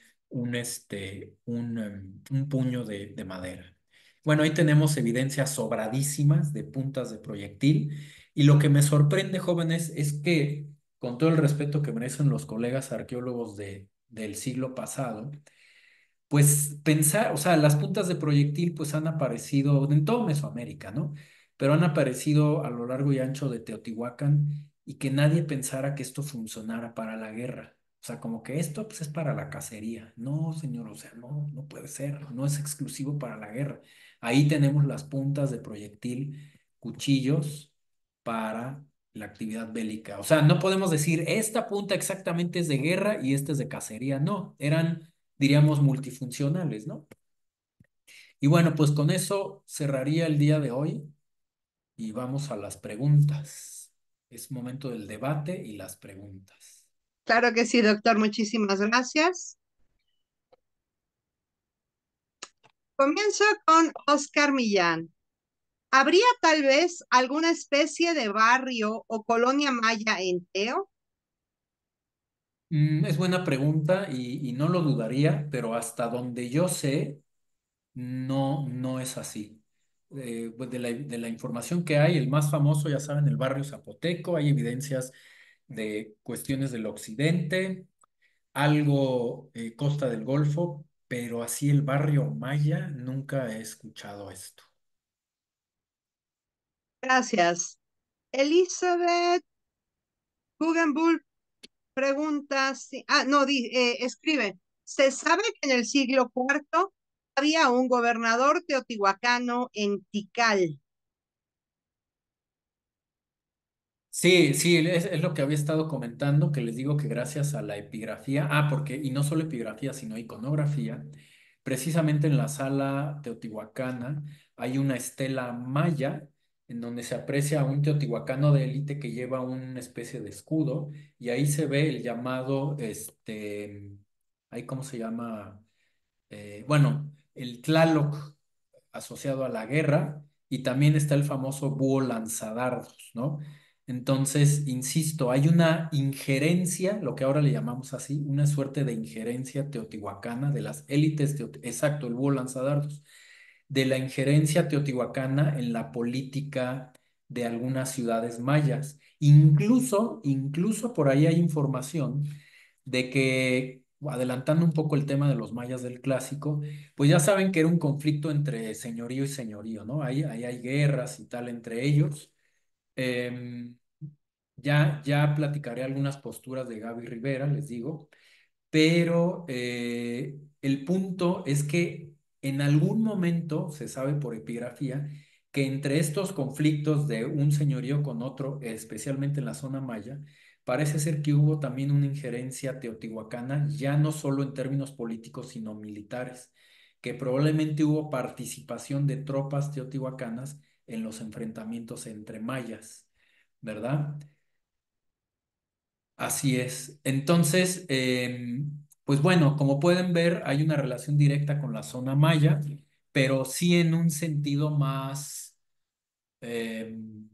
S2: un puño de madera. Bueno, ahí tenemos evidencias sobradísimas de puntas de proyectil. Y lo que me sorprende, jóvenes, es que, con todo el respeto que merecen los colegas arqueólogos del siglo pasado, pues pensar, o sea, las puntas de proyectil pues han aparecido en todo Mesoamérica, ¿no? Pero han aparecido a lo largo y ancho de Teotihuacán, y que nadie pensara que esto funcionara para la guerra. O sea, como que esto pues es para la cacería. No, señor, o sea, no, no puede ser, no es exclusivo para la guerra. Ahí tenemos las puntas de proyectil, cuchillos para la actividad bélica. O sea, no podemos decir esta punta exactamente es de guerra y esta es de cacería. No, eran, diríamos, multifuncionales, ¿no? Y bueno, pues con eso cerraría el día de hoy y vamos a las preguntas. Es momento del debate y las preguntas.
S1: Claro que sí, doctor, muchísimas gracias. Comienzo con Oscar Millán. ¿Habría tal vez alguna especie de barrio o colonia maya en Teo?
S2: Es buena pregunta y no lo dudaría, pero hasta donde yo sé, no, no es así. Pues de la información que hay, el más famoso, ya saben, el barrio Zapoteco. Hay evidencias de cuestiones del occidente, algo Costa del Golfo, pero así el barrio Maya, nunca he escuchado esto.
S1: Gracias. Elizabeth Hugenbull pregunta no, escribe, ¿se sabe que en el siglo IV había un gobernador teotihuacano en Tikal?
S2: Sí, sí, es lo que había estado comentando, que les digo que gracias a la epigrafía, porque, y no solo epigrafía, sino iconografía, precisamente en la sala teotihuacana hay una estela maya en donde se aprecia a un teotihuacano de élite que lleva una especie de escudo, y ahí se ve el llamado, ahí cómo se llama, bueno, el Tlaloc asociado a la guerra, y también está el famoso búho lanzadardos, ¿no? Entonces, insisto, hay una injerencia, lo que ahora le llamamos así, una suerte de injerencia teotihuacana de las élites, exacto, el búho lanzadardos, de la injerencia teotihuacana en la política de algunas ciudades mayas. Incluso por ahí hay información de que, adelantando un poco el tema de los mayas del clásico, pues ya saben que era un conflicto entre señorío y señorío, ¿no? Ahí hay guerras y tal entre ellos. Em, ya platicaré algunas posturas de Gaby Rivera, les digo, pero el punto es que en algún momento se sabe por epigrafía que entre estos conflictos de un señorío con otro, especialmente en la zona maya, parece ser que hubo también una injerencia teotihuacana, ya no solo en términos políticos, sino militares, que probablemente hubo participación de tropas teotihuacanas en los enfrentamientos entre mayas, ¿verdad? Así es. Entonces, pues bueno, como pueden ver, hay una relación directa con la zona maya, pero sí en un sentido más em,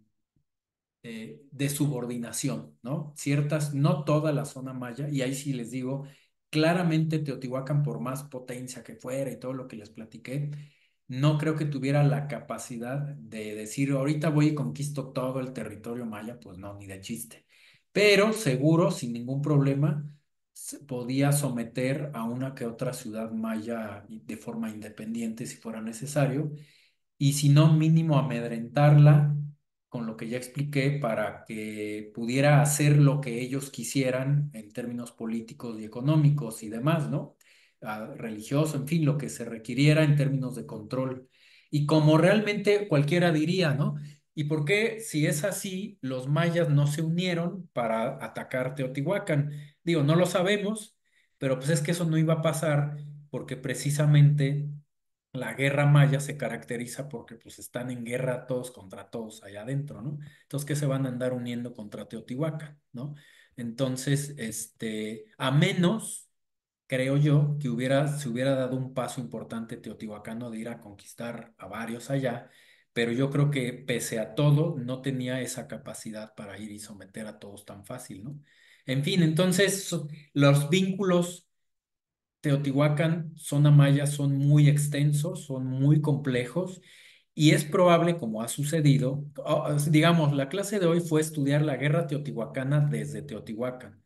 S2: de subordinación, ¿no? Ciertas, no toda la zona maya, y ahí sí les digo, claramente Teotihuacán, por más potencia que fuera y todo lo que les platiqué, no creo que tuviera la capacidad de decir, ahorita voy y conquisto todo el territorio maya, pues no, ni de chiste. Pero seguro, sin ningún problema, se podía someter a una que otra ciudad maya de forma independiente si fuera necesario y si no, mínimo amedrentarla con lo que ya expliqué para que pudiera hacer lo que ellos quisieran en términos políticos y económicos y demás, ¿no? Religioso, en fin, lo que se requiriera en términos de control. Y como realmente cualquiera diría, ¿no? ¿Y por qué, si es así, los mayas no se unieron para atacar Teotihuacán? Digo, no lo sabemos, pero pues es que eso no iba a pasar porque precisamente la guerra maya se caracteriza porque pues están en guerra todos contra todos allá adentro, ¿no? Entonces, ¿qué se van a andar uniendo contra Teotihuacán, ¿no? Entonces, a menos, creo yo, que se hubiera dado un paso importante teotihuacano de ir a conquistar a varios allá, pero yo creo que pese a todo, no tenía esa capacidad para ir y someter a todos tan fácil, ¿no? En fin, entonces, los vínculos Teotihuacán, zona maya, son muy extensos, son muy complejos y es probable, como ha sucedido, digamos, la clase de hoy fue estudiar la guerra teotihuacana desde Teotihuacán.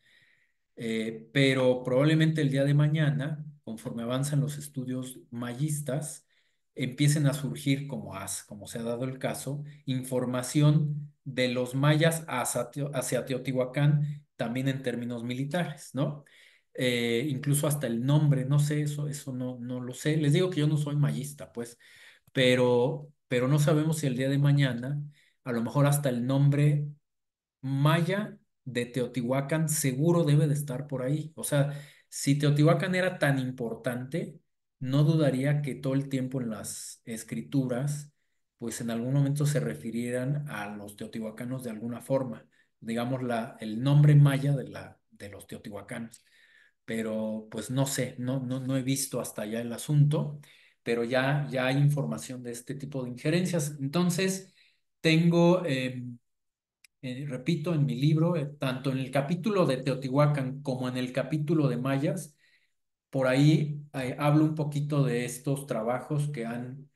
S2: Pero probablemente el día de mañana, conforme avanzan los estudios mayistas, empiecen a surgir, como se ha dado el caso, información de los mayas hacia Teotihuacán, también en términos militares, ¿no? Incluso hasta el nombre, no sé, eso no lo sé. Les digo que yo no soy mayista, pues, pero no sabemos si el día de mañana, a lo mejor hasta el nombre maya de Teotihuacán seguro debe de estar por ahí. O sea, si Teotihuacán era tan importante, no dudaría que todo el tiempo en las escrituras, pues en algún momento se refirieran a los teotihuacanos de alguna forma, digamos el nombre maya de los teotihuacanos. Pero pues no sé, no he visto hasta allá el asunto, pero ya hay información de este tipo de injerencias. Entonces, tengo repito, en mi libro, tanto en el capítulo de Teotihuacán como en el capítulo de mayas, por ahí hablo un poquito de estos trabajos que han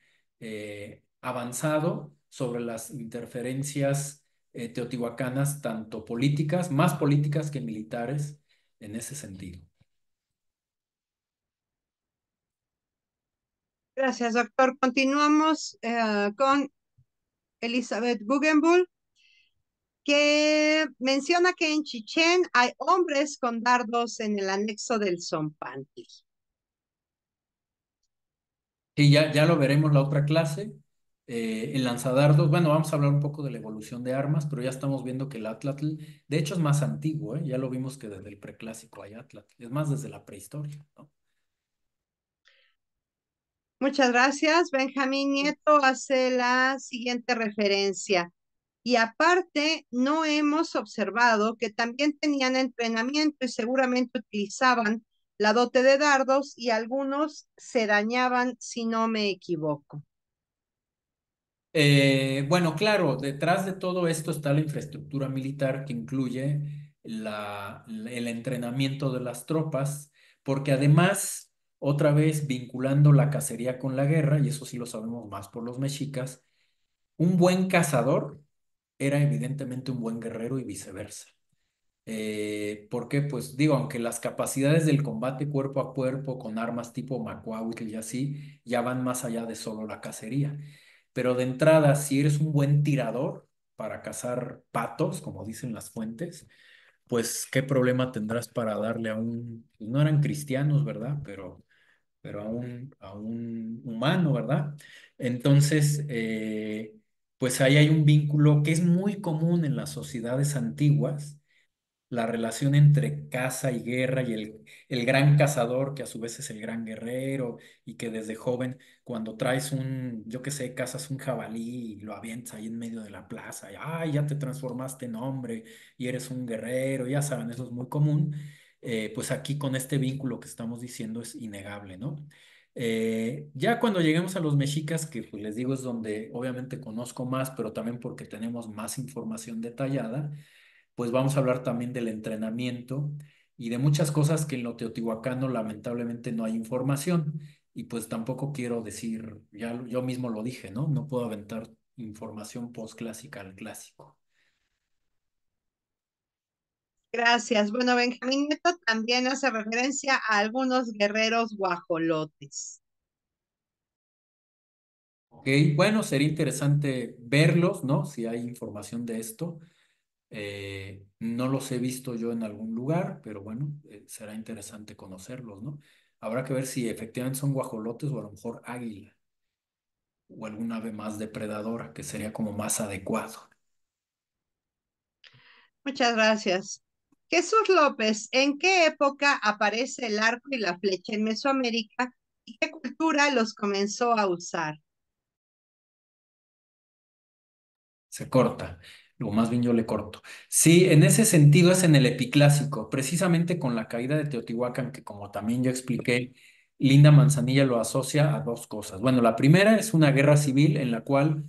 S2: avanzado sobre las interferencias teotihuacanas, tanto políticas, más políticas que militares, en ese sentido.
S1: Gracias, doctor. Continuamos con Elizabeth Guggenbull, que menciona que en Chichén hay hombres con dardos en el anexo del Zompantli.
S2: Sí, ya lo veremos la otra clase. El lanzadardos, bueno, vamos a hablar un poco de la evolución de armas, pero ya estamos viendo que el Atlatl, de hecho, es más antiguo, ¿eh? Ya lo vimos que desde el preclásico hay Atlatl, es más desde la prehistoria, ¿no?
S1: Muchas gracias. Benjamín Nieto hace la siguiente referencia. Y aparte, no hemos observado que también tenían entrenamiento y seguramente utilizaban la dote de dardos y algunos se dañaban, si no me equivoco.
S2: Bueno, claro, detrás de todo esto está la infraestructura militar que incluye el entrenamiento de las tropas, porque además, otra vez vinculando la cacería con la guerra, y eso sí lo sabemos más por los mexicas, un buen cazador era evidentemente un buen guerrero y viceversa. Porque, pues digo, aunque las capacidades del combate cuerpo a cuerpo con armas tipo Macuahuitl y así, ya van más allá de solo la cacería. Pero de entrada, si eres un buen tirador, para cazar patos, como dicen las fuentes, pues qué problema tendrás para darle a un, pues, no eran cristianos, ¿verdad? Pero a un humano, ¿verdad? Entonces, pues ahí hay un vínculo que es muy común en las sociedades antiguas, la relación entre caza y guerra y el gran cazador, que a su vez es el gran guerrero, y que desde joven, cuando traes un, yo qué sé, cazas un jabalí y lo avientas ahí en medio de la plaza, y ¡ay, ya te transformaste en hombre y eres un guerrero! Ya saben, eso es muy común. Pues aquí con este vínculo que estamos diciendo es innegable, ¿no? Ya cuando lleguemos a los mexicas, que pues les digo es donde obviamente conozco más, pero también porque tenemos más información detallada, pues vamos a hablar también del entrenamiento y de muchas cosas que en lo teotihuacano lamentablemente no hay información. Y pues tampoco quiero decir, ya yo mismo lo dije, ¿no? No puedo aventar información postclásica al clásico.
S1: Gracias. Bueno, Benjamín Nieto también hace referencia a algunos guerreros guajolotes.
S2: Ok, bueno, sería interesante verlos, ¿no? Si hay información de esto. No los he visto yo en algún lugar, pero bueno, será interesante conocerlos, ¿no? Habrá que ver si efectivamente son guajolotes o a lo mejor águila o algún ave más depredadora, que sería como más adecuado.
S1: Muchas gracias. Jesús López, ¿en qué época aparece el arco y la flecha en Mesoamérica y qué cultura los comenzó a usar?
S2: Se corta, o más bien yo le corto. Sí, en ese sentido es en el epiclásico, precisamente con la caída de Teotihuacán, que como también yo expliqué, Linda Manzanilla lo asocia a dos cosas. Bueno, la primera es una guerra civil en la cual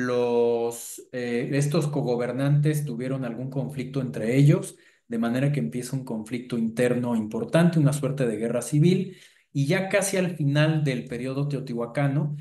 S2: estos cogobernantes tuvieron algún conflicto entre ellos, de manera que empieza un conflicto interno importante, una suerte de guerra civil, y ya casi al final del periodo teotihuacano,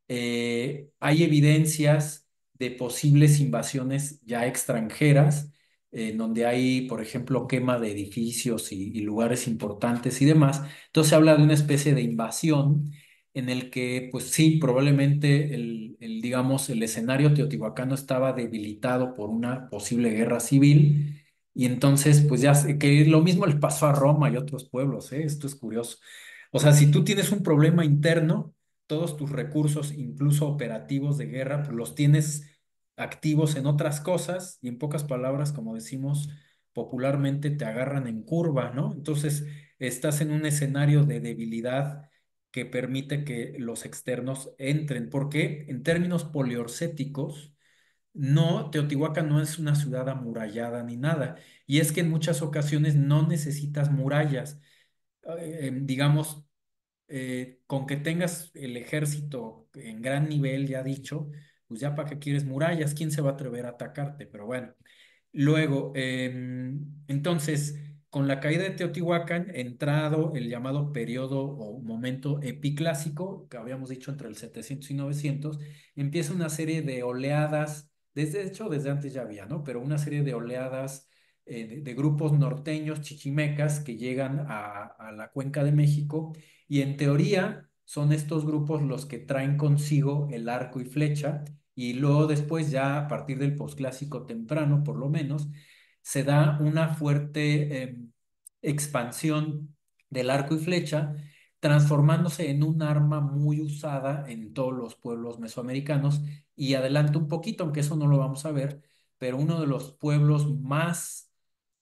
S2: hay evidencias de posibles invasiones ya extranjeras, en donde hay, por ejemplo, quema de edificios y lugares importantes y demás. Entonces se habla de una especie de invasión en el que, pues sí, probablemente digamos, el escenario teotihuacano estaba debilitado por una posible guerra civil. Y entonces, pues ya sé que lo mismo le pasó a Roma y otros pueblos, ¿eh? Esto es curioso. O sea, si tú tienes un problema interno, todos tus recursos, incluso operativos de guerra, pues los tienes activos en otras cosas y en pocas palabras, como decimos popularmente, te agarran en curva, ¿no? Entonces, estás en un escenario de debilidad que permite que los externos entren, porque en términos poliorcéticos, no, Teotihuacán no es una ciudad amurallada ni nada, y es que en muchas ocasiones no necesitas murallas. Digamos, con que tengas el ejército en gran nivel, ya dicho, pues ya para qué quieres murallas, ¿quién se va a atrever a atacarte? Pero bueno, luego, entonces, con la caída de Teotihuacán, entrado el llamado periodo o momento epiclásico, que habíamos dicho entre el 700 y 900, empieza una serie de oleadas, desde de hecho desde antes ya había, ¿no? Pero una serie de oleadas de grupos norteños, chichimecas, que llegan a la cuenca de México y en teoría son estos grupos los que traen consigo el arco y flecha y luego después ya a partir del posclásico temprano por lo menos se da una fuerte expansión del arco y flecha transformándose en un arma muy usada en todos los pueblos mesoamericanos y adelanto un poquito, aunque eso no lo vamos a ver, pero uno de los pueblos más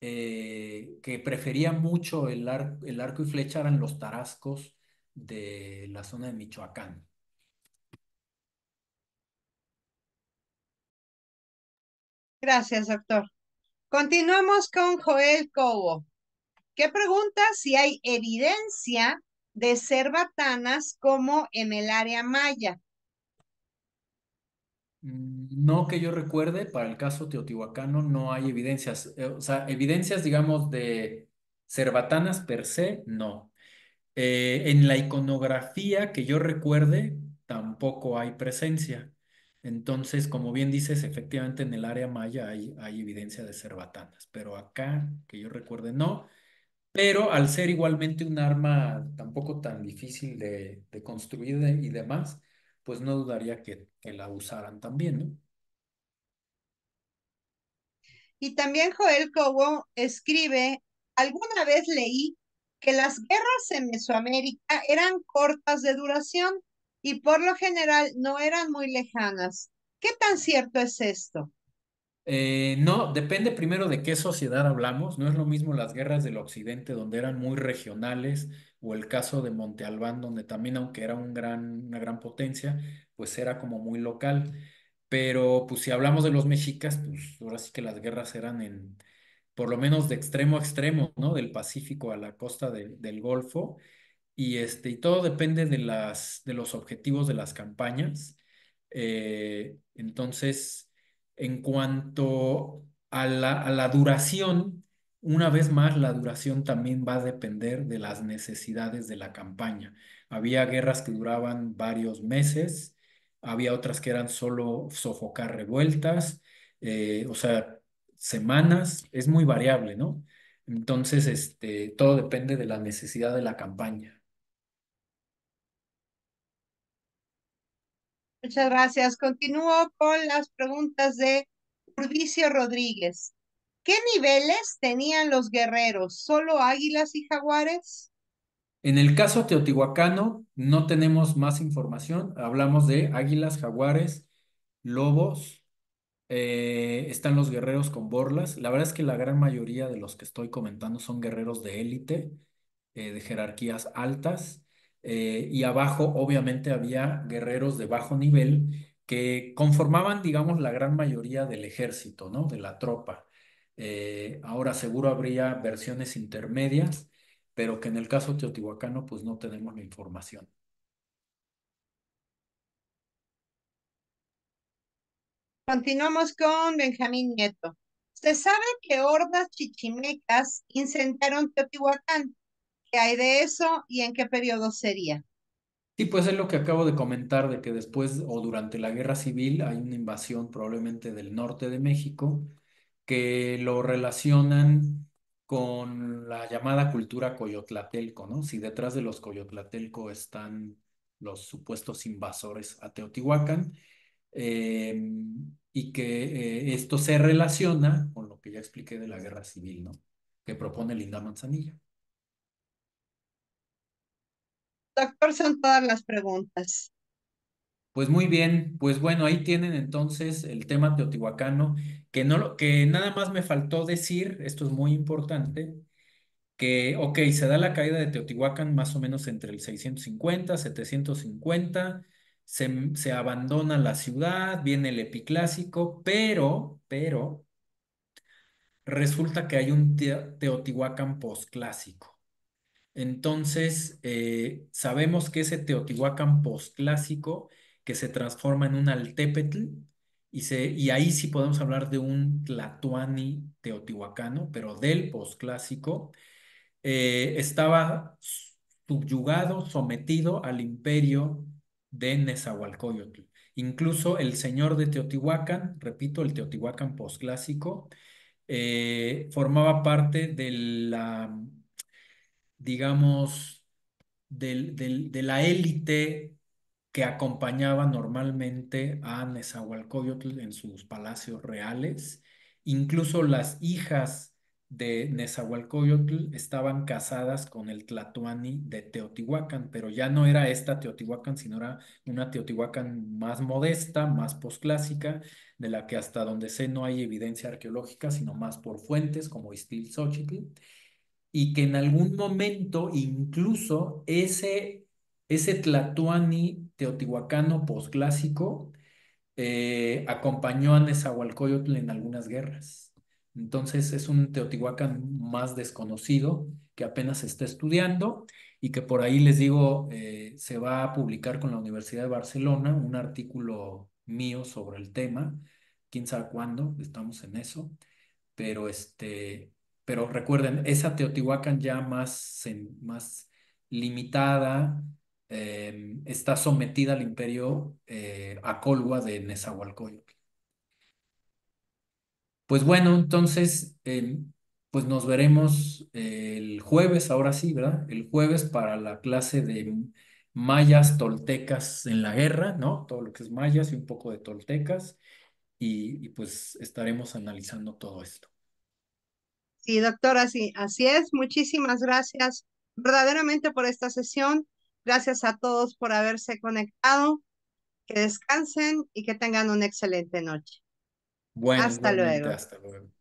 S2: que prefería mucho el arco y flecha eran los tarascos de la zona de Michoacán.
S1: Gracias, doctor. Continuamos con Joel Cobo, que pregunta si hay evidencia de cerbatanas como en el área maya.
S2: No que yo recuerde, para el caso teotihuacano no hay evidencias, o sea, evidencias, digamos, de cerbatanas per se, no. En la iconografía que yo recuerde, tampoco hay presencia. Entonces, como bien dices, efectivamente en el área maya hay evidencia de cerbatanas, pero acá, que yo recuerde, no. Pero al ser igualmente un arma tampoco tan difícil de construir y demás, pues no dudaría que la usaran también, ¿no?
S1: Y también Joel Cobo escribe, alguna vez leí que las guerras en Mesoamérica eran cortas de duración y por lo general no eran muy lejanas. ¿Qué tan cierto es esto?
S2: No, depende primero de qué sociedad hablamos. No es lo mismo las guerras del occidente, donde eran muy regionales, o el caso de Monte Albán, donde también, aunque era una gran potencia, pues era como muy local. Pero pues si hablamos de los mexicas, pues ahora sí que las guerras eran por lo menos de extremo a extremo, ¿no? Del Pacífico a la costa del Golfo. Y todo depende de los objetivos de las campañas. Entonces, en cuanto a la duración, una vez más, la duración también va a depender de las necesidades de la campaña. Había guerras que duraban varios meses, había otras que eran solo sofocar revueltas, o sea, semanas, es muy variable, ¿no? Entonces, todo depende de la necesidad de la campaña.
S1: Muchas gracias. Continúo con las preguntas de Urbicio Rodríguez. ¿Qué niveles tenían los guerreros? ¿Solo águilas y jaguares?
S2: En el caso teotihuacano no tenemos más información. Hablamos de águilas, jaguares, lobos. Están los guerreros con borlas. La verdad es que la gran mayoría de los que estoy comentando son guerreros de élite, de jerarquías altas. Y abajo, obviamente, había guerreros de bajo nivel que conformaban, digamos, la gran mayoría del ejército, ¿no? De la tropa. Ahora seguro habría versiones intermedias, pero que en el caso teotihuacano, pues no tenemos la información.
S1: Continuamos con Benjamín Nieto. Se sabe que hordas chichimecas incendiaron Teotihuacán. ¿Qué hay de eso y en qué periodo sería?
S2: Sí, pues es lo que acabo de comentar, de que después o durante la Guerra Civil hay una invasión probablemente del norte de México que lo relacionan con la llamada cultura coyotlatelco, ¿no? Si detrás de los coyotlatelco están los supuestos invasores a Teotihuacán, eh, y que esto se relaciona con lo que ya expliqué de la Guerra Civil, ¿no? Que propone Linda Manzanilla.
S1: Doctor, son todas las preguntas.
S2: Pues muy bien, pues bueno, ahí tienen entonces el tema teotihuacano, que no que nada más me faltó decir, esto es muy importante, que ok, se da la caída de Teotihuacán más o menos entre el 650, 750, se abandona la ciudad, viene el epiclásico, pero resulta que hay un Teotihuacán posclásico. Entonces, sabemos que ese Teotihuacán posclásico que se transforma en un Altépetl, y ahí sí podemos hablar de un Tlatoani teotihuacano, pero del posclásico, estaba subyugado, sometido al imperio de Nezahualcóyotl. Incluso el señor de Teotihuacán, repito, el Teotihuacán posclásico, formaba parte de la, digamos, de la élite que acompañaba normalmente a Nezahualcóyotl en sus palacios reales. Incluso las hijas de Nezahualcóyotl estaban casadas con el Tlatoani de Teotihuacán, pero ya no era esta Teotihuacán, sino era una Teotihuacán más modesta, más posclásica, de la que hasta donde sé no hay evidencia arqueológica, sino más por fuentes como Iztaccíhuatl, y que en algún momento incluso ese Tlatoani teotihuacano posclásico acompañó a Nezahualcóyotl en algunas guerras. Entonces es un Teotihuacán más desconocido que apenas se está estudiando y que por ahí les digo, se va a publicar con la Universidad de Barcelona un artículo mío sobre el tema. Quién sabe cuándo, estamos en eso, pero pero recuerden, esa Teotihuacán ya más limitada, está sometida al imperio Acolhua de Nezahualcóyotl. Pues bueno, entonces, pues nos veremos el jueves, ahora sí, ¿verdad? El jueves para la clase de mayas, toltecas en la guerra, ¿no? Todo lo que es mayas y un poco de toltecas. y pues estaremos analizando todo esto.
S1: Sí, doctora, así es. Muchísimas gracias verdaderamente por esta sesión. Gracias a todos por haberse conectado. Que descansen y que tengan una excelente noche.
S2: Bueno,
S1: Hasta
S2: igualmente,
S1: luego.
S2: hasta luego.